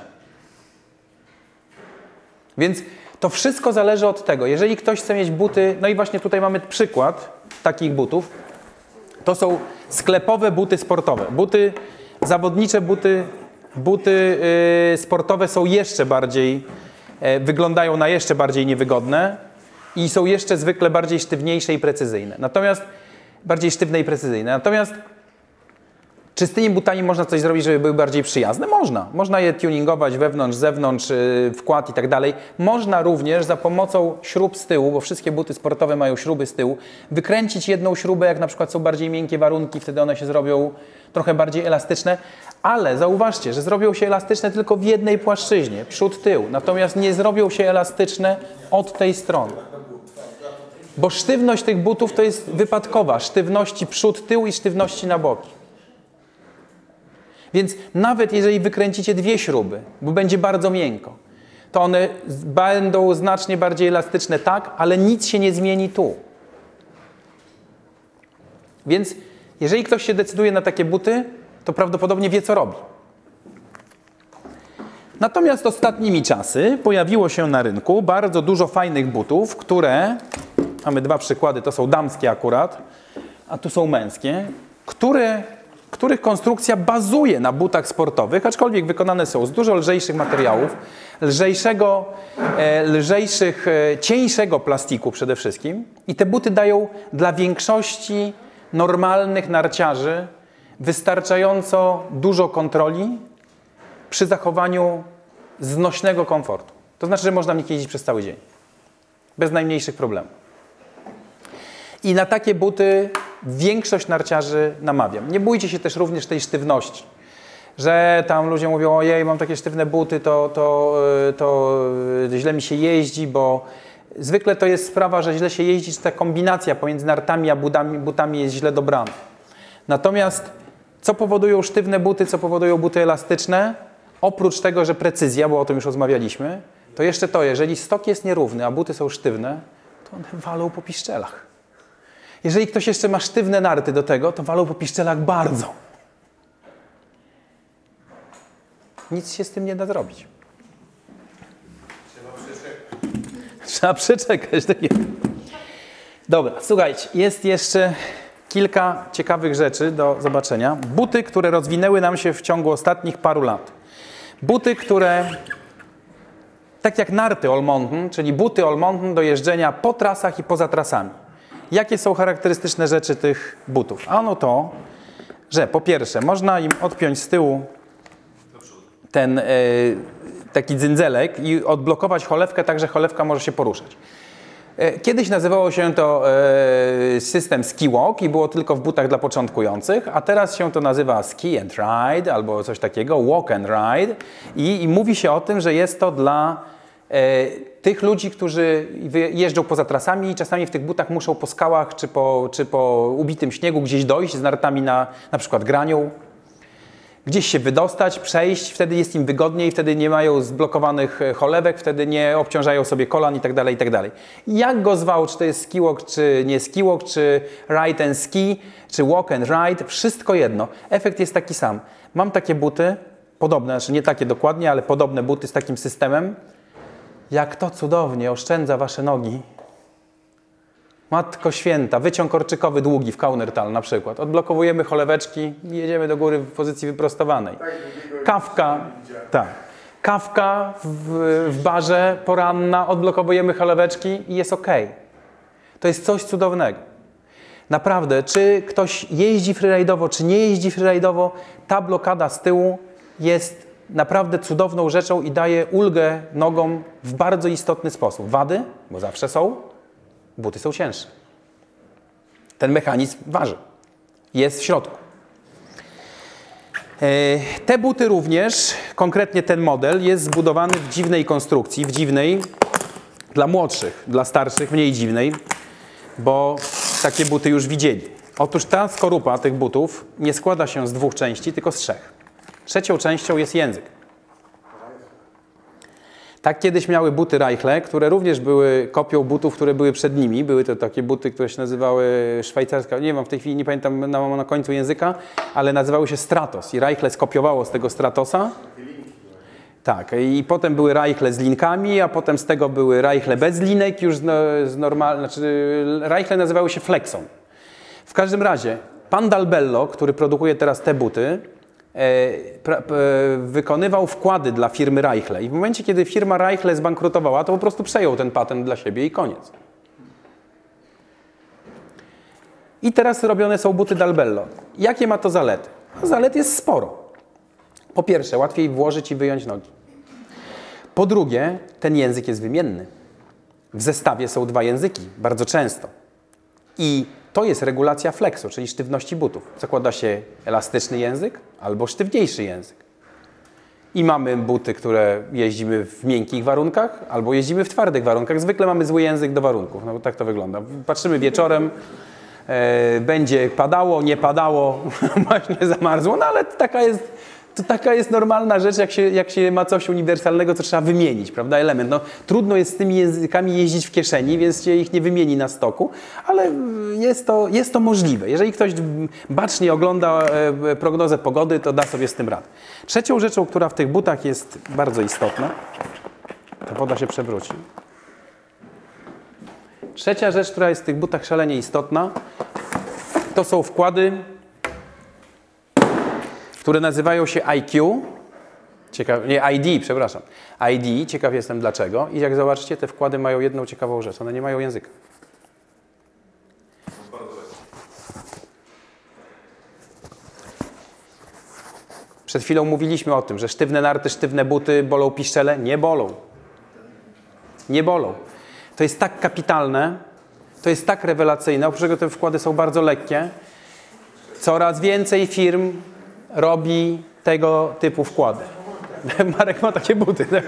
Więc to wszystko zależy od tego. Jeżeli ktoś chce mieć buty, no i właśnie tutaj mamy przykład takich butów. To są sklepowe buty sportowe. Buty zawodnicze, buty sportowe są jeszcze bardziej, wyglądają na jeszcze bardziej niewygodne i są jeszcze zwykle bardziej sztywniejsze i precyzyjne. Bardziej sztywne i precyzyjne. Natomiast czy z tymi butami można coś zrobić, żeby były bardziej przyjazne? Można. Można je tuningować wewnątrz, zewnątrz, wkład i tak dalej. Można również za pomocą śrub z tyłu, bo wszystkie buty sportowe mają śruby z tyłu, wykręcić jedną śrubę, jak na przykład są bardziej miękkie warunki, wtedy one się zrobią trochę bardziej elastyczne, ale zauważcie, że zrobią się elastyczne tylko w jednej płaszczyźnie, przód, tył, natomiast nie zrobią się elastyczne od tej strony. Bo sztywność tych butów to jest wypadkowa sztywności przód, tył i sztywności na boki. Więc nawet jeżeli wykręcicie 2 śruby, bo będzie bardzo miękko, to one będą znacznie bardziej elastyczne, tak, ale nic się nie zmieni tu. Więc jeżeli ktoś się decyduje na takie buty, to prawdopodobnie wie, co robi. Natomiast ostatnimi czasy pojawiło się na rynku bardzo dużo fajnych butów, które, mamy 2 przykłady, to są damskie akurat, a tu są męskie, których konstrukcja bazuje na butach sportowych, aczkolwiek wykonane są z dużo lżejszych materiałów, cieńszego plastiku przede wszystkim. I te buty dają dla większości normalnych narciarzy wystarczająco dużo kontroli przy zachowaniu znośnego komfortu. To znaczy, że można w nich jeździć przez cały dzień. Bez najmniejszych problemów. I na takie buty większość narciarzy namawiam. Nie bójcie się też również tej sztywności. Że tam ludzie mówią, ojej, mam takie sztywne buty, to źle mi się jeździ, bo zwykle to jest sprawa, że źle się jeździ, że ta kombinacja pomiędzy nartami a butami jest źle dobrana. Natomiast co powodują sztywne buty, co powodują buty elastyczne? Oprócz tego, że precyzja, bo o tym już rozmawialiśmy, to jeszcze to, jeżeli stok jest nierówny, a buty są sztywne, to one walą po piszczelach. Jeżeli ktoś jeszcze ma sztywne narty do tego, to walą po piszczelach bardzo. Nic się z tym nie da zrobić. Trzeba przeczekać. Dobra, słuchajcie, jest jeszcze kilka ciekawych rzeczy do zobaczenia. Buty, które rozwinęły nam się w ciągu ostatnich paru lat. Buty, które, tak jak narty All Mountain, czyli buty All Mountain do jeżdżenia po trasach i poza trasami. Jakie są charakterystyczne rzeczy tych butów? Ano to, że po pierwsze można im odpiąć z tyłu ten taki dzyndzelek i odblokować cholewkę tak, że cholewka może się poruszać. Kiedyś nazywało się to system Ski Walk i było tylko w butach dla początkujących, a teraz się to nazywa Ski and Ride albo coś takiego, Walk and Ride i mówi się o tym, że jest to dla tych ludzi, którzy jeżdżą poza trasami i czasami w tych butach muszą po skałach czy po ubitym śniegu gdzieś dojść z nartami na przykład granią, gdzieś się wydostać, przejść, wtedy jest im wygodniej, wtedy nie mają zblokowanych cholewek, wtedy nie obciążają sobie kolan i tak dalej, i tak dalej. Jak go zwał, czy to jest ski walk, czy nie ski walk, czy ride and ski, czy walk and ride, wszystko jedno. Efekt jest taki sam. Mam takie buty, podobne, znaczy nie takie dokładnie, ale podobne buty z takim systemem. Jak to cudownie oszczędza wasze nogi. Matko święta, wyciąg orczykowy długi w Kaunertal na przykład. Odblokowujemy choleweczki i jedziemy do góry w pozycji wyprostowanej. Kawka, tak. Kawka w barze poranna, odblokowujemy choleweczki i jest ok. To jest coś cudownego. Naprawdę, czy ktoś jeździ freeride'owo, czy nie jeździ freeride'owo, ta blokada z tyłu jest naprawdę cudowną rzeczą i daje ulgę nogom w bardzo istotny sposób. Wady, bo zawsze są, buty są cięższe. Ten mechanizm waży. Jest w środku. Te buty również, konkretnie ten model, jest zbudowany w dziwnej konstrukcji, dla młodszych, dla starszych mniej dziwnej, bo takie buty już widzieli. Otóż ta skorupa tych butów nie składa się z 2 części, tylko z 3. Trzecią częścią jest język. Tak kiedyś miały buty Reichle, które również były kopią butów, które były przed nimi. Były to takie buty, które się nazywały szwajcarska, nie mam w tej chwili, nie pamiętam na końcu języka, ale nazywały się Stratos i Reichle skopiowało z tego Stratosa. Tak, i potem były Reichle z linkami, a potem z tego były Reichle bez linek, już Reichle nazywały się Flexon. W każdym razie, pan Dalbello, który produkuje teraz te buty, wykonywał wkłady dla firmy Reichle i w momencie, kiedy firma Reichle zbankrutowała, to po prostu przejął ten patent dla siebie i koniec. I teraz robione są buty Dalbello. Jakie ma to zalety? Zalet jest sporo. Po pierwsze, łatwiej włożyć i wyjąć nogi. Po drugie, ten język jest wymienny. W zestawie są 2 języki, bardzo często. I to jest regulacja flexu, czyli sztywności butów. Zakłada się elastyczny język albo sztywniejszy język. I mamy buty, które jeździmy w miękkich warunkach albo jeździmy w twardych warunkach. Zwykle mamy zły język do warunków, no bo tak to wygląda. Patrzymy wieczorem, będzie padało, nie padało, właśnie zamarzło, no ale taka jest normalna rzecz, jak się ma coś uniwersalnego, co trzeba wymienić, prawda, element. No, trudno jest z tymi językami jeździć w kieszeni, więc się ich nie wymieni na stoku, ale jest to możliwe. Jeżeli ktoś bacznie ogląda prognozę pogody, to da sobie z tym radę. Trzecią rzeczą, która w tych butach jest bardzo istotna, ta woda się przewróci. Trzecia rzecz, która jest w tych butach szalenie istotna, to są wkłady, które nazywają się IQ, ID, przepraszam. ID, ciekaw jestem dlaczego. I jak zobaczycie, te wkłady mają jedną ciekawą rzecz, one nie mają języka. Przed chwilą mówiliśmy o tym, że sztywne narty, sztywne buty bolą piszczele. Nie bolą. Nie bolą. To jest tak kapitalne, to jest tak rewelacyjne, oprócz tego te wkłady są bardzo lekkie. Coraz więcej firm robi tego typu wkłady. Marek ma takie buty. Tak?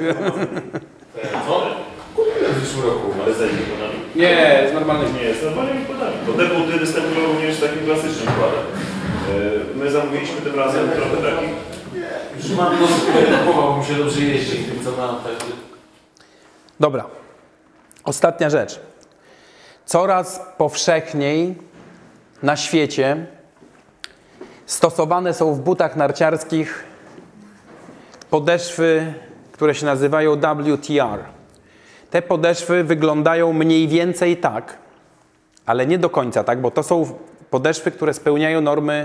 W zeszłym roku. Ale za innymi kodami? Nie, z normalnymi. Nie, z normalnymi kodami. Bo te buty występują również z takim klasycznym kładem. My zamówiliśmy tym razem trochę taki. Już mam do kupował, mu się dobrze jeździ, tym co mam. Dobra. Ostatnia rzecz. Coraz powszechniej na świecie stosowane są w butach narciarskich podeszwy, które się nazywają WTR. Te podeszwy wyglądają mniej więcej tak, ale nie do końca tak, bo to są podeszwy, które spełniają normy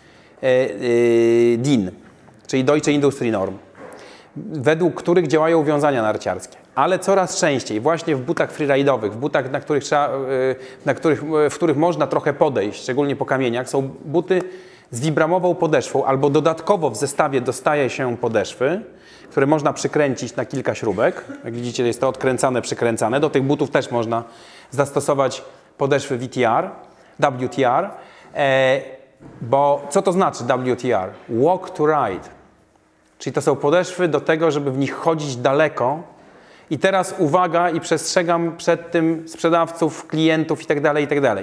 DIN, czyli Deutsche Industrie Norm, według których działają wiązania narciarskie. Ale coraz częściej właśnie w butach freeride'owych, w butach, w których można trochę podejść, szczególnie po kamieniach, są buty z wibramową podeszwą, albo dodatkowo w zestawie dostaje się podeszwy, które można przykręcić na kilka śrubek. Jak widzicie, jest to odkręcane, przykręcane. Do tych butów też można zastosować podeszwy WTR. Bo co to znaczy WTR? Walk to ride. Czyli to są podeszwy do tego, żeby w nich chodzić daleko. I teraz uwaga i przestrzegam przed tym sprzedawców, klientów itd.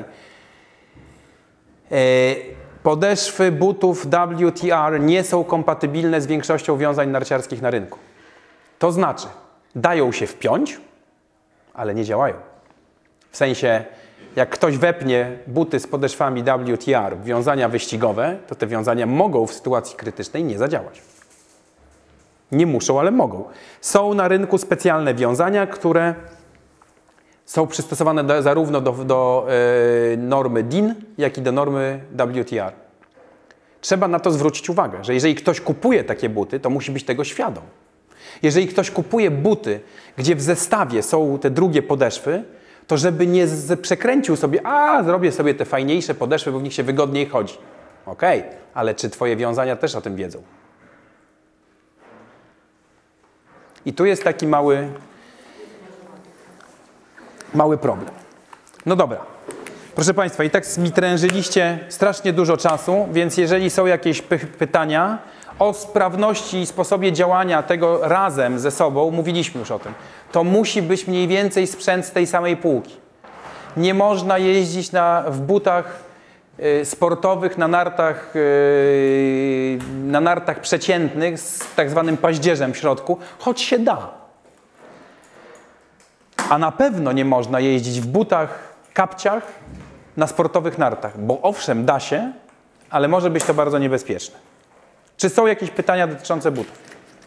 Podeszwy butów WTR nie są kompatybilne z większością wiązań narciarskich na rynku. To znaczy, dają się wpiąć, ale nie działają. W sensie, jak ktoś wepnie buty z podeszwami WTR w wiązania wyścigowe, to te wiązania mogą w sytuacji krytycznej nie zadziałać. Nie muszą, ale mogą. Są na rynku specjalne wiązania, które są przystosowane zarówno do normy DIN, jak i do normy WTR. Trzeba na to zwrócić uwagę, że jeżeli ktoś kupuje takie buty, to musi być tego świadom. Jeżeli ktoś kupuje buty, gdzie w zestawie są te drugie podeszwy, to żeby nie przekręcił sobie, zrobię sobie te fajniejsze podeszwy, bo w nich się wygodniej chodzi. Okej, ale czy twoje wiązania też o tym wiedzą? I tu jest taki mały problem. No dobra. Proszę Państwa, i tak mi trężyliście strasznie dużo czasu, więc jeżeli są jakieś pytania o sprawności i sposobie działania tego razem ze sobą, mówiliśmy już o tym, to musi być mniej więcej sprzęt z tej samej półki. Nie można jeździć w butach sportowych na nartach przeciętnych z tak zwanym paździerzem w środku, choć się da. A na pewno nie można jeździć w butach, kapciach na sportowych nartach, bo owszem, da się, ale może być to bardzo niebezpieczne. Czy są jakieś pytania dotyczące butów?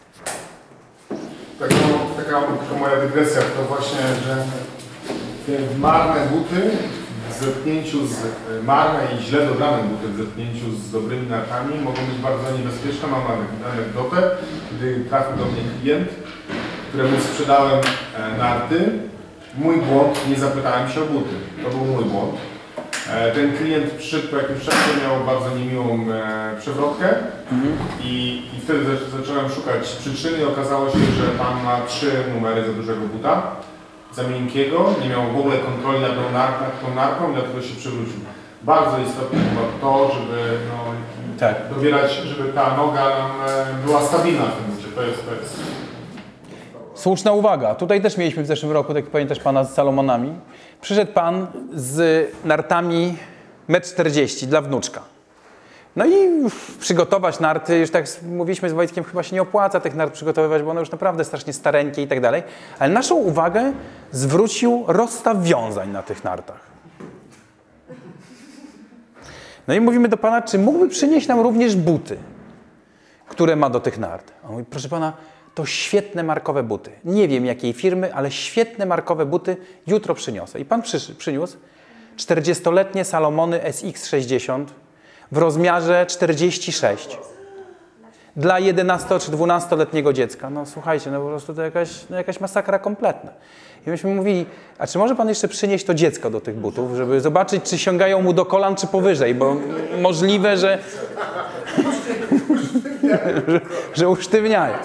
Taka moja dygresja to właśnie, że te marne buty w zetknięciu marne i źle dobrane buty w zetknięciu z dobrymi nartami mogą być bardzo niebezpieczne. Mam anegdotę, gdy trafił do mnie klient, któremu sprzedałem narty. Mój błąd, nie zapytałem się o buty. To był mój błąd. Ten klient przyszedł po jakimś czasie, miał bardzo niemiłą przewrotkę i wtedy zacząłem szukać przyczyny i okazało się, że pan ma 3 numery za dużego buta, za miękkiego, nie miał w ogóle kontroli nad tą narką i dlatego się przewrócił. Bardzo istotne było to, żeby dobierać, żeby ta noga nam była stabilna w tym bucie. To jest. Słuszna uwaga. Tutaj też mieliśmy w zeszłym roku, tak pamiętasz pana z Salomonami. Przyszedł pan z nartami 1,40 m dla wnuczka. No i przygotować narty, już tak mówiliśmy z Wojtkiem, chyba się nie opłaca tych nart przygotowywać, bo one już naprawdę strasznie stareńkie i tak dalej. Ale naszą uwagę zwrócił rozstaw wiązań na tych nartach. No i mówimy do pana, czy mógłby przynieść nam również buty, które ma do tych nart. On mówi, proszę pana, to świetne markowe buty. Nie wiem jakiej firmy, ale świetne markowe buty jutro przyniosę. I pan przyniósł 40-letnie Salomony SX60 w rozmiarze 46 dla 11 czy 12-letniego dziecka. No słuchajcie, no po prostu to jakaś masakra kompletna. I myśmy mówili, a czy może pan jeszcze przynieść to dziecko do tych butów, żeby zobaczyć, czy sięgają mu do kolan, czy powyżej, bo możliwe, że usztywniają.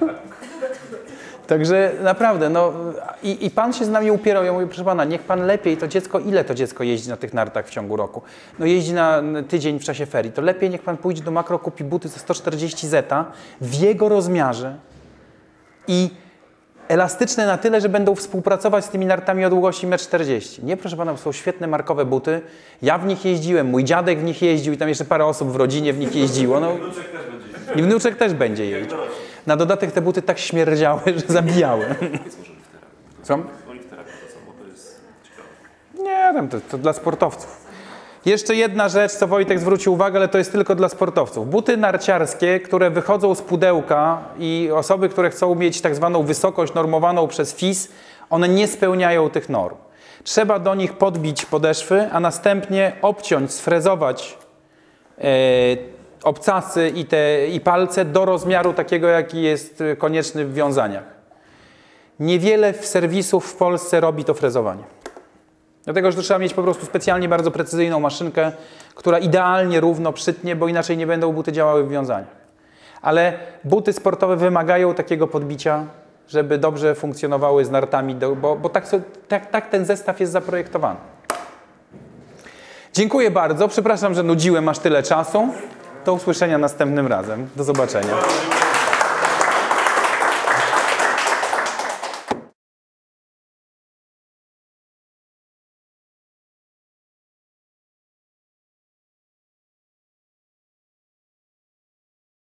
Także naprawdę, no i pan się z nami upierał. Ja mówię, proszę pana, niech pan lepiej to dziecko, ile to dziecko jeździ na tych nartach w ciągu roku? No jeździ na tydzień w czasie ferii. To lepiej niech pan pójdzie do Makro, kupi buty za 140 zeta w jego rozmiarze i elastyczne na tyle, że będą współpracować z tymi nartami o długości 1,40 m. Nie, proszę pana, są świetne markowe buty. Ja w nich jeździłem, mój dziadek w nich jeździł i tam jeszcze parę osób w rodzinie w nich jeździło. No, i wnuczek też będzie jeździł. Na dodatek te buty tak śmierdziały, że zabijały. Co? Nie, to dla sportowców. Jeszcze jedna rzecz, co Wojtek zwrócił uwagę, ale to jest tylko dla sportowców. Buty narciarskie, które wychodzą z pudełka i osoby, które chcą mieć tak zwaną wysokość normowaną przez FIS, one nie spełniają tych norm. Trzeba do nich podbić podeszwy, a następnie obciąć, sfrezować obcasy i palce do rozmiaru takiego, jaki jest konieczny w wiązaniach. Niewiele serwisów w Polsce robi to frezowanie. Dlatego, że to trzeba mieć po prostu specjalnie bardzo precyzyjną maszynkę, która idealnie równo przytnie, bo inaczej nie będą buty działały w wiązaniach. Ale buty sportowe wymagają takiego podbicia, żeby dobrze funkcjonowały z nartami, bo tak ten zestaw jest zaprojektowany. Dziękuję bardzo. Przepraszam, że nudziłem aż tyle czasu. Do usłyszenia następnym razem. Do zobaczenia.